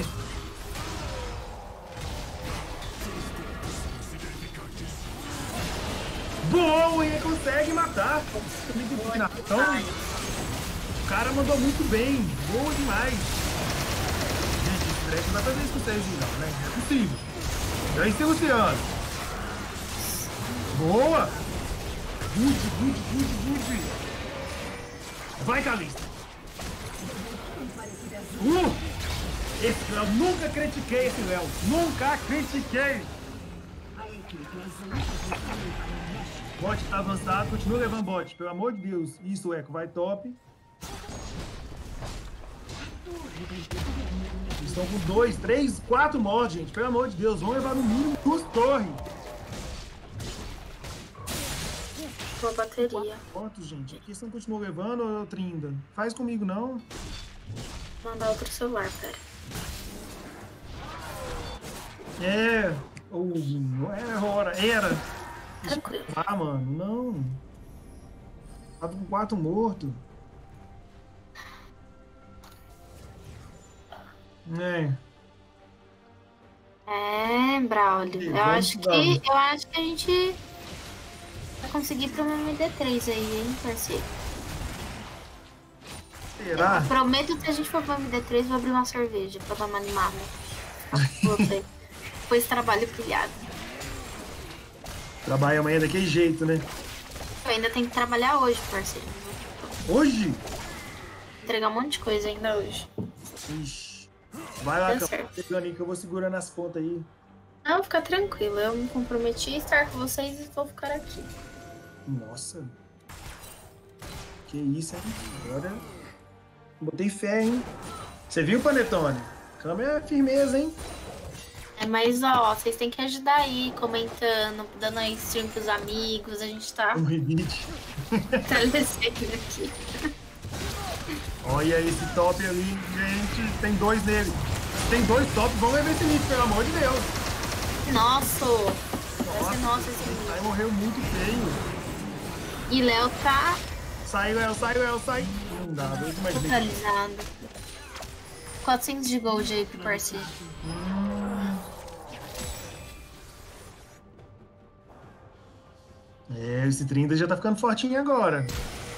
Boa, ele consegue matar. Então, o cara mandou muito bem. Boa demais. Gente, esse Drake não vai fazer isso com o Sérgio, não, né? É possível. Já esse Luciano. Boa. Good. Vai, Calista. Esse Léo, nunca critiquei esse Léo. Nunca critiquei. Bot tá avançado, continua levando bot, pelo amor de Deus. Isso, Eco, vai top. Eles estão com 2, 3, 4 mods, gente. Pelo amor de Deus, vamos levar no mínimo 2 torres. Boa bateria. Quantos, gente? Aqui você não continua levando ou Trinda? Faz comigo, não. Vou mandar outro celular, pera. Era. Tranquilo. Ah, mano, não. Tava com 4 mortos. Braulio. Eu Vamos acho que que a gente vai conseguir pro MD3 aí, hein, parceiro? Será? Eu prometo que se a gente for pro MD3, vou abrir uma cerveja pra dar uma animada. Depois trabalho pilhado. Trabalha amanhã daquele jeito, né? Eu ainda tenho que trabalhar hoje, parceiro. Hoje? Entregar um monte de coisa ainda hoje. Ixi. Vai lá, Tá que eu vou pegando aí, que eu vou segurando as pontas aí. Não, fica tranquilo. Eu me comprometi a estar com vocês e vou ficar aqui. Nossa. Que isso, hein? Agora botei fé, hein? Você viu, Panetone? Câmera é firmeza, hein? Mas, ó, vocês têm que ajudar aí, comentando, dando aí stream pros amigos. A gente tá Um rebite. fortalecendo aqui. Olha esse top ali, gente. Tem 2 nele. Tem 2 top, vamos levar esse mito, pelo amor de Deus. Nossa! Vai ser nosso esse vídeo. Aí morreu muito feio. E Léo tá Sai, Léo, sai. Não dá, Deus imaginei. totalizado. 400 de gold aí pro parceiro. Esse Trinda já tá ficando fortinho agora.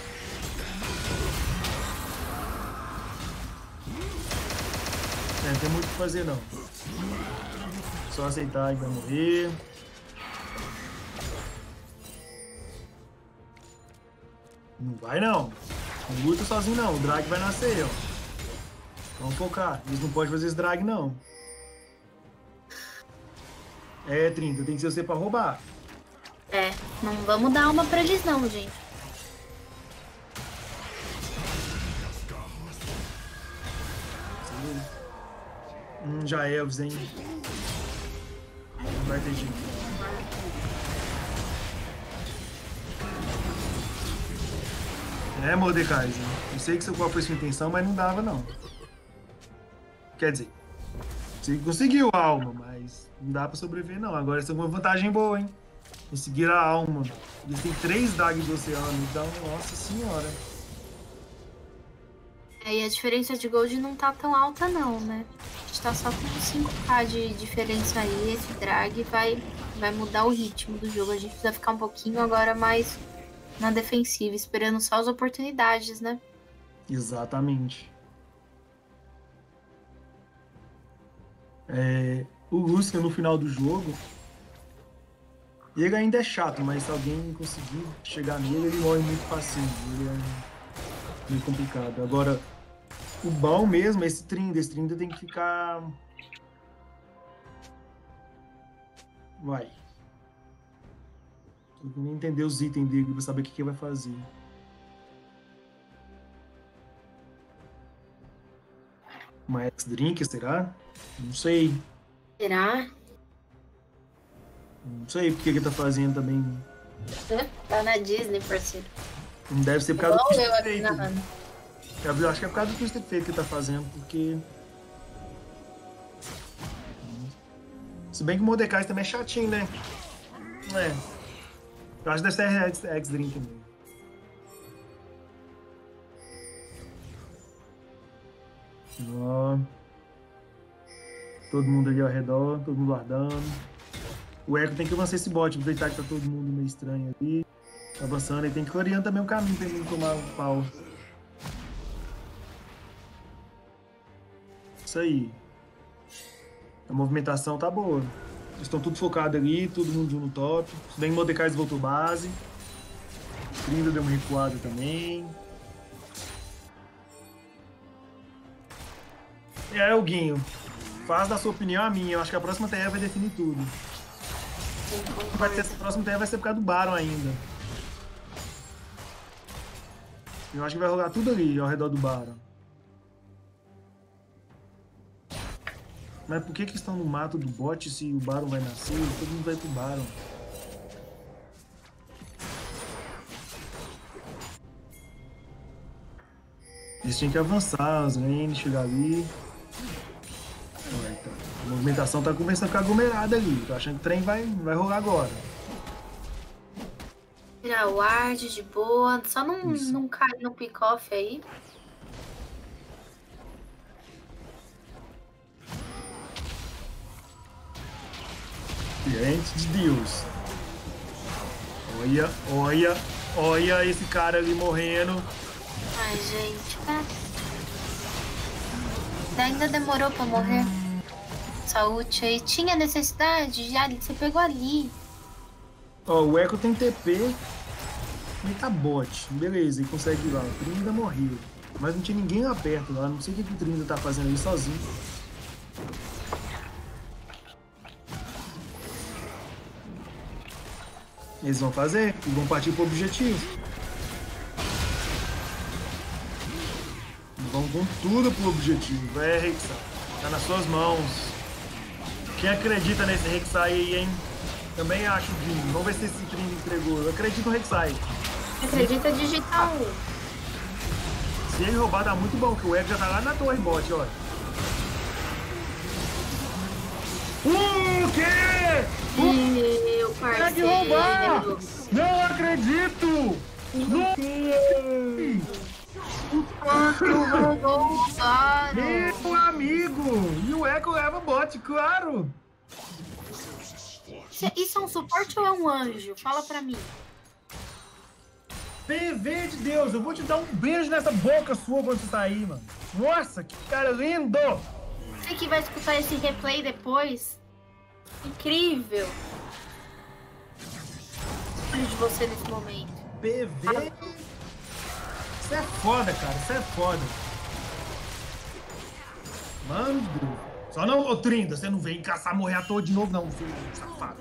Não tem muito o que fazer, não. Só aceitar que vai morrer. Não vai, não. Não luta sozinho, não. O drag vai nascer, ó. Vamos focar. Eles não podem fazer esse drag, não. Trinda, tem que ser você pra roubar. Não vamos dar uma pra eles não, gente. Já Elvis, hein? Não vai ter jeito. Mordekaiser. Eu sei que qual foi a sua intenção, mas não dava, não. Quer dizer, você conseguiu a alma, mas não dá pra sobreviver, não. Agora você tem uma vantagem boa, hein? Conseguir a alma. Eles têm 3 dagas do oceano, então, nossa senhora. E a diferença de gold não tá tão alta não, né? A gente tá só com 5k de diferença aí. Esse drag vai mudar o ritmo do jogo. A gente precisa ficar um pouquinho agora mais na defensiva, esperando só as oportunidades, né? Exatamente. o Lucian no final do jogo, ele ainda é chato, mas se alguém conseguir chegar nele, ele morre muito facinho. Ele é meio complicado. Agora, o bom mesmo é esse Trinda tem que ficar... Vai. Tem que entender os itens dele pra saber o que ele vai fazer. Uma X-Drink, será? Não sei. Será? Não sei porque ele tá fazendo também. Tá na Disney, parceiro. Não deve ser por causa do Igual eu Twisted aqui Fate. narrando. Eu acho que é por causa do Twisted Fate que ele tá fazendo, porque... Se bem que o Mordecai também é chatinho, né? É. Eu acho que deve ser X-Drink mesmo. Ó. Todo mundo ali ao redor, todo mundo guardando. O Echo tem que avançar esse bot, aproveitar que tá todo mundo meio estranho ali. Tá avançando, ele tem que clareando também o caminho pra ele não tomar o pau. Isso aí. A movimentação tá boa. Eles estão tudo focados ali, todo mundo no top. Se bem que o Mordecai voltou base. Trinda deu uma recuada também. É, Huguinho. Faz da sua opinião a minha. Eu acho que a próxima TR vai definir tudo. A próxima TR vai ser por causa do Baron ainda. Eu acho que vai rolar tudo ali ao redor do Baron. Mas por que estão no mato do bot se o Baron vai nascer? Todo mundo vai pro Baron. Eles tinham que avançar, as lanes, chegar ali. Então, a movimentação tá começando a ficar aglomerada ali. Tô achando que o trem vai rolar agora. Tirar o ward de boa. Só não cair no pick-off aí. Gente de Deus. Olha esse cara ali morrendo. Ai, gente, tá. Ainda demorou pra morrer. Saúde aí. Tinha necessidade? Já você pegou ali. Ó, o Echo tem TP. Ele tá bot. Beleza, ele consegue ir lá. O Trinda morreu. Mas não tinha ninguém lá perto lá. Não sei o que o Trinda tá fazendo ali sozinho. Eles vão fazer e vão partir pro objetivo. Vão com tudo pro objetivo. É, Rek'Sai. Tá nas suas mãos. Quem acredita nesse Rek'Sai aí, hein? Também acho, Vinho. Vamos ver se esse Trinda entregou. Eu acredito no Rek'Sai. Acredita digital. Se ele roubar, dá muito bom, que o Echo já tá lá na torre bot, olha. O quê? Meu parceiro. roubar! Não acredito! Meu Deus! O quanto roubou o Baron! Meu amigo! E o Echo leva bot, claro! Isso é um suporte ou é um anjo? Fala pra mim. PV de Deus, eu vou te dar um beijo nessa boca sua quando você sair, mano. Nossa, que cara lindo! Você que vai escutar esse replay depois. Incrível! Olho de você nesse momento. PV? Isso é foda, cara. Isso é foda. Mano, só não, ô Trinda, você não vem caçar morrer à toa de novo, não, filho safado.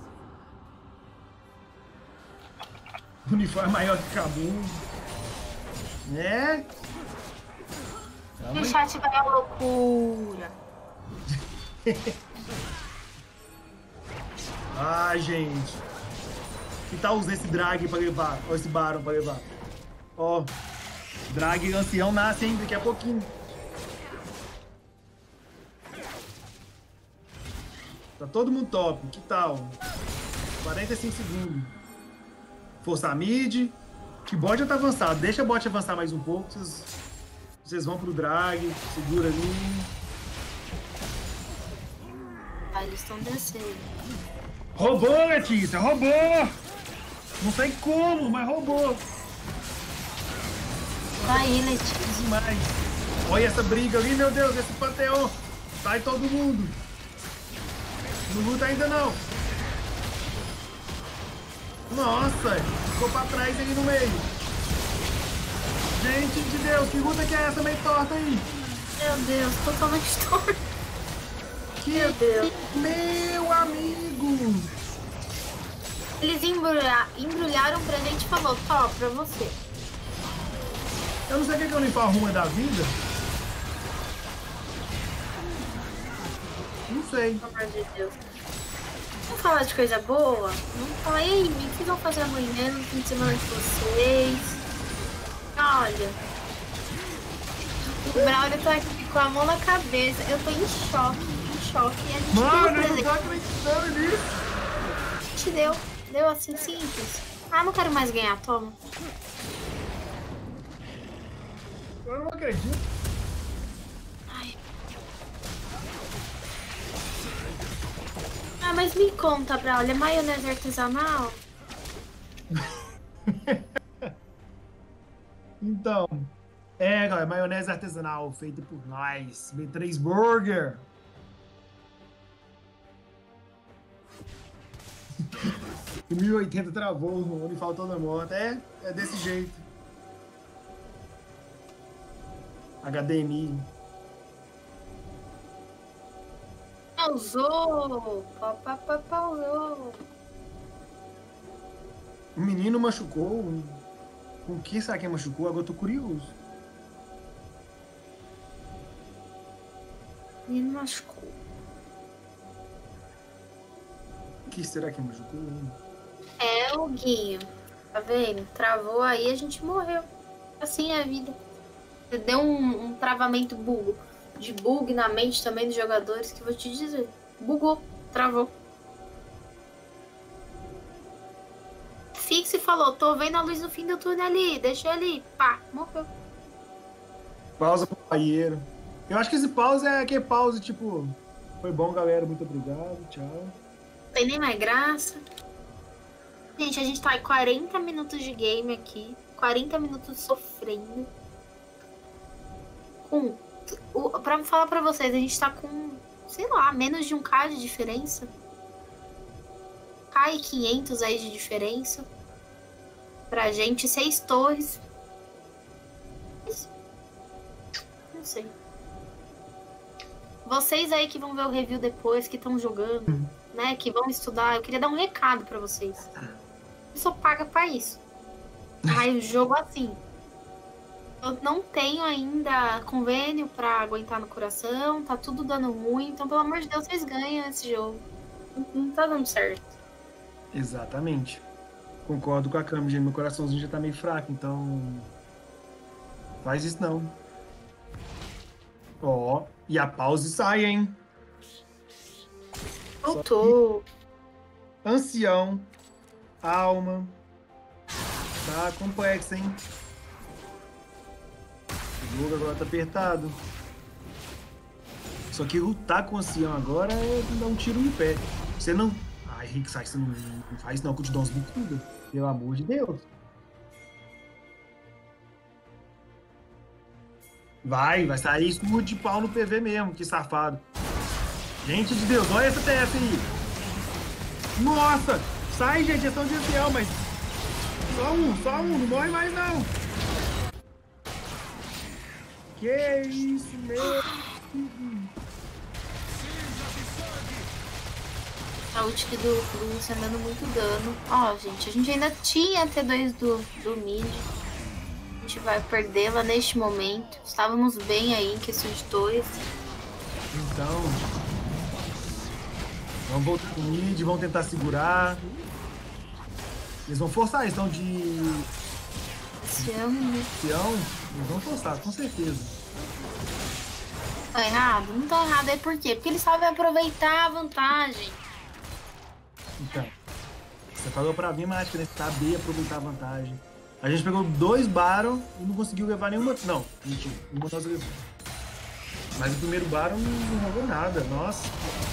O uniforme é maior que Cabum. É? O chat vai à loucura. Ai, gente. Que tal usar esse drag pra levar? Ó, esse Baron pra levar. Ó, drag ancião nasce, hein? Daqui a pouquinho. Tá todo mundo top. Que tal? 45 segundos. Forçar mid. Que bot já tá avançado. Deixa o bot avançar mais um pouco. Vocês vão pro drag. Segura ali. Ah, eles estão descendo. Roubou, Letícia. Roubou. Não sei como, mas roubou. Aí, Letícia. Demais. Olha essa briga ali, meu Deus. Esse panteão. Sai todo mundo. Não luta ainda não. Nossa, ficou pra trás aí no meio. Gente de Deus, que luta que é essa meio torta aí? Meu Deus, totalmente torta. Meu Deus. Meu amigo. Eles embrulharam pra gente e falou, Tó, pra você. Eu não sei o que eu não arrumo da vida. Não sei. Pelo amor de Deus. Vamos falar de coisa boa? Vamos falar, e aí, o que vocês vão fazer amanhã no fim de semana de vocês? Olha. O Braulio tá aqui com a mão na cabeça. Eu tô em choque. E a gente Mano, eu não tô acreditando nisso. A gente deu assim simples. Ah, não quero mais ganhar, toma. Eu não acredito. Ai. Ah, mas me conta, Braulio, é maionese artesanal? Então, galera, maionese artesanal feita por nós. B3 Burger. O 1080 travou, o homem faltou na moto. É desse jeito. HDMI. Pausou! Pausou! O menino machucou. Com que será que machucou? Agora eu tô curioso. O menino machucou. O que será que machucou? É o Guinho. Tá vendo? Travou aí, a gente morreu. Assim é a vida. Deu um travamento de bug na mente também dos jogadores, que eu vou te dizer. Bugou, travou. Fix falou, tô vendo a luz no fim do túnel ali, deixa ali. Pá, morreu. Pausa pro banheiro. Eu acho que esse pause é aquele pause, tipo... Foi bom, galera, muito obrigado, tchau. Não tem nem mais graça. Gente, a gente tá em 40 minutos de game aqui. 40 minutos sofrendo. Pra falar pra vocês, a gente tá com, sei lá, menos de 1k de diferença. K e 500 aí de diferença. Pra gente, 6 torres. Não sei. Vocês aí que vão ver o review depois, que estão jogando, né, que vão estudar, eu queria dar um recado pra vocês. A pessoa paga pra isso. Mas o jogo assim. Eu não tenho ainda convênio pra aguentar no coração, tá tudo dando ruim, então pelo amor de Deus, vocês ganham esse jogo. Não tá dando certo. Exatamente. Concordo com a Cami, gente. Meu coraçãozinho já tá meio fraco, então... Faz isso não. Ó, e a pause sai, hein? Voltou. Ancião. Alma. Tá complexo, hein? O jogo agora tá apertado. Só que lutar com o ancião agora é dar um tiro no pé. Você não... Ai, Rick, sai, você não faz não, que eu te dou uns bicudas. Pelo amor de Deus. Vai sair escudo de pau no PV mesmo, que safado. Gente de Deus, olha essa TF aí. Nossa! Sai, gente, é tão de ancião, mas... Só um, não morre mais não. Que isso, meu... A ult do Luciano dando muito dano. Ó, gente, a gente ainda tinha T2 do mid. A gente vai perdê-la neste momento. Estávamos bem aí em questão de torres. Então... Vamos voltar com o mid, vão tentar segurar. Eles vão forçar, eles estão de... Ancião, né? Eles vão forçar, com certeza. Tá errado? Não tá errado. É por quê? Porque eles sabem aproveitar a vantagem. Então, você falou pra mim, mas acho que eles sabem aproveitar a vantagem. A gente pegou 2 Baron e não conseguiu levar nenhuma... Não, mentira, uma nós levou. Mas o primeiro Baron não jogou nada, nossa.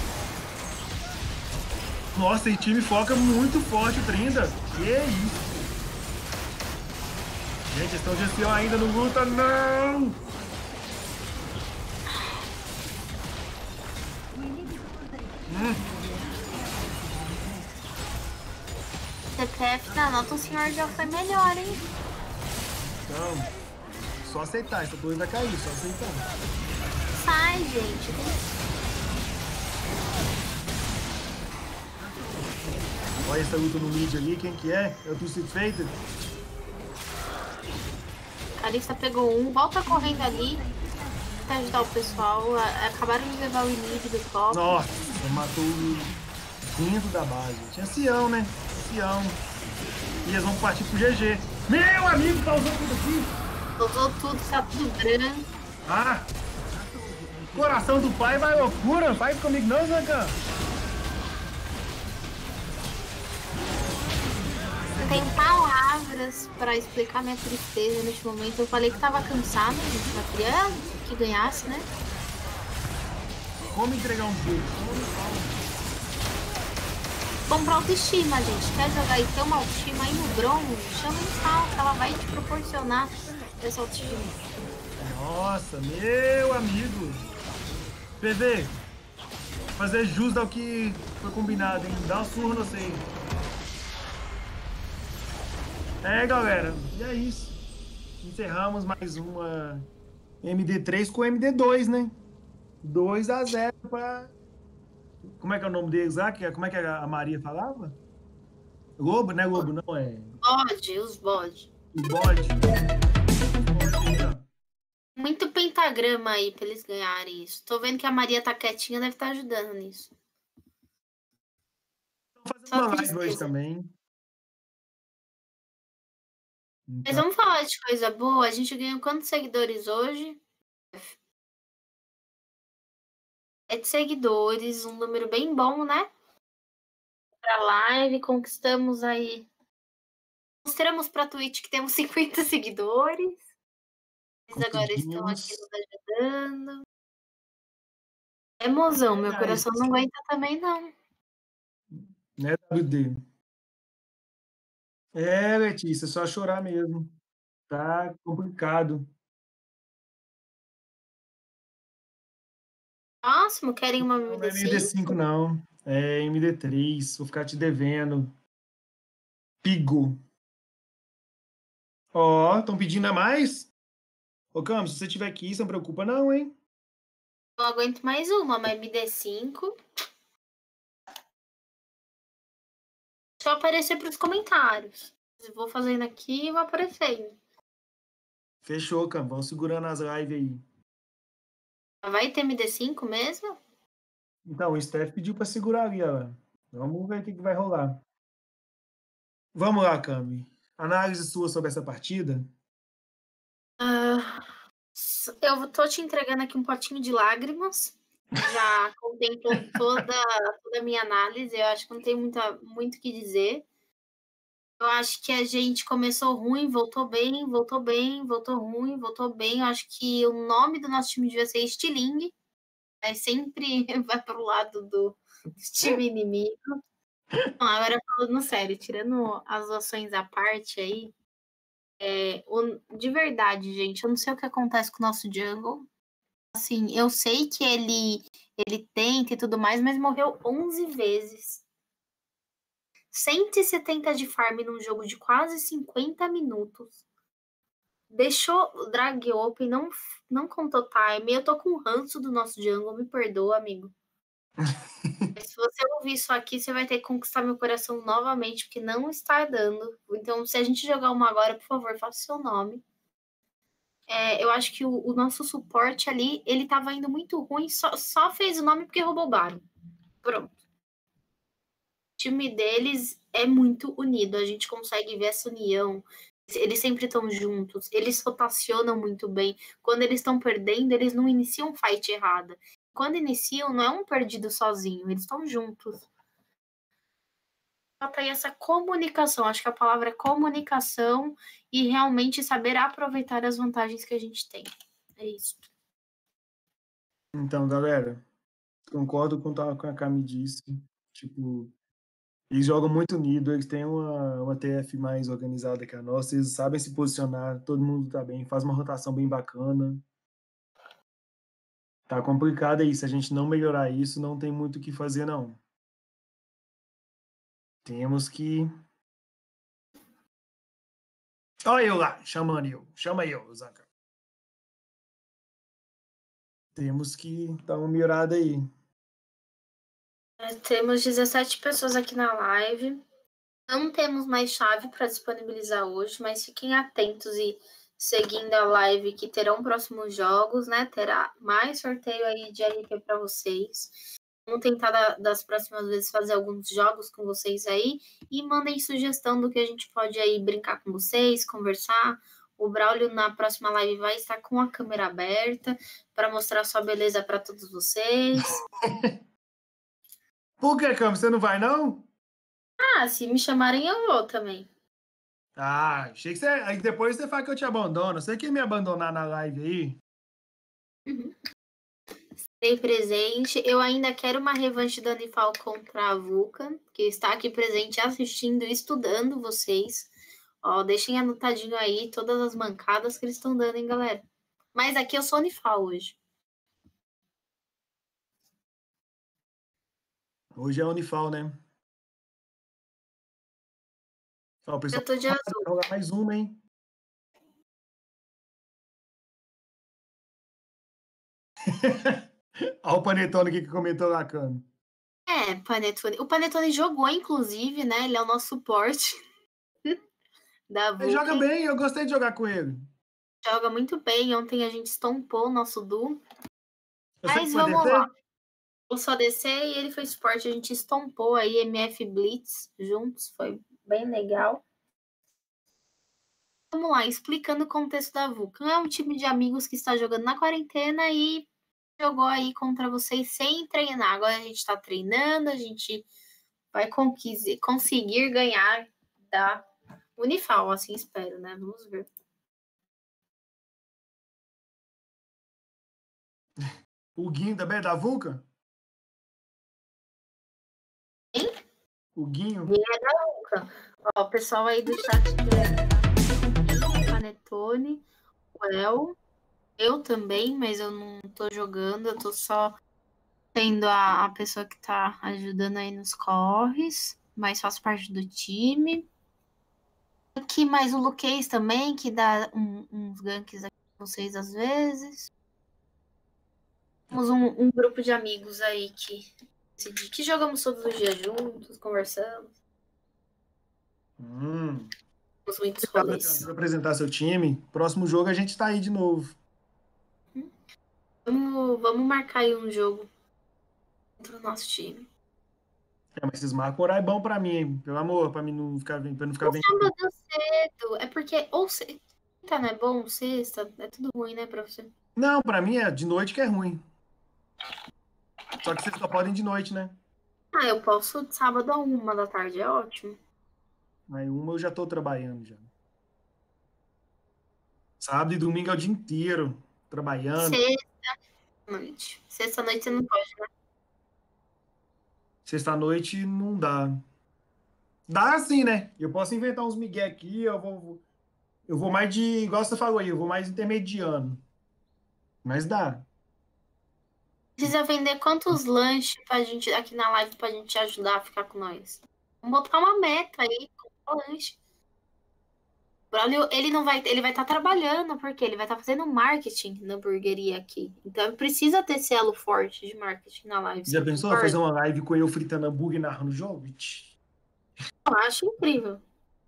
Nossa, esse time foca muito forte o Trinda. Que isso? Gente, estão de ancião ainda, não luta, não! CPF na nota, o senhor já foi melhor, hein? Então, só aceitar. Essa torre vai cair, só aceitar. Sai, gente. Olha essa luta no mid ali. Quem que é? É o Twisted Fated? Carissa pegou um. Volta correndo ali. Pra ajudar o pessoal. Acabaram de levar o inimigo do top. Nossa, matou o dentro da base. Tinha Sião, né? Sião. E eles vão partir pro GG. Meu amigo, tá usando tudo aqui. Usou tudo, tá tudo branco. Ah! Coração do pai vai loucura. Não faz comigo não, Zancan. Não tenho palavras pra explicar minha tristeza neste momento. Eu falei que tava cansada, gente. Mas queria que ganhasse, né? Como entregar um jogo? Comprar autoestima, gente. Quer jogar e ter uma autoestima aí no bronze? Chama em cal, que ela vai te proporcionar essa autoestima. Nossa, meu amigo. PV, fazer jus ao que foi combinado, hein? Dá um surro no sei. É, galera, e é isso. Encerramos mais uma MD3 com MD2, né? 2-0 para... Como é que é o nome deles lá? Como é que a Maria falava? Lobo, né? Lobo não é... Os bode. O bode. Muito pentagrama aí pra eles ganharem isso. Tô vendo que a Maria tá quietinha, deve estar ajudando nisso. Tô fazendo uma live hoje também. Mas vamos falar de coisa boa. A gente ganhou quantos seguidores hoje? 7 seguidores, um número bem bom, né? Pra live, conquistamos aí. Mostramos pra Twitch que temos 50 seguidores. Eles agora estão aqui nos ajudando. É mozão, meu coração não aguenta também, não. Né, WD? É, Letícia, só chorar mesmo. Tá complicado. Próximo, querem uma Não é MD5? MD5, não. É MD3. Vou ficar te devendo. Pigo. Ó, estão pedindo a mais? Ô, Campos, se você tiver aqui, você não preocupa não, hein? Eu aguento mais uma MD5. Só aparecer para os comentários. Eu vou fazendo aqui e vou aparecendo. Fechou, Campos. Vamos segurando as lives aí. Vai ter MD5 mesmo? Então, o Steph pediu para segurar ali, ó. Vamos ver o que vai rolar. Vamos lá, Cami. Análise sua sobre essa partida? Eu tô te entregando aqui um potinho de lágrimas. Já contemplou toda a minha análise. Eu acho que não tem muito o que dizer. Eu acho que a gente começou ruim, voltou bem, voltou bem, voltou ruim, voltou bem. Eu acho que o nome do nosso time devia ser Stiling. Aí sempre vai pro lado do time inimigo. Não, agora falando sério, tirando as ações à parte aí, de verdade, gente, eu não sei o que acontece com o nosso jungle. Assim, eu sei que ele tenta e tudo mais, mas morreu 11 vezes. 170 de farm num jogo de quase 50 minutos. Deixou o drag open, não contou time. Eu tô com ranço do nosso jungle, me perdoa, amigo. Se você ouvir isso aqui, você vai ter que conquistar meu coração novamente, porque não está dando. Então, se a gente jogar uma agora, por favor, faça o seu nome. Eu acho que o nosso suporte ali, ele tava indo muito ruim, só fez o nome porque roubou o Baron. Pronto. O time deles é muito unido, a gente consegue ver essa união. Eles sempre estão juntos, eles rotacionam muito bem. Quando eles estão perdendo, eles não iniciam fight errada. Quando iniciam, não é um perdido sozinho, eles estão juntos. Falta aí essa comunicação, acho que a palavra é comunicação e realmente saber aproveitar as vantagens que a gente tem. É isso. Então, galera, concordo com o que a Cami disse. Tipo, eles jogam muito unido, eles têm uma TF mais organizada que a nossa, eles sabem se posicionar, todo mundo tá bem, faz uma rotação bem bacana. Tá complicado aí, se a gente não melhorar isso, não tem muito o que fazer, não. Temos que Olha eu lá, chamando eu. Chama eu, Zaca. Temos que dar uma mirada aí. Temos 17 pessoas aqui na live. Não temos mais chave para disponibilizar hoje, mas fiquem atentos e seguindo a live que terão próximos jogos, né? Terá mais sorteio aí de RP para vocês. Vamos tentar das próximas vezes fazer alguns jogos com vocês aí e mandem sugestão do que a gente pode aí brincar com vocês, conversar. O Braulio na próxima live vai estar com a câmera aberta para mostrar sua beleza para todos vocês. Por que, Cam? Você não vai, não? Ah, se me chamarem eu vou também. Ah, achei que você... Aí depois você fala que eu te abandono. Você quer me abandonar na live aí? Estarei presente. Eu ainda quero uma revanche da Unifal contra a Vulcan, que está aqui presente assistindo e estudando vocês. Ó, deixem anotadinho aí todas as mancadas que eles estão dando, hein, galera? Mas aqui eu sou Unifal hoje. Hoje é Unifal, né? Ó, o pessoal Eu tô de azul. vai rolar mais uma, hein? Olha o Panetone aqui que comentou lá, Cam. Panetone. O Panetone jogou, inclusive, né? Ele é o nosso suporte da Ele joga Vulcan. bem, eu gostei de jogar com ele. Joga muito bem. Ontem a gente estompou o nosso duo. Eu sei Mas que foi vamos DC. lá. Eu só DC e ele foi suporte. A gente estompou aí MF Blitz juntos. Foi bem legal. Vamos lá, explicando o contexto da Vulcan. É um time de amigos que está jogando na quarentena e jogou aí contra vocês sem treinar. Agora a gente está treinando, a gente vai conseguir ganhar da Unifal, assim espero, né? Vamos ver. O Guinho também é da Vulcan? Quem? O Guinho. Guinho é da Vulcan. Ó, o pessoal aí do chat Panetone, o El, eu também, mas eu não tô jogando, eu tô só sendo a pessoa que tá ajudando aí nos corres, mas faço parte do time. Aqui mais o Luquez também, que dá uns ganks aqui com vocês às vezes. Temos um grupo de amigos aí que jogamos todos os dias juntos, conversamos. Temos muitos rolês. Para apresentar seu time. Próximo jogo a gente tá aí de novo. Vamos marcar aí um jogo contra o nosso time. Mas vocês marcam horário bom pra mim, hein? Pelo amor, pra mim não ficar vendo. Sábado cedo. É porque ou quinta não é bom, sexta, é tudo ruim, né, pra você? Não, pra mim é de noite que é ruim. Só que vocês só podem de noite, né? Ah, eu posso de sábado a 1 da tarde, é ótimo. Aí uma eu já tô trabalhando já. Sábado e domingo é o dia inteiro trabalhando. Sexta-noite. Sexta-noite você não pode, né? Sexta-noite não dá. Dá sim, né? Eu posso inventar uns migué aqui, eu vou mais de, igual você falou aí, eu vou mais intermediano. Mas dá. Precisa vender quantos lanches pra gente aqui na live pra gente ajudar a ficar com nós? Vamos botar uma meta aí, comprar lanche. O Braulio, ele vai estar trabalhando, porque ele vai estar fazendo marketing na hamburgueria aqui. Então precisa ter esse elo forte de marketing na live. Já pensou fazer uma live com eu fritando hambúrguer e narrando o jogo? Eu acho incrível.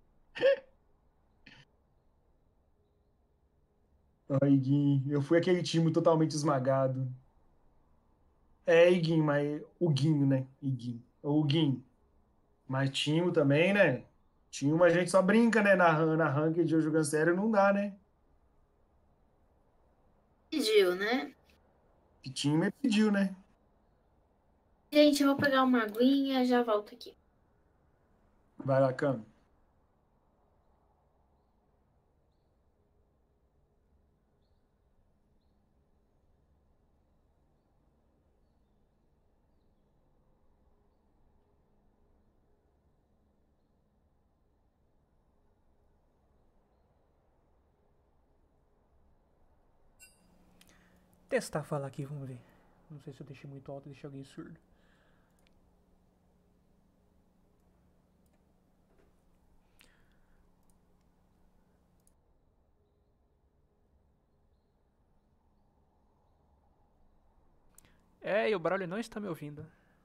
Ai, Iguinho, eu fui aquele time totalmente esmagado. É, Iguinho, mas o Guinho, né? Iguinho. O Guinho. Mas Timo também, né? Timo a gente só brinca, né? Na ranked de jogando sério não dá, né? Pediu, né? Que time pediu, né? Gente, eu vou pegar uma aguinha, já volto aqui. Vai lá, Cam. Testar falar aqui, vamos ver. Não sei se eu deixei muito alto, deixei alguém surdo. É, e o Braulio não está me ouvindo.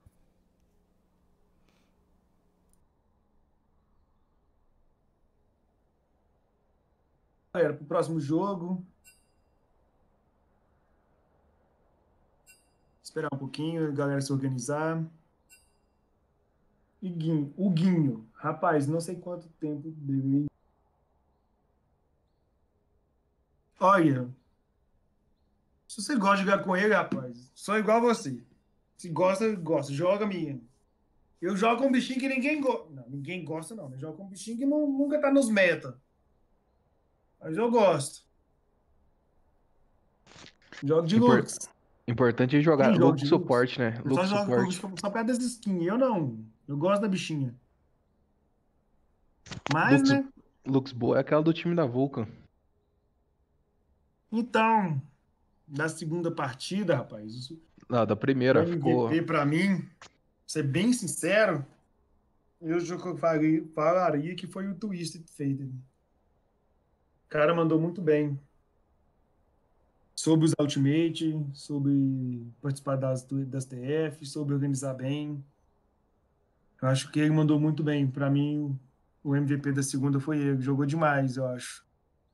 Galera, pro próximo jogo. Esperar um pouquinho, a galera se organizar. O Guinho. Rapaz, não sei quanto tempo dele. Olha, se você gosta de jogar com ele, rapaz, sou igual a você. Se gosta, gosta. Joga minha. Eu jogo com um bichinho que ninguém gosta. Não, ninguém gosta, não. Eu jogo com um bichinho que nunca tá nos meta. Mas eu gosto. Jogo de Lux. Importante é jogar. Nem jogo Lux de Lux. suporte, né? Eu só Lux jogo suporte. só por causa das skins. Eu não. Eu gosto da bichinha. Mas, Lux, né? Lux boa é aquela do time da Vulcan. Então, da segunda partida, rapaz, Não, da o primeira ficou. MVP pra mim, pra ser bem sincero, falaria que foi o Twisted Fate. O cara mandou muito bem. Soube usar Ultimate, soube participar das TF, soube organizar bem. Eu acho que ele mandou muito bem. Pra mim, o MVP da segunda foi ele. Jogou demais, eu acho.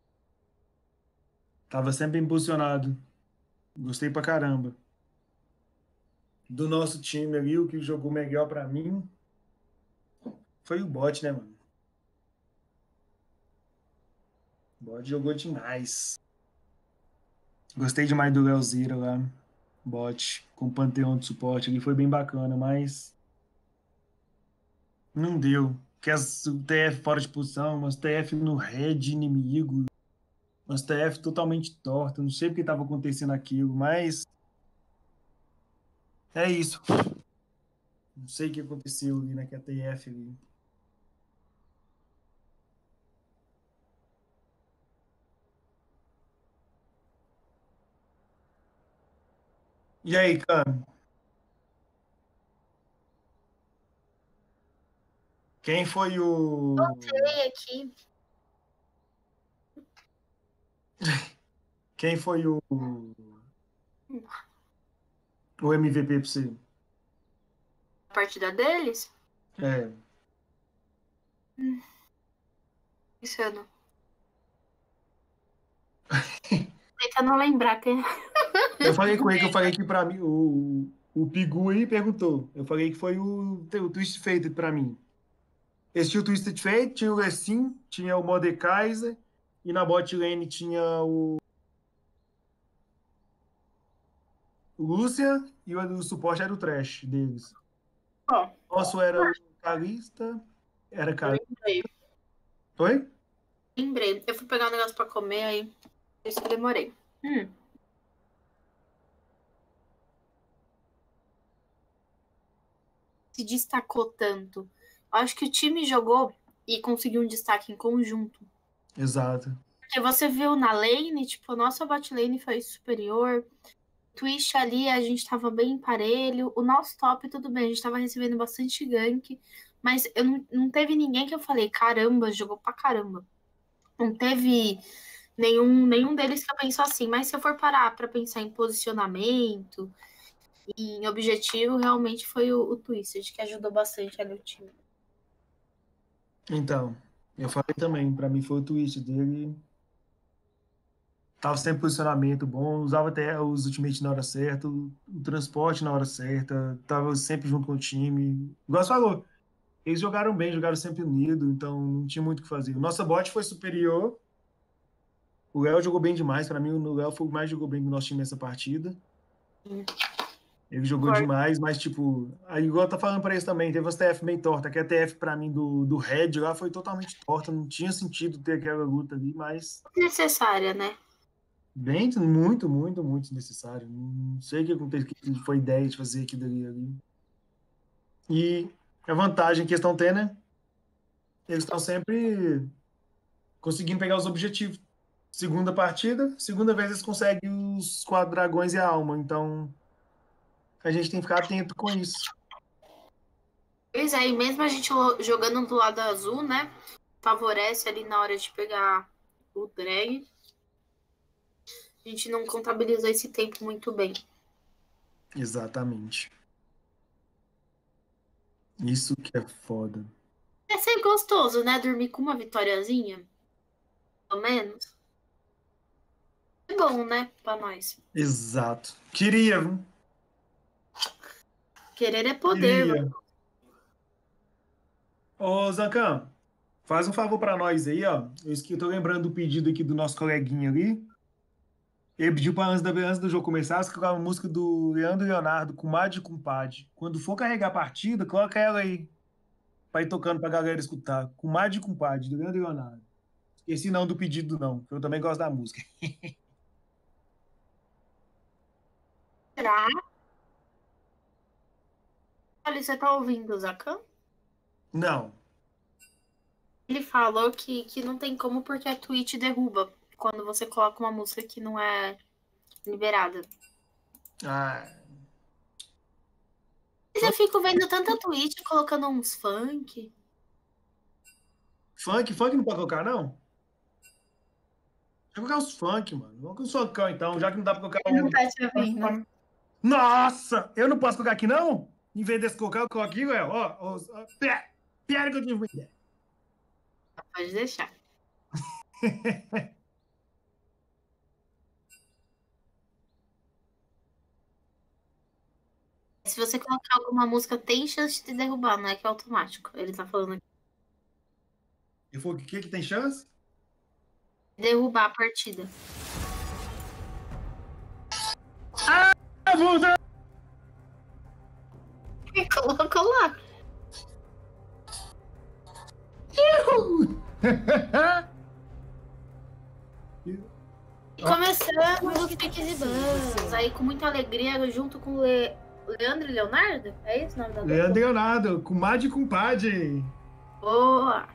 Tava sempre bem posicionado. Gostei pra caramba. Do nosso time ali, o que jogou melhor pra mim foi o bot, né, mano? O bot jogou demais. Gostei demais do Leozira lá. Bot com o Panteão de suporte ali. Foi bem bacana, mas não deu. Que as TF fora de posição, umas TF no red inimigo, umas TF totalmente torta. Não sei porque estava acontecendo aquilo, mas é isso. Não sei o que aconteceu ali naquela TF ali. E aí, cara? Quem foi o. Voltei aqui. Quem foi o MVP pra você? A partida deles? É. Pensando. Tentando lembrar quem. Eu falei com ele que eu falei que pra mim, o Pigu aí perguntou. Eu falei que foi o Twisted Fate pra mim. Esse tinha o Twisted Fate, tinha o Lessin, tinha o Mordekaiser, e na bot lane tinha o Lucian, e o suporte era o Thresh deles. Ó, Nosso era o Kalista, era Kalista. lembrei. Oi? Lembrei. Eu fui pegar um negócio pra comer aí. Por isso que eu demorei. Se destacou tanto. Eu acho que o time jogou e conseguiu um destaque em conjunto. Exato. Porque você viu na lane, tipo, a nossa bot lane foi superior. Twitch ali, a gente tava bem parelho. O nosso top, tudo bem, a gente tava recebendo bastante gank. Mas eu não teve ninguém que eu falei, caramba, jogou pra caramba. Não teve nenhum deles que eu penso assim. Mas se eu for parar pra pensar em posicionamento, em objetivo, realmente foi o Twisted, que ajudou bastante ali o time. Então, eu falei também, pra mim foi o Twitch dele. Tava sempre posicionamento bom, usava até os ultimate na hora certa, o transporte na hora certa, tava sempre junto com o time. Igual você falou, eles jogaram bem, jogaram sempre unido, então não tinha muito o que fazer. O nosso bot foi superior, o Léo jogou bem demais, pra mim o Léo foi o que mais jogou bem do nosso time nessa partida. Ele jogou demais, mas tipo, aí igual eu tô falando pra eles também, teve umas TF bem torta, que a TF pra mim do Red lá foi totalmente torta, não tinha sentido ter aquela luta ali, mas Necessária, né? bem, muito, muito, muito necessário. Não sei o que aconteceu, que foi ideia de fazer aquilo ali. E a vantagem que eles estão tendo, né? Eles estão sempre conseguindo pegar os objetivos. Segunda partida, segunda vez eles conseguem os 4 dragões e a alma. Então, a gente tem que ficar atento com isso. Pois é, e mesmo a gente jogando do lado azul, né? Favorece ali na hora de pegar o drag. A gente não contabilizou esse tempo muito bem. Exatamente. Isso que é foda. É ser gostoso, né? Dormir com uma vitóriazinha. Pelo menos. É bom, né? Pra nós. Exato. Queria, viu? Querer é poder. Queria. Ô, Zancan, faz um favor pra nós aí, ó. Eu tô lembrando do pedido aqui do nosso coleguinha ali. Ele pediu pra antes do jogo começar, você colocar uma música do Leandro e Leonardo, Comadre e Compadre. Quando for carregar a partida, coloca ela aí. Pra ir tocando pra galera escutar. Comadre e Compadre, do Leandro e Leonardo. Esqueci não do pedido, não. Eu também gosto da música. Será? Olha, você tá ouvindo o Zacan? Não. Ele falou que não tem como porque a Twitch derruba quando você coloca uma música que não é liberada. Ah, Mas eu fico vendo tanta Twitch colocando uns funk. funk não pode colocar, não? Deixa eu colocar os funk, mano. Vamos com os funkão, então, já que não dá pra colocar Não tá te ouvindo. Nossa! Eu não posso colocar aqui, não? Em vez desse colocar, eu coloco aqui, ué. Ó. Piada que eu tive uma ideia. Pode deixar. Se você colocar alguma música, tem chance de te derrubar, não é que é automático. Ele tá falando aqui. E foi o que tem chance? Derrubar a partida. Puta! Colocou lá. E começamos os piques e bans. Aí com muita alegria, junto com Leandro e Leonardo? É isso o nome da dupla? Leandro e Leonardo, Comadre e Compadre. Boa!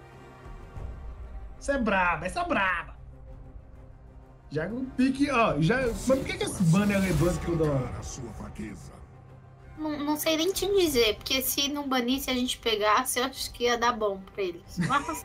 Essa é braba. Já com pique, ó. Mas por que esse banner é banner que eu dou? Não sei nem te dizer, porque se não banisse a gente pegasse, eu acho que ia dar bom pra eles. Mas...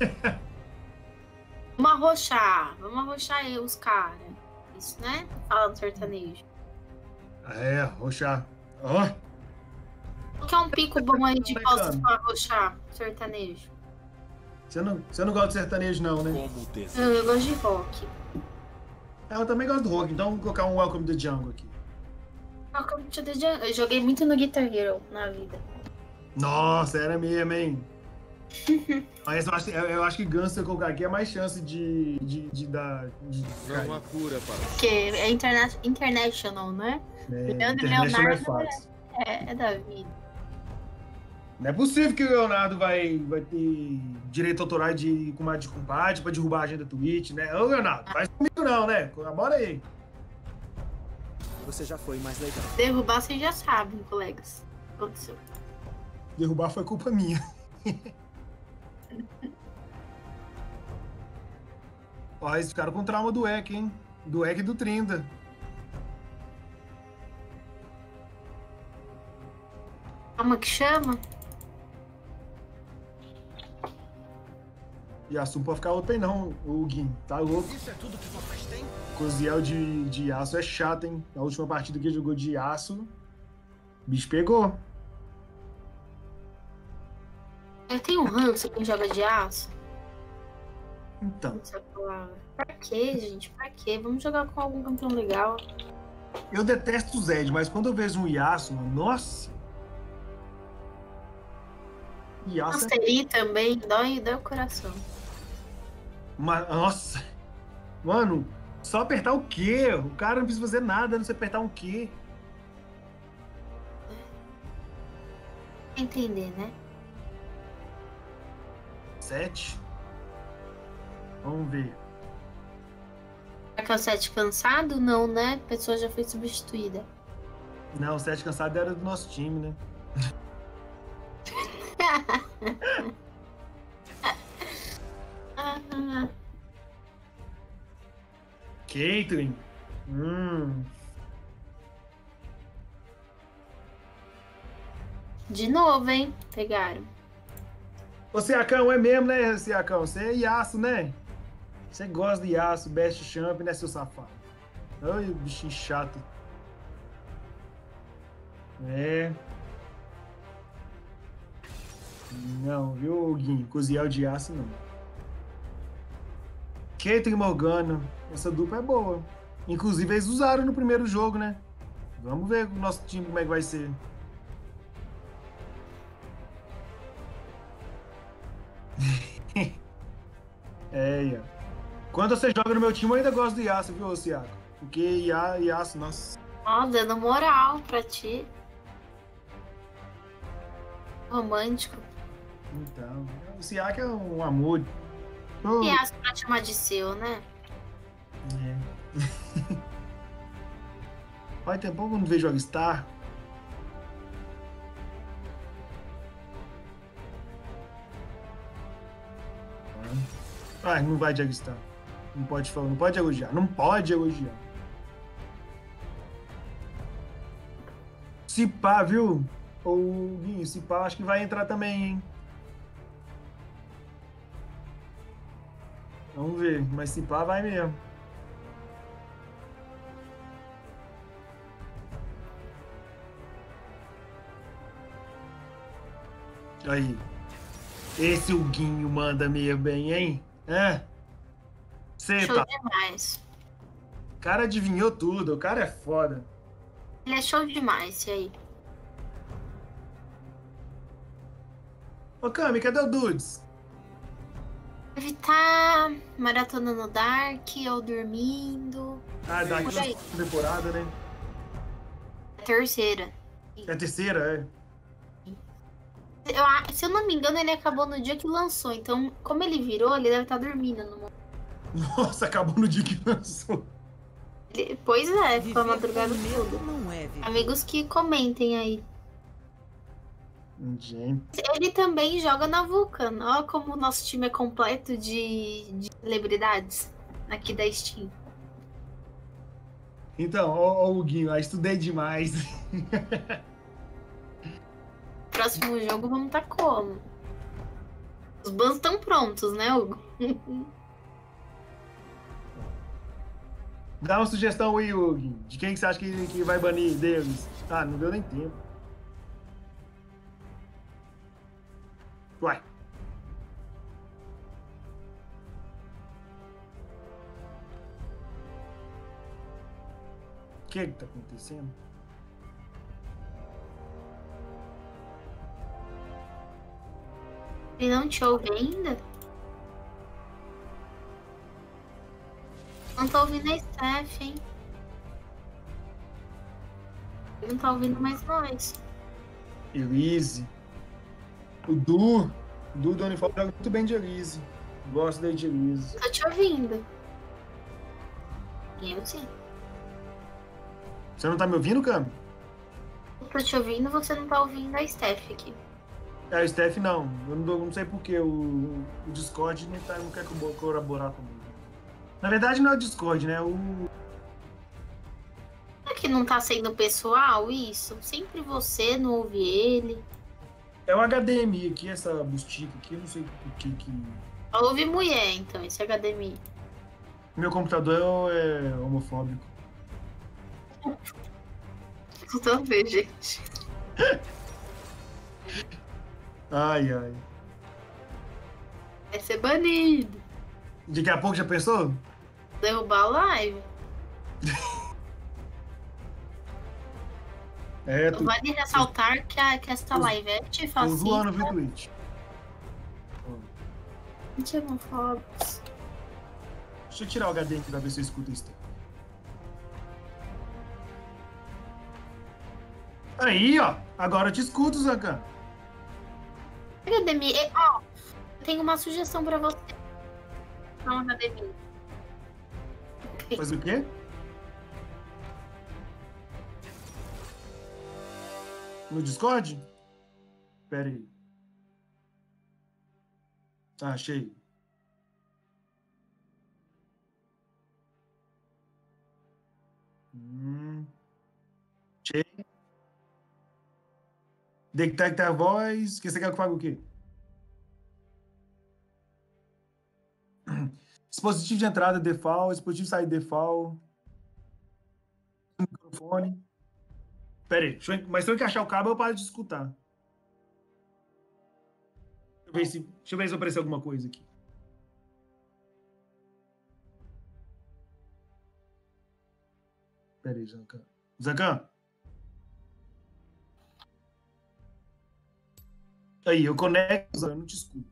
Vamos arrochar aí os caras. Isso, né? Falando sertanejo. É, arrochar. Ó. Qual que é um pico bom aí de postos pra arrochar sertanejo? Você não gosta de sertanejo, não, né? Eu gosto de rock. Eu também gosto do rock, então vamos colocar um Welcome to the Jungle aqui. Welcome to the Jungle. Eu joguei muito no Guitar Hero na vida. Nossa, era mesmo, hein? Mas eu acho que Guns, se eu colocar aqui, é mais chance de dar. Não uma cura, para. Porque é international, né? Leandro e Leonardo é da vida. Não é possível que o Leonardo vai ter direito autoral de Comadre de Compadre pra derrubar a agenda Twitch, né? Ô, Leonardo, faz comigo não, né? Colabora aí. Você já foi mais legal. Derrubar vocês já sabem, colegas. O que aconteceu? Derrubar foi culpa minha. Ó, eles ficaram com trauma do EC, hein? Do EC e do Trinda. Calma que chama? E assunto pode ficar open não, o Guim. Tá louco. Isso é tudo que vocês têm? Coziel de aço é chato, hein? Na última partida que ele jogou de aço, o bicho pegou. Eu tenho um ranço quem joga de aço. Então. Essa palavra. Pra quê, gente? Pra quê? Vamos jogar com algum campeão legal. Eu detesto o Zed, mas quando eu vejo um Yasuo, mano, nossa. Yasuo Mastery também dói o coração. Nossa. Mano, só apertar o quê? O cara não precisa fazer nada, não sei apertar um quê. Entender, né? 7. Vamos ver. Será que é o 7 cansado? Não, né? A pessoa já foi substituída. Não, o 7 cansado era do nosso time, né? Caitlyn. De novo, hein? Pegaram. Ô, Siakão, é mesmo, né, Siakão? Você é Yasuo, né? Você gosta de Yasuo, best champ, né, seu safado? Ai, bichinho chato. É. Não, viu, Guinho? Coziel de aço, não. Caitlyn e Morgana. Essa dupla é boa. Inclusive, eles usaram no primeiro jogo, né? Vamos ver o nosso time como é que vai ser. É, Ia. Quando você joga no meu time, eu ainda gosto do Yasuo, viu, Ciaco? Porque Yasuo, nossa. Ó, dando moral pra ti. Romântico. Então, o Ciaco é um amor. Oh, E as pra chamar de seu, né? é. Faz tempo que eu não vejo Jogstar. Ah, não vai de Jogstar. Não pode falar, não pode elogiar. Não pode elogiar. Se pá, viu? Ô, Guinho, se pá, acho que vai entrar também, hein? Vamos ver, mas se pá, vai mesmo. Aí. Esse Huguinho manda meio bem, hein? É? Cê Show tá. demais. O cara adivinhou tudo, o cara é foda. Ele é show demais, esse aí. Ô, Cami, cadê o Dudes? Deve estar maratonando Dark ou dormindo. Ah, dá Por aí. aquela temporada, né? A terceira. É a terceira, é. Se eu não me engano, ele acabou no dia que lançou. Então, como ele virou, ele deve estar dormindo no momento. Nossa, acabou no dia que lançou. Pois é, ficou a Viver madrugada com medo toda. não é viver. Amigos que comentem aí. Gente. Ele também joga na Vulcan. Ó, como o nosso time é completo de celebridades aqui da Steam. Então, ó, Huguinho, estudei demais. Próximo jogo vamos estar como? Os bans estão prontos, né, Hugo? Dá uma sugestão aí, Huguinho. De quem que você acha que vai banir deles? Ah, não deu nem tempo. Uai. O que tá acontecendo? Ele não te ouve ainda? Não tô ouvindo a Steph, hein? Ele não tá ouvindo mais nós. Elise. O Du do uniforme joga muito bem de Elise. Gosto da de Elise. Tô te ouvindo. Eu sim. Você não tá me ouvindo, Cami? Eu tô te ouvindo, você não tá ouvindo a Steph aqui. É, o Steph não. Eu não sei porquê. O Discord não quer colaborar comigo. Na verdade, não é o Discord, né? Será que não tá sendo pessoal isso? Sempre você não ouve ele. É o HDMI aqui, essa bustica aqui. Eu não sei por que. Ouve mulher, então, esse HDMI. Meu computador é homofóbico. Tudo a ver, gente. Ai, ai. Vai ser banido. Daqui a pouco já pensou? Derrubar a live. É, tu Vale ressaltar que esta live é tô antifascista. zoando, viu, Twitch? Anti-homofóbicos. Deixa eu tirar o HDMI aqui pra ver se eu escuto isso. Aí, ó. Agora eu te escuto, Zancan. HDMI, ó, eu tenho uma sugestão pra você. Não, HDMI. Faz o quê? No Discord? Pera aí. Ah, achei. Achei. Detecta a voz. Que você quer que eu faça o quê? Dispositivo de entrada default, dispositivo de saída default. Microfone. Pera aí, mas se eu encaixar o cabo, eu paro de escutar. Deixa eu ver se apareceu alguma coisa aqui. Pera aí, Zancan. Zancan? Aí, eu conecto, eu não te escuto.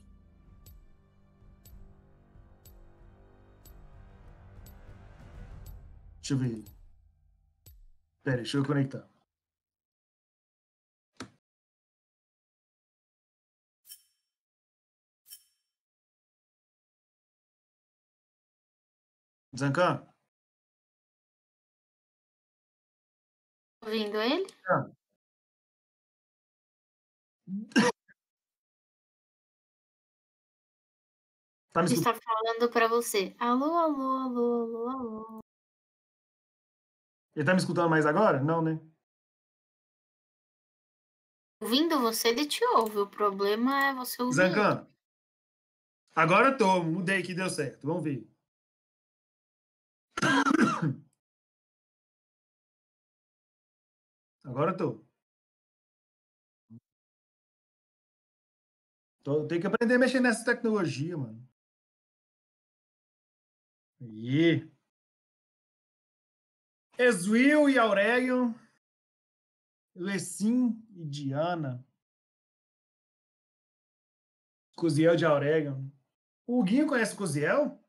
Deixa eu ver. Pera aí, deixa eu conectar. Zancan? Ouvindo ele? Ah. Tá me Ele escutando? está falando para você. Alô, alô, alô, alô, alô. Ele tá me escutando mais agora? Não, né? Ouvindo você, ele te ouve. O problema é você ouvir ele. Zancan? Agora eu tô. Mudei aqui, deu certo. Vamos ver. Agora eu tô. Tem que aprender a mexer nessa tecnologia, mano. Aí. Ezwil e Aurelion. Lecim e Diana. Coziel de Aurelion. O Guinho conhece o Coziel?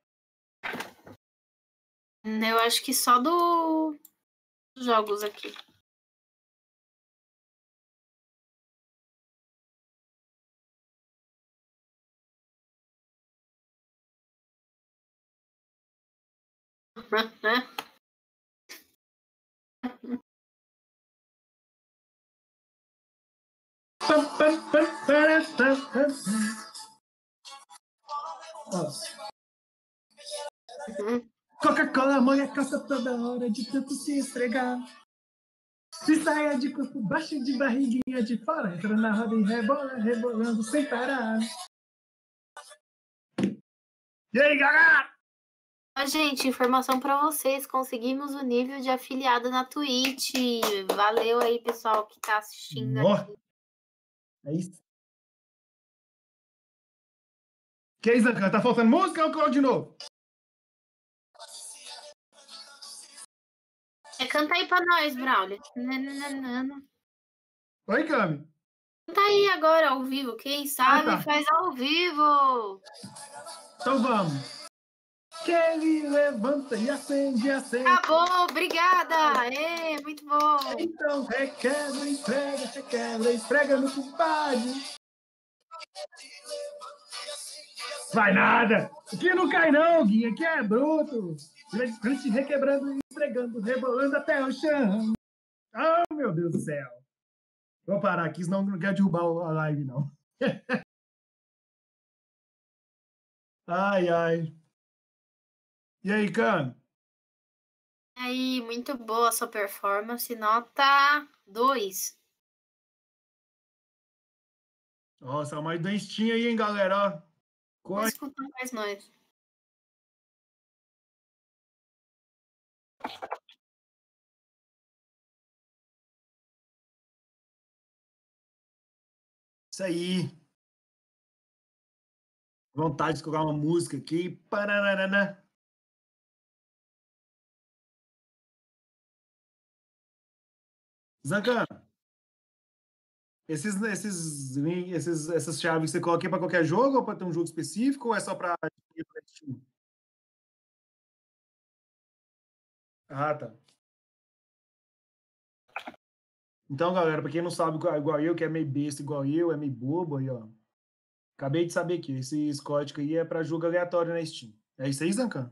Eu acho que só dos jogos aqui. Coca-Cola molha a calça toda hora de tanto se esfregar. Se saia de corpo baixo de barriguinha de fora, entra na roda e rebola, rebolando sem parar. E aí, Gaga? Gente, informação para vocês. Conseguimos o nível de afiliado na Twitch. Valeu aí, pessoal, que tá assistindo aqui. É isso. Que isso, Zancan? Tá faltando música ou colo de novo? Canta aí pra nós, Braulio. Oi, Cami. Canta aí agora, ao vivo. Quem sabe faz ao vivo. Então vamos. Que ele levanta e acende, acende. Acabou, obrigada. Muito bom. Então requebra, esfrega no compadre. Vai nada. Aqui não cai não, Gui. Aqui é bruto. Gente requebrando, esfregando, rebolando até o chão. Oh, meu Deus do céu. Vou parar aqui, senão não quero derrubar a live, não. Ai, ai. E aí, Cami? E aí, muito boa a sua performance. Nota 2. Nossa, mais dentinho aí, hein, galera? Não escuta mais nós. Isso aí. Vontade de colocar uma música aqui. Pararana. Zancan, essas chaves você coloca para qualquer jogo ou para ter um jogo específico ou é só para Steam? Ah, tá. Então, galera, para quem não sabe, igual eu, que é meio besta igual eu, é meio bobo aí, ó. Acabei de saber que esse código aí é para jogo aleatório na Steam. É isso aí, Zancan?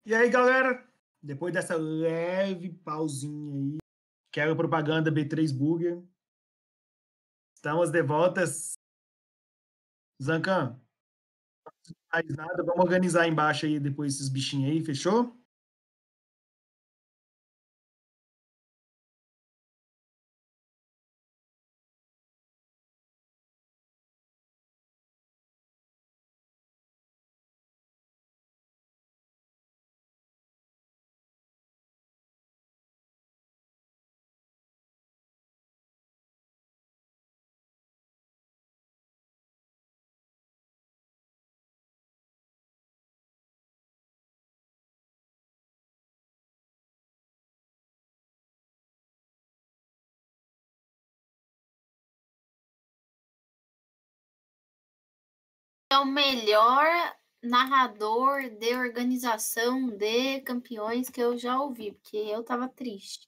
E aí, galera? Depois dessa leve pausinha aí, quero propaganda B3 Burger. Estamos de voltas. Zancan, não faz nada. Vamos organizar embaixo aí depois esses bichinhos aí, fechou? É o melhor narrador de organização de campeões que eu já ouvi, porque eu tava triste.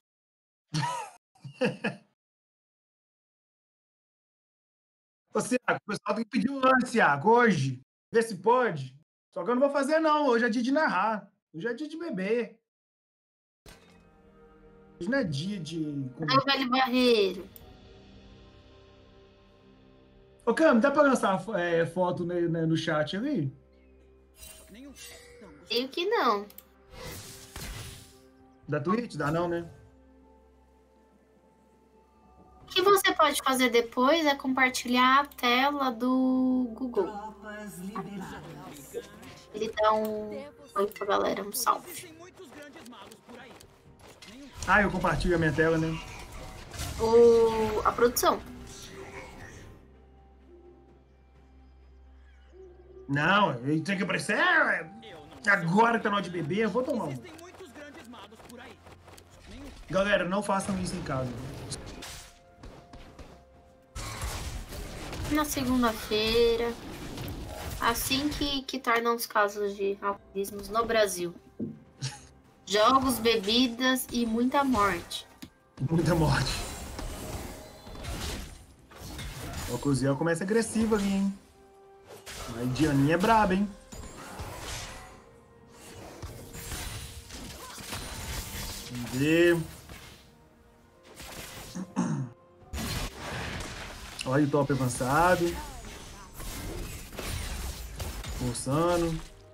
Ô, Ciaco, o pessoal tem que pedir um lanche, Ciaco, hoje. Vê se pode. Só que eu não vou fazer, não. Hoje é dia de narrar. Hoje é dia de beber. Hoje não é dia de... Meu velho barreiro. Ô, Cam, dá pra lançar foto no chat ali? Creio que não. Da Twitch? Dá não, né? O que você pode fazer depois é compartilhar a tela do Google. Ele dá um oi pra galera, um salve. Ah, eu compartilho a minha tela, né? A produção. Não, ele tem que aparecer. Agora tá na hora de beber, eu vou tomar um. Galera, não façam isso em casa. Na segunda-feira, assim que tornam os casos de alcoolismo no Brasil. Jogos, bebidas e muita morte. Muita morte. O Coziel começa agressivo ali, hein? A Dianinha é braba, hein? Vamos ver. Olha o top avançado. Forçando.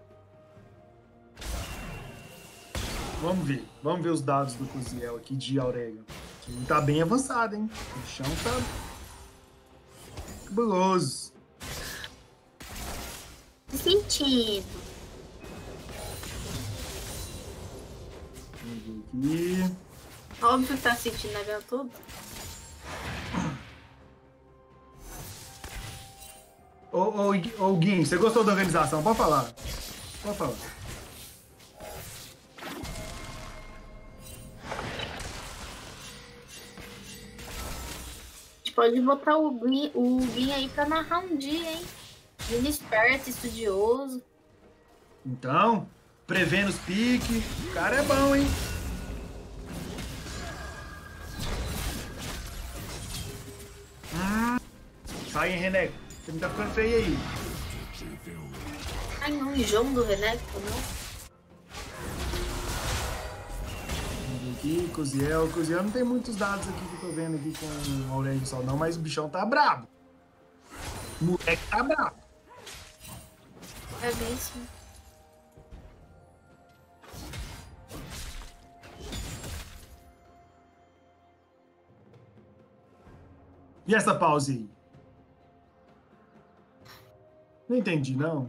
Vamos ver os dados do Coziel aqui de Aurélio. Ele tá bem avançado, hein? O chão tá cabuloso. Sentido. Vamos ver aqui. Óbvio que tá sentindo a ganhar tudo. Ô, Guim, você gostou da organização? Pode falar. Pode falar. A gente pode botar o Guin aí pra narrar um dia, hein? Guin esperto, estudioso. Então, prevendo os piques. O cara é bom, hein? Sai, hein, René. Você não tá ficando feio aí. Ai, não, enjoo do René, não. Vamos ver aqui, Coziel. O Coziel não tem muitos dados aqui que eu tô vendo aqui com o Aurélio Sol, não, mas o bichão tá brabo. O moleque tá brabo. É bem sim. E essa pausa aí? Não entendi, não.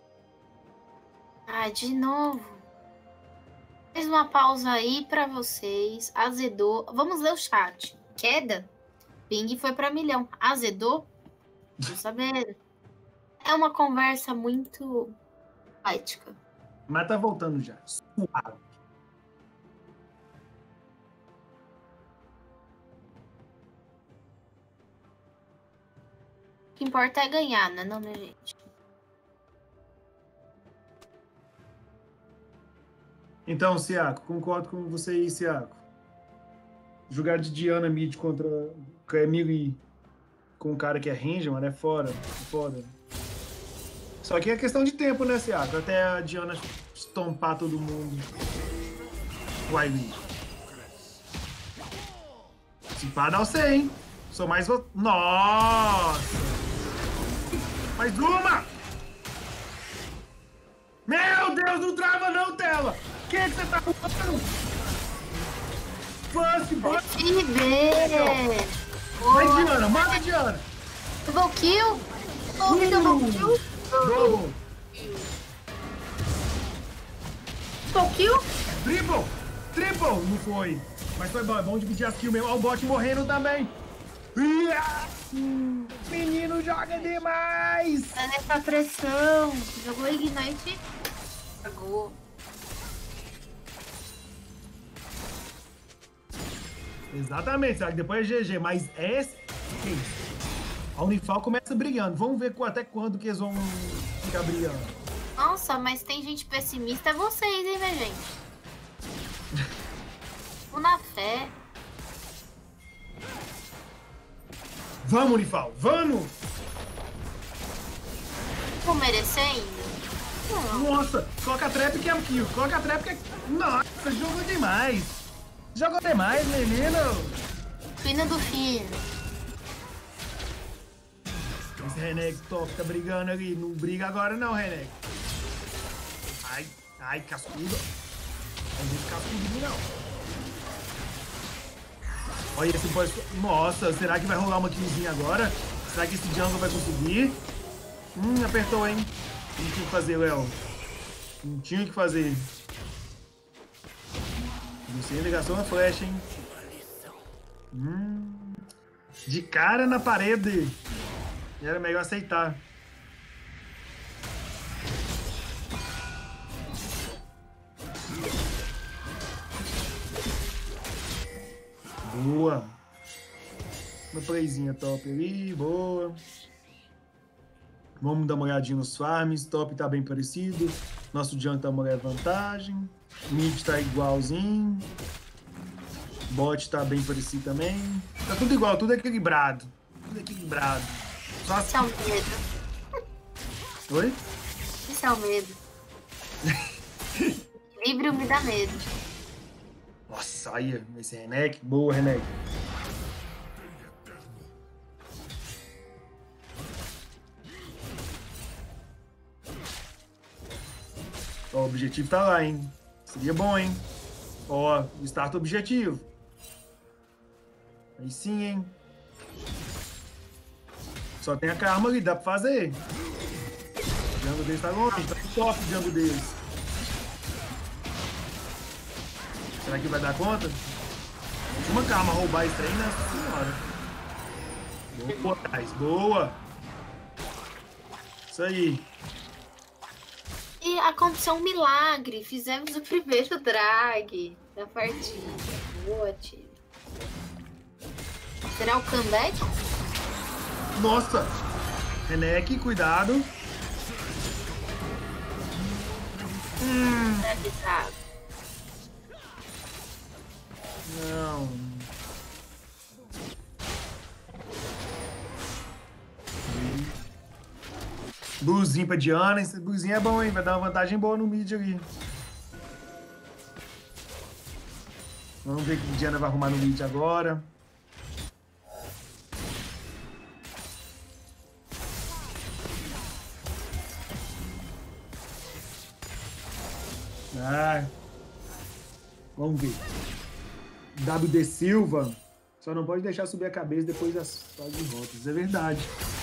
Ah, de novo. Fez uma pausa aí pra vocês. Azedou. Vamos ler o chat. Queda? Ping foi pra milhão. Azedou? Tô sabendo. É uma conversa muito ética. Mas tá voltando já. Suave. O que importa é ganhar, né, não, minha gente? Então, Ciaco, concordo com você aí, Ciaco. Jogar de Diana mid contra Camille com um cara que é ranger, mano, é foda. Só que é questão de tempo, né, Seattle? Até a Diana estompar todo mundo. Uai, bicho. Se pá, dá o C, hein? Sou mais... Nossa! Mais uma! Meu Deus, não trava não, tela! O que você tá fazendo? Bust! Vai, Diana, mata a Diana! Double kill? Double kill? Double! Double kill? Triple! Não foi. Mas foi bom, é bom dividir as kills mesmo. Olha o bot morrendo também. Menino joga demais! Tá nessa pressão. Jogou Ignite. Jogou. Exatamente, sabe? Depois é GG, mas essa... Que isso? A Unifal começa brigando. Vamos ver até quando que eles vão ficar brigando. Nossa, mas tem gente pessimista. É vocês, hein, minha gente? Tô na fé. Vamos, Unifal, vamos! Tô merecendo? Nossa, coloca a trap que é um kill. Coloca a trap que é... Nossa, jogou demais. Jogou demais, menino. Fino do fino. Esse Reneg top tá brigando ali. Não briga agora não, Reneg. Ai, cascudo. Não deixa cascudo não. Olha esse boy. Nossa, será que vai rolar uma killzinha agora? Será que esse jungle vai conseguir? Apertou, hein? Não tinha o que fazer, Léo. Não tinha o que fazer. Iniciei a ligação na flecha, hein? De cara na parede. Era melhor aceitar. Boa. Uma playzinha top ali, boa. Vamos dar uma olhadinha nos farms. Top tá bem parecido. Nosso jungle tá uma leve vantagem. Mid tá igualzinho. Bot tá bem parecido também. Tá tudo igual, tudo equilibrado. Tudo equilibrado. Só Isso é o medo. Oi? Isso é o medo. Equilíbrio me dá medo. Nossa, aí, esse Reneg. Boa, Reneg. Ó, o objetivo tá lá, hein? Seria bom, hein? Ó, start objetivo. Aí sim, hein? Só tem a karma ali, dá pra fazer. O jungle deles tá longe, tá no top o jungle deles. Será que vai dar conta? Uma karma roubar esse trem, nossa senhora. Boa, Thais, boa. Isso aí. E aconteceu um milagre. Fizemos o primeiro drag da partida. Boa, time. Será o comeback? Nossa! Reneg, cuidado. Não. Bluzinho pra Diana. Esse bluzinho é bom, hein? Vai dar uma vantagem boa no mid ali. Vamos ver o que a Diana vai arrumar no mid agora. Vamos ver. WD Silva. Só não pode deixar subir a cabeça depois das voltas. É verdade.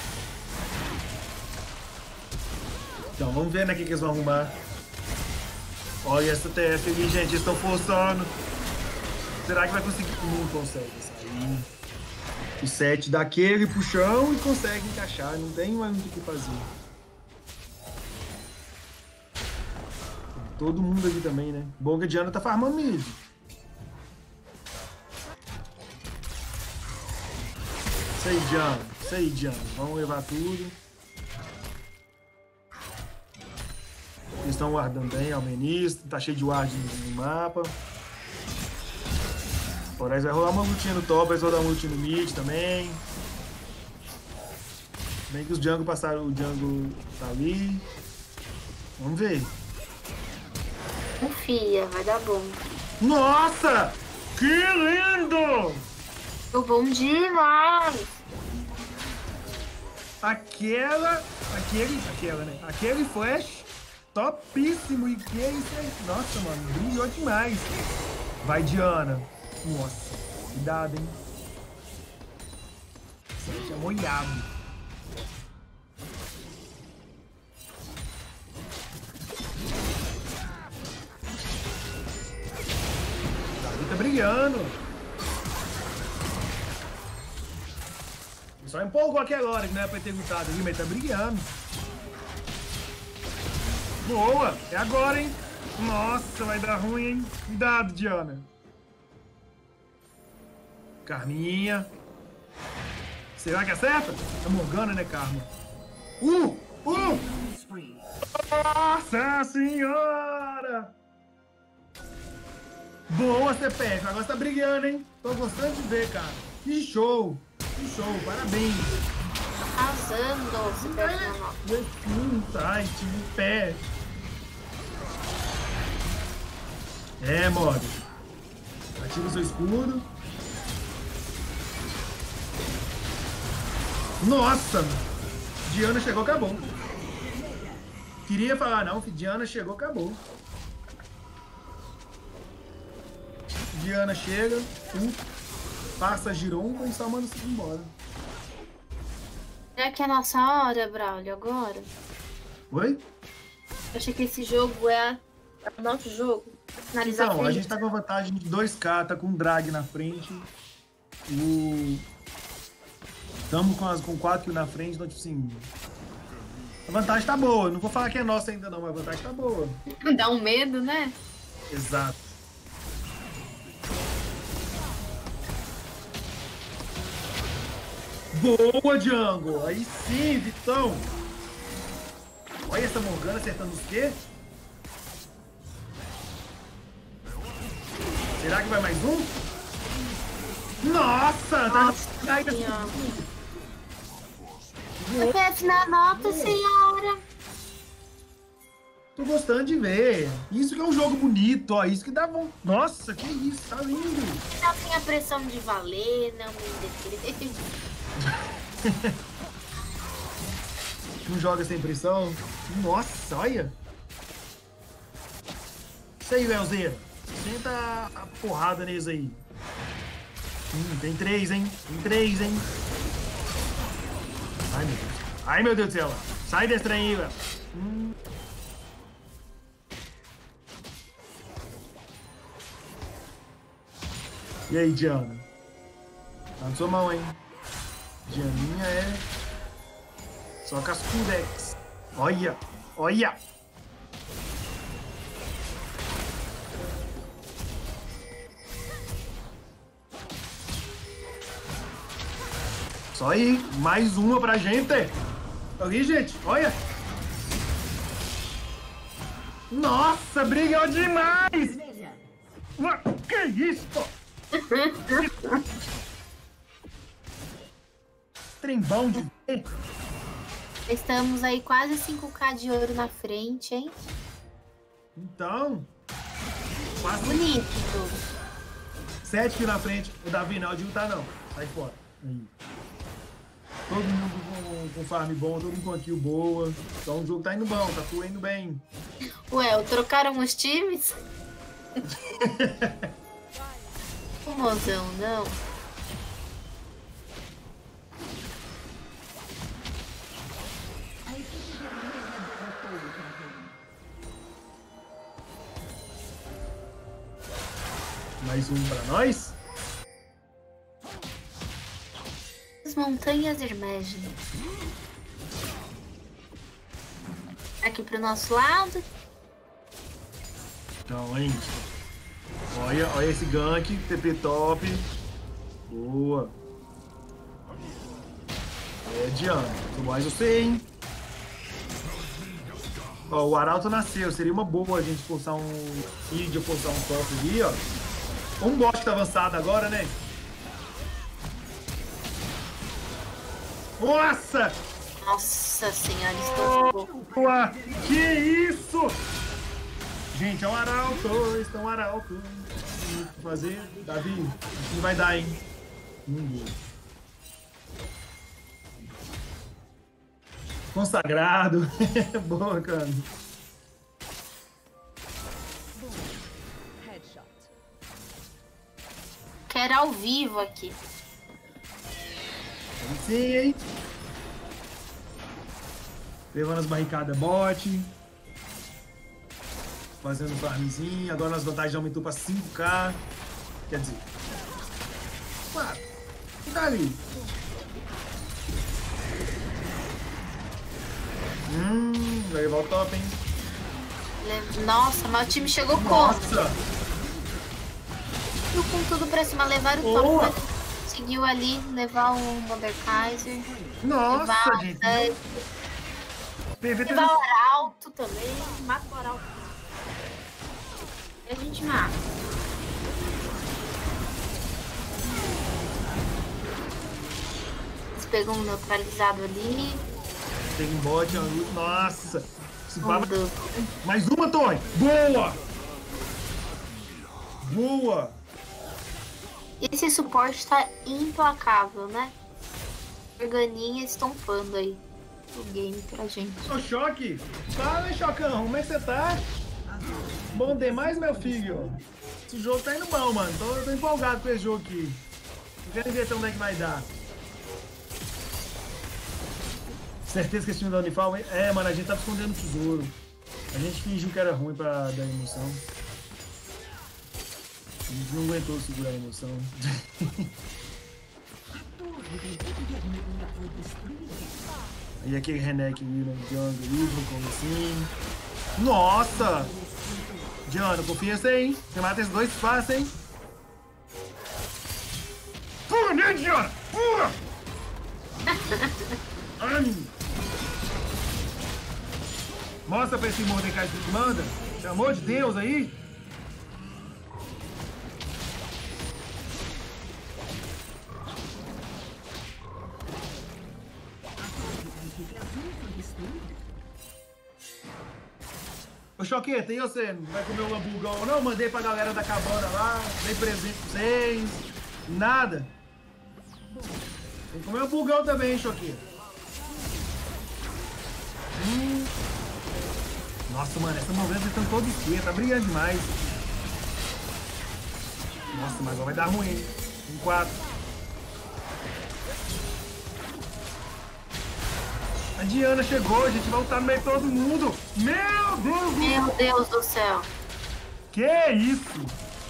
Então, vamos ver, né, o que eles vão arrumar. Olha essa TF ali, gente. Eles estão forçando. Será que vai conseguir? Não consegue sair. O 7 daquele pro chão e consegue encaixar. Não tem mais muito o que fazer. Todo mundo aqui também, né? Bom que a Diana tá farmando mid. Isso aí, Diana. Isso aí, Diana. Vamos levar tudo. Eles estão guardando bem, Almenista. Tá cheio de ward no mapa. Agora vai rolar uma lutinha no top, vai rolar uma lutinha no mid também. Bem que os Django passaram, o Django tá ali. Vamos ver. Confia, vai dar bom. Nossa! Que lindo! Tô bom demais. Aquele flash topíssimo. E que isso aí? Nossa, mano, brilhou demais. Vai, Diana. Nossa, cuidado, hein? Você é molhado. Tá brilhando. Só empolgou aquela hora que não era pra ter lutado ali, mas tá brilhando. Boa! É agora, hein? Nossa, vai dar ruim, hein? Cuidado, Diana. Carminha. Será que acerta? É Morgana, né, Karma? Nossa senhora! Boa, CPF. Agora você tá brigando, hein? Tô gostando de ver, cara. Que show! Que show, parabéns! Arrasando, CPF na mão. Site, no pé. É, Mod. Ativa o seu escudo. Nossa! Diana chegou, acabou. Queria falar não, que Diana chegou, acabou. Diana chega, passa Giron e só manda você embora. Será que é a nossa hora, Braulio, agora? Oi? Eu achei que esse jogo é o nosso jogo. Finalizar Então, a gente tá com a vantagem de 2K, tá com um drag na frente. Estamos com 4 kills na frente, então, tipo assim... A vantagem tá boa. Não vou falar que é nossa ainda não, mas a vantagem tá boa. Dá um medo, né? Exato. Boa, Django! Aí sim, Vitão! Olha essa Morgana acertando os quê? Será que vai mais um? Nossa! Nossa, tá... CPF na nota, senhora! Tô gostando de ver. Isso que é um jogo bonito, ó. Isso que dá bom. Nossa, que isso, tá lindo. Não tem a pressão de valer, não me defende. Não joga sem pressão? Nossa, olha. Isso aí, Leozeira. Senta a porrada neles aí. Tem 3, hein? Tem 3, hein? Ai, meu Deus. Ai, meu Deus do céu. Sai desse trem aí, Léo. E aí, Diana? Tá na sua mão, hein? Dianinha é... Só cascudex. Olha! Olha! Só aí. Mais uma pra gente. Ali, gente. Olha! Nossa, brigou demais! Que isso? Trem bom de ver. Estamos aí quase 5K de ouro na frente, hein? Então, quase Bonito. 7 aqui na frente. O Davi não, o Dil tá não. Sai fora. Aí. Todo mundo com farm bom, todo mundo com kill boa. Então o jogo tá indo bom, tá fluindo bem. Ué, trocaram os times? Mozão, não. Mais um pra nós. As montanhas Hermégine. Aqui pro nosso lado. Então, hein. Olha esse gank, TP top. Boa. É, Diana. Mais você, hein. Ó, o Arauto nasceu. Seria uma boa a gente forçar um feed ou forçar um top ali, ó. Um bot que tá avançado agora, né? Nossa! Nossa senhora, estou... Ué, que isso? Gente, é um arauto, estão um arauto. O que fazer? Davi, acho que não vai dar, hein? Não deu. Consagrado. Boa, cara. Quero ao vivo aqui. Sim, hein? Levando as barricadas bot. Fazendo farmzinho. Agora nossa vantagem aumentou pra 5k. Quer dizer... 4. Tá ali. Vai levar o top, hein? Nossa, mas o time chegou como? Nossa! Com tudo pra cima, levar o Boa. top. Conseguiu ali levar o Mordekaiser. Nossa, levar gente! Levar o Arauto também. Mata o Arauto. E a gente mata. Eles pegam um neutralizado ali. Tem um bot, nossa! Mais uma, torre! Boa! Boa! Esse suporte tá implacável, né? Organinha estompando aí o game pra gente. Ô, Choque! Fala, Chocão, como é que você tá? Bom demais, meu filho! Esse jogo tá indo bom, mano. Tô empolgado com esse jogo aqui. Não quero ver até onde é que vai dar. Certeza que esse time da Unifal... É, mano, a gente tava escondendo o tesouro. A gente fingiu que era ruim pra dar emoção. A gente não aguentou segurar a emoção. Aí aquele Renek vira um jungle livro, como assim? Nossa! Diana, confia em você, hein? Você mata esses dois fácil, hein? Pula, né, Diana? Pula! Mostra pra esse Mordecai que manda. Pelo amor de Deus aí. Ô, Choqueta, e você? Não vai comer um hambúrguer ou não? Mandei pra galera da cabana lá, dei presente pra vocês. Nada. Tem que comer um hambúrguer também, Choqueta. Nossa, mano, essa movimento estão toda esquerda, tá brilhando demais. Nossa, mas agora vai dar ruim, hein? 4. A Diana chegou, a gente vai lutar no meio de todo mundo. Meu Deus! Meu Deus do céu. Que isso?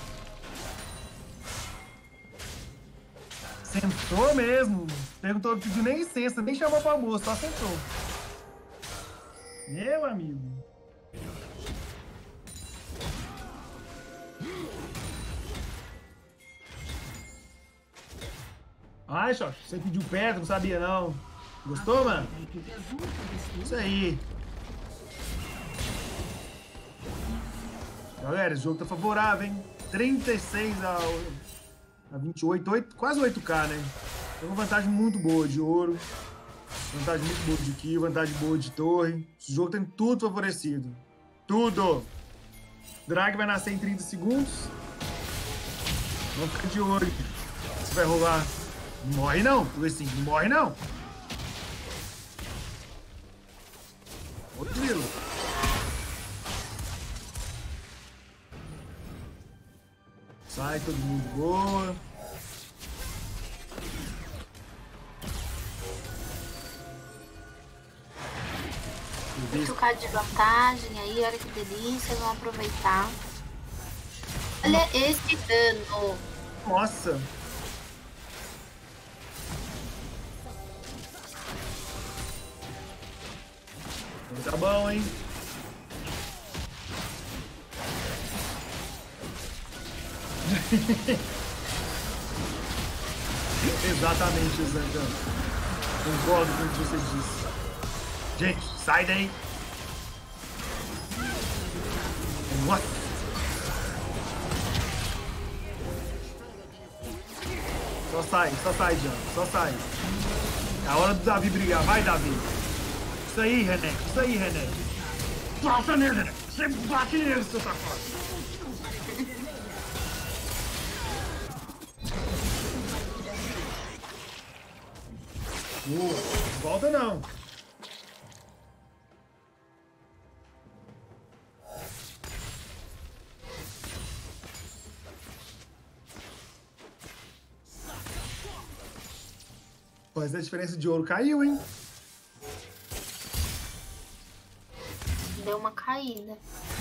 Sentou mesmo. Perguntou, pediu nem licença, nem chamou pra almoço, só sentou. Meu amigo. Ai, Xox, você pediu perto, não sabia não. Gostou, mano? Isso aí. Galera, esse jogo tá favorável, hein? 36 a 28, quase 8k, né? Tem uma vantagem muito boa de ouro. Vantagem muito boa de kill, vantagem boa de torre. Esse jogo tem tudo favorecido. Tudo! Drag vai nascer em 30 segundos. Vamos ficar de olho. Você vai rolar. Não morre não, assim, não morre não. Outro tiro. Sai todo mundo boa. 8k de vantagem aí, olha que delícia, vamos aproveitar. Olha esse dano. Nossa. Tá bom, hein? Exatamente, Zandan. Concordo com o que você disse. Gente, sai daí. Nossa. Só sai, Jean. Só sai. É a hora do Davi brigar. Vai, Davi. Isso aí, René. Isso aí, René. Bata nele, René. Você bate nele, seu safado. Volta não. Mas a diferença de ouro caiu, hein? Deu uma caída.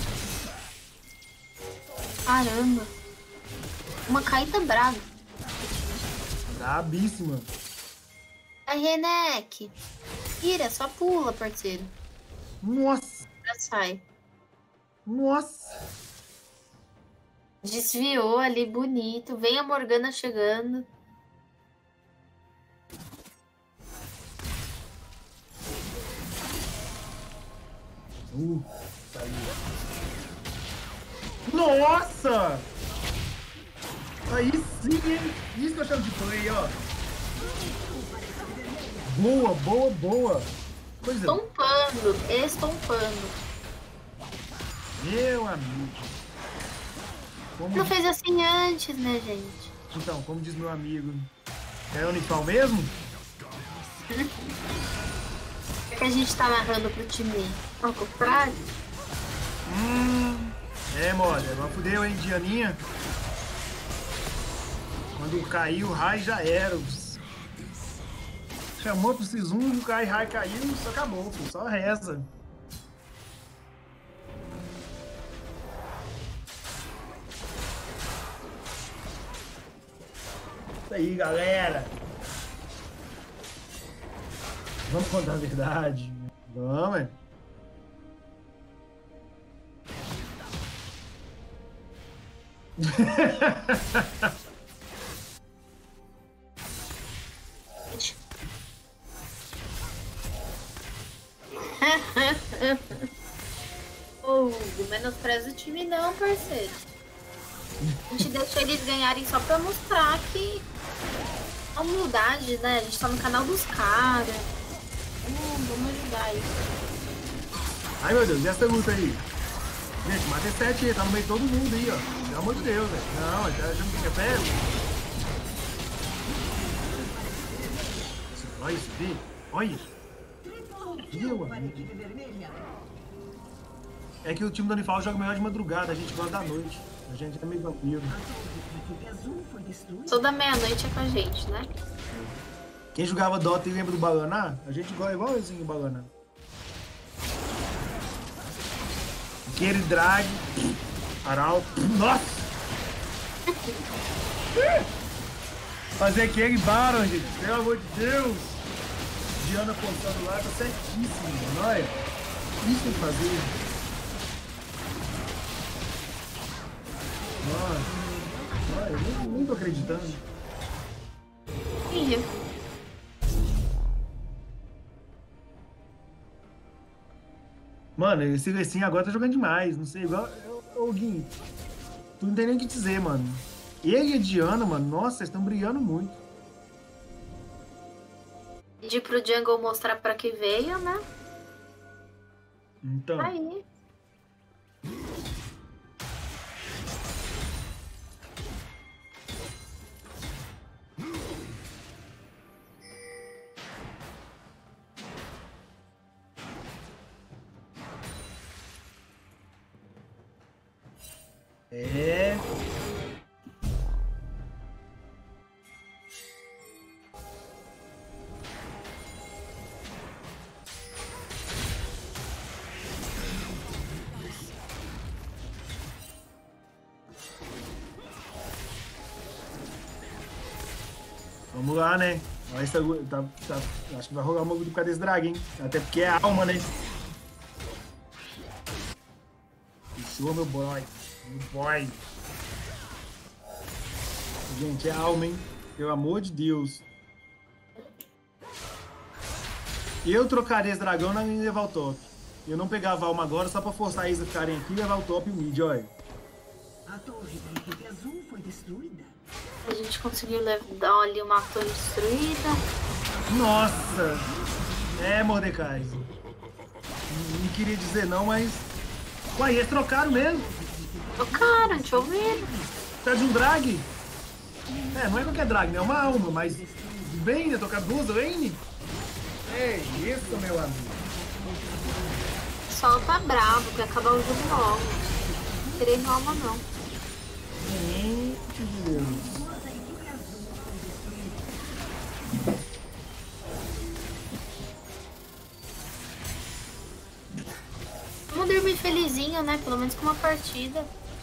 Caramba. Uma caída brava. Brabíssima. Aí, Renek. Tira, só pula, parceiro. Nossa. Já sai. Nossa. Desviou ali, bonito. Vem a Morgana chegando. Saiu. Nossa! Aí sim, hein? Isso que eu chamo de play, ó. Boa, boa, boa. Pois é. Estompando. Meu amigo. Não fez assim antes, né, gente? Então, como diz meu amigo, é Unifal mesmo? É que a gente tá narrando pro time ao contrário. É, mole, mas fudeu, hein, Dianinha? Quando caiu o raio já era. Chamou pro X1, o raio caiu, só acabou, pô, só reza. Isso aí, galera. Vamos contar a verdade. Vamos, hein? Menospreza o time não, parceiro. A gente deixa eles ganharem só pra mostrar que a humildade, né? A gente tá no canal dos caras. Vamos ajudar aí. Ai, meu Deus, e essa luta aí? Gente, mata esse 7 aí, tá no meio de todo mundo aí, ó. Pelo amor de Deus, velho. Não, já não fica pego. Olha isso, vê. Olha. Meu amigo. É que o time do Unifal joga melhor de madrugada, a gente gosta da noite. A gente é meio vampiro. Toda meia-noite é com a gente, né? Quem jogava Dota e lembra do Balaná, a gente gosta igualzinho o Balaná. Aquele drag. Arauto. Nossa! Fazer aquele Baron, gente. Pelo amor de Deus! Diana postando lá, tá certíssimo, mano. Olha. Isso tem que fazer. Nossa. Olha, eu nem tô acreditando. Ih. Mano, esse Lessin agora tá jogando demais. Não sei, igual. Ô, Gui, tu não tem nem o que dizer, mano. Ele e a Diana, mano, nossa, eles estão brilhando muito. Pedir pro Jungle mostrar pra que veio, né? Então. Aí. É. Vamos lá, né? Acho que vai rolar uma por causa desse drag, hein? Até porque é alma, né? Fechou, meu boy. Meu boy. Gente, é alma, hein? Pelo amor de Deus. Eu trocaria esse dragão na minha levar o top. Eu não pegava a alma agora só pra forçar eles a ficarem aqui e levar o top e o mid, olha. A torre da equipe azul foi destruída. A gente conseguiu dar ali uma torre destruída. Nossa! É, Mordecai. Não queria dizer não, mas... Uai, eles trocaram mesmo. Trocaram, deixa eu ver. Tá de um drag? É, não é qualquer drag, né? É uma alma, mas... Bem, né? Trocar duas Vayne? É isso, meu amigo. O Sol tá bravo, quer acabar o jogo logo. Não queria alma, não. Gente de Deus. Vamos dormir felizinho, né? Pelo menos com uma partida.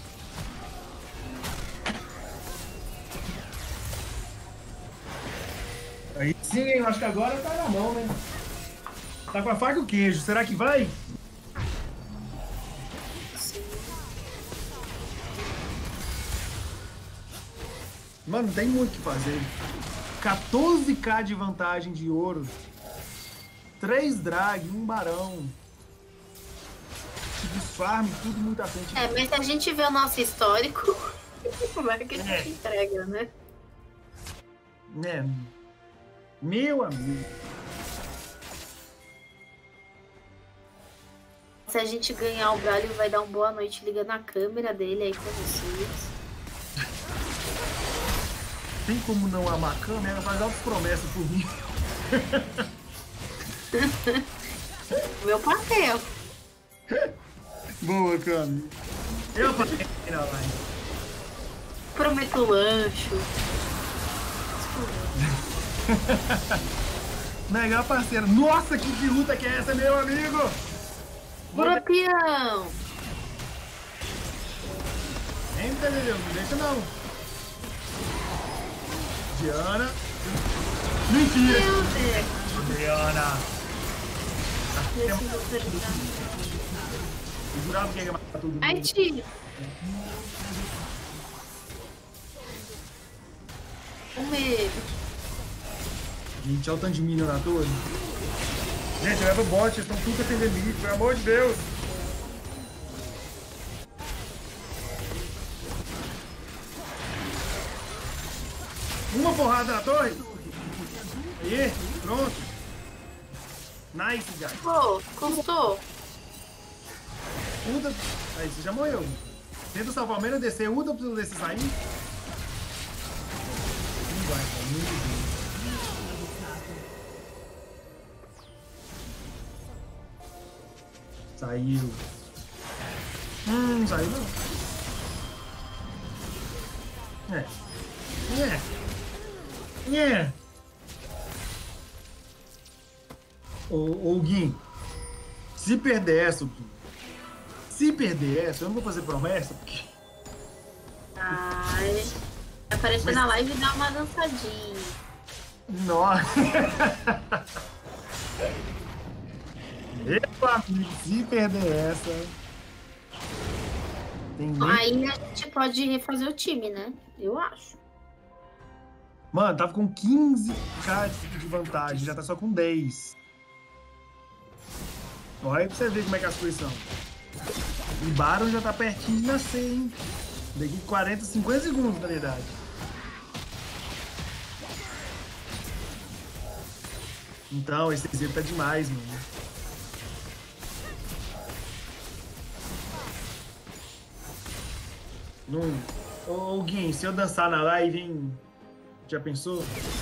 Aí sim, eu acho que agora tá na mão, né? Tá com a faca e o queijo. Será que vai? Mano, tem muito o que fazer. 14k de vantagem de ouro. 3 drag, 1 barão. Desfarme, tudo muito à frente. É, mas se a gente vê o nosso histórico, como é que a gente entrega, né? Né? Meu amigo. Se a gente ganhar o Braille, vai dar uma boa noite ligando a câmera dele aí pra vocês. Tem como não amar a câmera? Faz altas promessas por mim. Meu papel. Boa, Cami. Eu falei na live. Prometo lancho. Legal, parceiro. Nossa, que luta que é essa, meu amigo? Bora, peão! Entra, Deus, não deixa não. Diana. Mentira! Meu Deus! Diana! Eu jurava que ia matar todo mundo. Ai, tio! Com medo. Gente, olha o tanto de minion na torre. Gente, leva o bot, eles estão tudo defendendo mim, pelo amor de Deus. Uma porrada na torre. Aí, pronto. Nice, guys. Pô, custou. Uda. Aí, você já morreu. Tenta salvar o menos descer. Uda pra descer sair. Não vai, cara. Muito bem. Saiu. Não saiu não. Ô, Gui, se perder essa, eu não vou fazer promessa, porque... Ai, aparecer na live e dar uma dançadinha. Nossa! Meu amigo, se perder essa... Aí a gente pode refazer o time, né? Eu acho. Mano, tava com 15k de vantagem, já tá só com 10. Olha aí pra você ver como é que as coisas são. E Baron já tá pertinho de nascer, hein? Daqui 40, 50 segundos, na verdade. Então, esse exemplo tá demais, mano. Ô, Gui, se eu dançar na live, hein? Já pensou?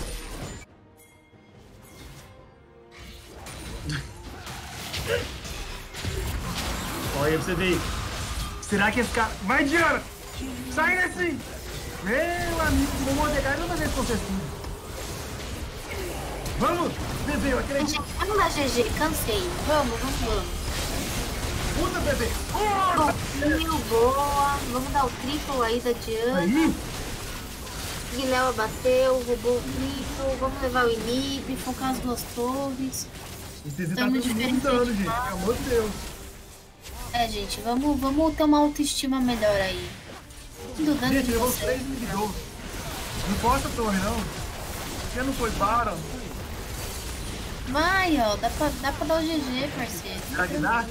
Olha pra você ver. Será que esse cara... Vai, Diana! Sai desse! Meu amigo, o Mordecai não vai ver com certeza. Vamos! Bebê, eu acredito. Vamos lá, GG, cansei. Vamos. Puta, bebê! Boa! Vamos dar o triplo aí da Diana. Aí! Guilherme bateu, roubou o triplo. Vamos levar o inib, focar as duas torres. Esse tá muito dano, gente. Pelo amor de Deus. É, gente, vamos ter uma autoestima melhor aí. Gente, levou 3 inibidores. Não posta a torre, não. Porque não foi Baron. Vai, ó. Dá pra dar o GG, parceiro. Ragnar?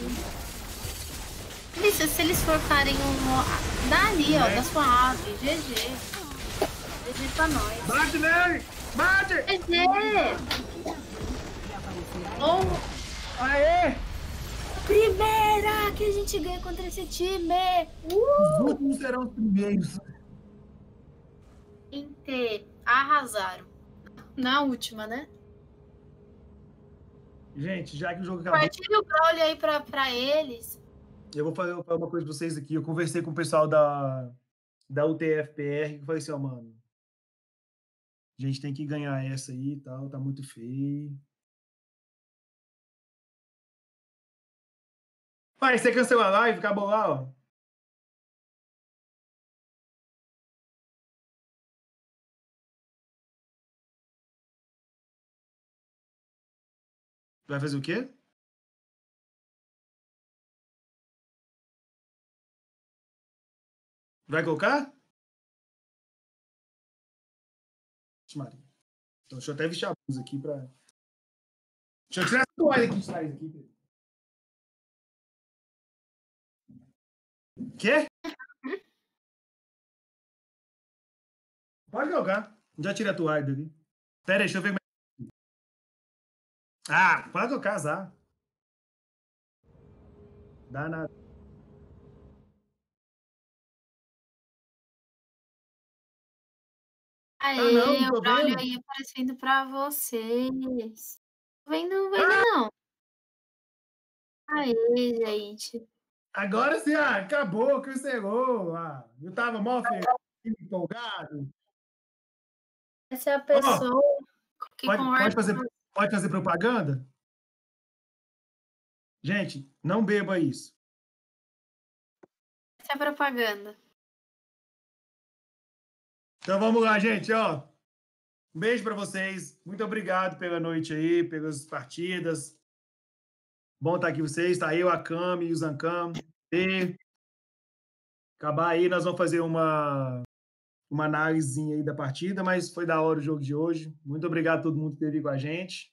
Se eles forcarem um... Dá ali, ó, da sua ave. GG. GG pra nós. Bate nele! Bate! GG! Oh! Aê! que a gente ganha contra esse time? Os últimos serão os primeiros. Gente, arrasaram. Na última, né? Gente, já que o jogo acabou, Compartilha o Brawl aí pra eles. eu vou falar uma coisa pra vocês aqui. Eu conversei com o pessoal da UTFPR que falei assim, ó, mano, a gente tem que ganhar essa aí e tal, tá muito feio. Pai, você cancelou a live, acabou lá, ó. Vai fazer o quê? Vai colocar? Maria. Então, deixa eu até vestir a blusa aqui pra... Deixa eu tirar essa toalha aqui de trás aqui. Quê? Pode colocar. Já tirei a toalha daqui. Pera aí, deixa eu ver. Ah, pode colocar, azar. Dá nada. Aê, não tô o Brawl vendo. aí aparecendo pra vocês. Vendo não. Aê, gente. Agora sim, acabou, cancelou. Eu tava mó feliz, empolgado. Essa é a pessoa que Pode conversa. fazer propaganda? Gente, não beba isso. Essa é a propaganda. Então vamos lá, gente, ó. Um beijo para vocês. Muito obrigado pela noite aí, pelas partidas. Bom estar aqui com vocês. Tá eu, a Cami e o Zancam. E acabar aí, nós vamos fazer uma análisezinha aí da partida, mas foi da hora o jogo de hoje. Muito obrigado a todo mundo que esteve com a gente.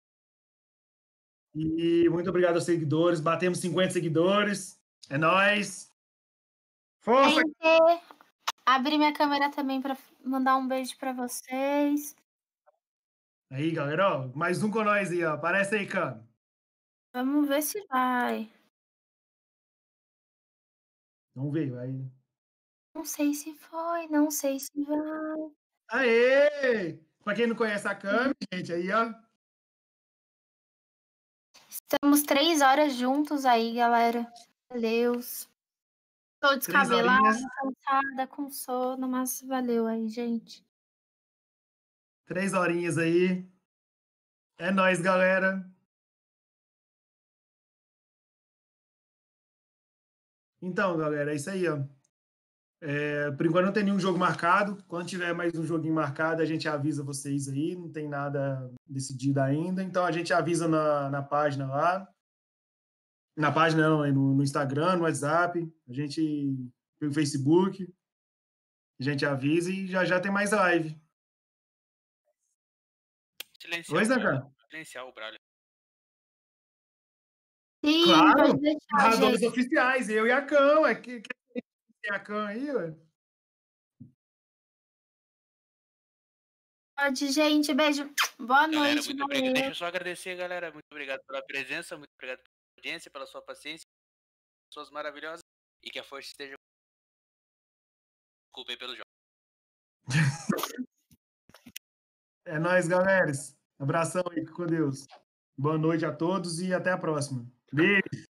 E muito obrigado aos seguidores. Batemos 50 seguidores. É nóis. Força! Abri minha câmera também para mandar um beijo para vocês. Aí, galera, ó, mais um com nós aí, ó. Aparece aí, Cami. Vamos ver se vai. Vamos ver, vai. Não sei se foi, não sei se vai. Aê! Pra quem não conhece a Cami, gente, aí, ó. Estamos 3 horas juntos aí, galera. Deus. Tô descabelada, cansada, com sono, mas valeu aí, gente. 3 horinhas aí. É nóis, galera. Então, galera, é isso aí, ó. Por enquanto não tem nenhum jogo marcado. Quando tiver mais um joguinho marcado, a gente avisa vocês aí. Não tem nada decidido ainda. Então a gente avisa na página lá. Na página não, no Instagram, no WhatsApp. A gente pelo Facebook. A gente avisa e já tem mais live. Silenciar o Brawl. Sim, claro, pode deixar, narradores gente. oficiais, eu e a Cam. Que tem a Cam aí, ué? Pode, gente. Beijo. Boa Galera, noite. muito obrigado. Deixa eu só agradecer, galera. Muito obrigado pela presença, muito obrigado pela audiência, pela sua paciência. Pessoas maravilhosas. E que a força esteja. Desculpa aí pelo jogo. É nóis, galera. Abração aí, com Deus. Boa noite a todos e até a próxima. Beijo.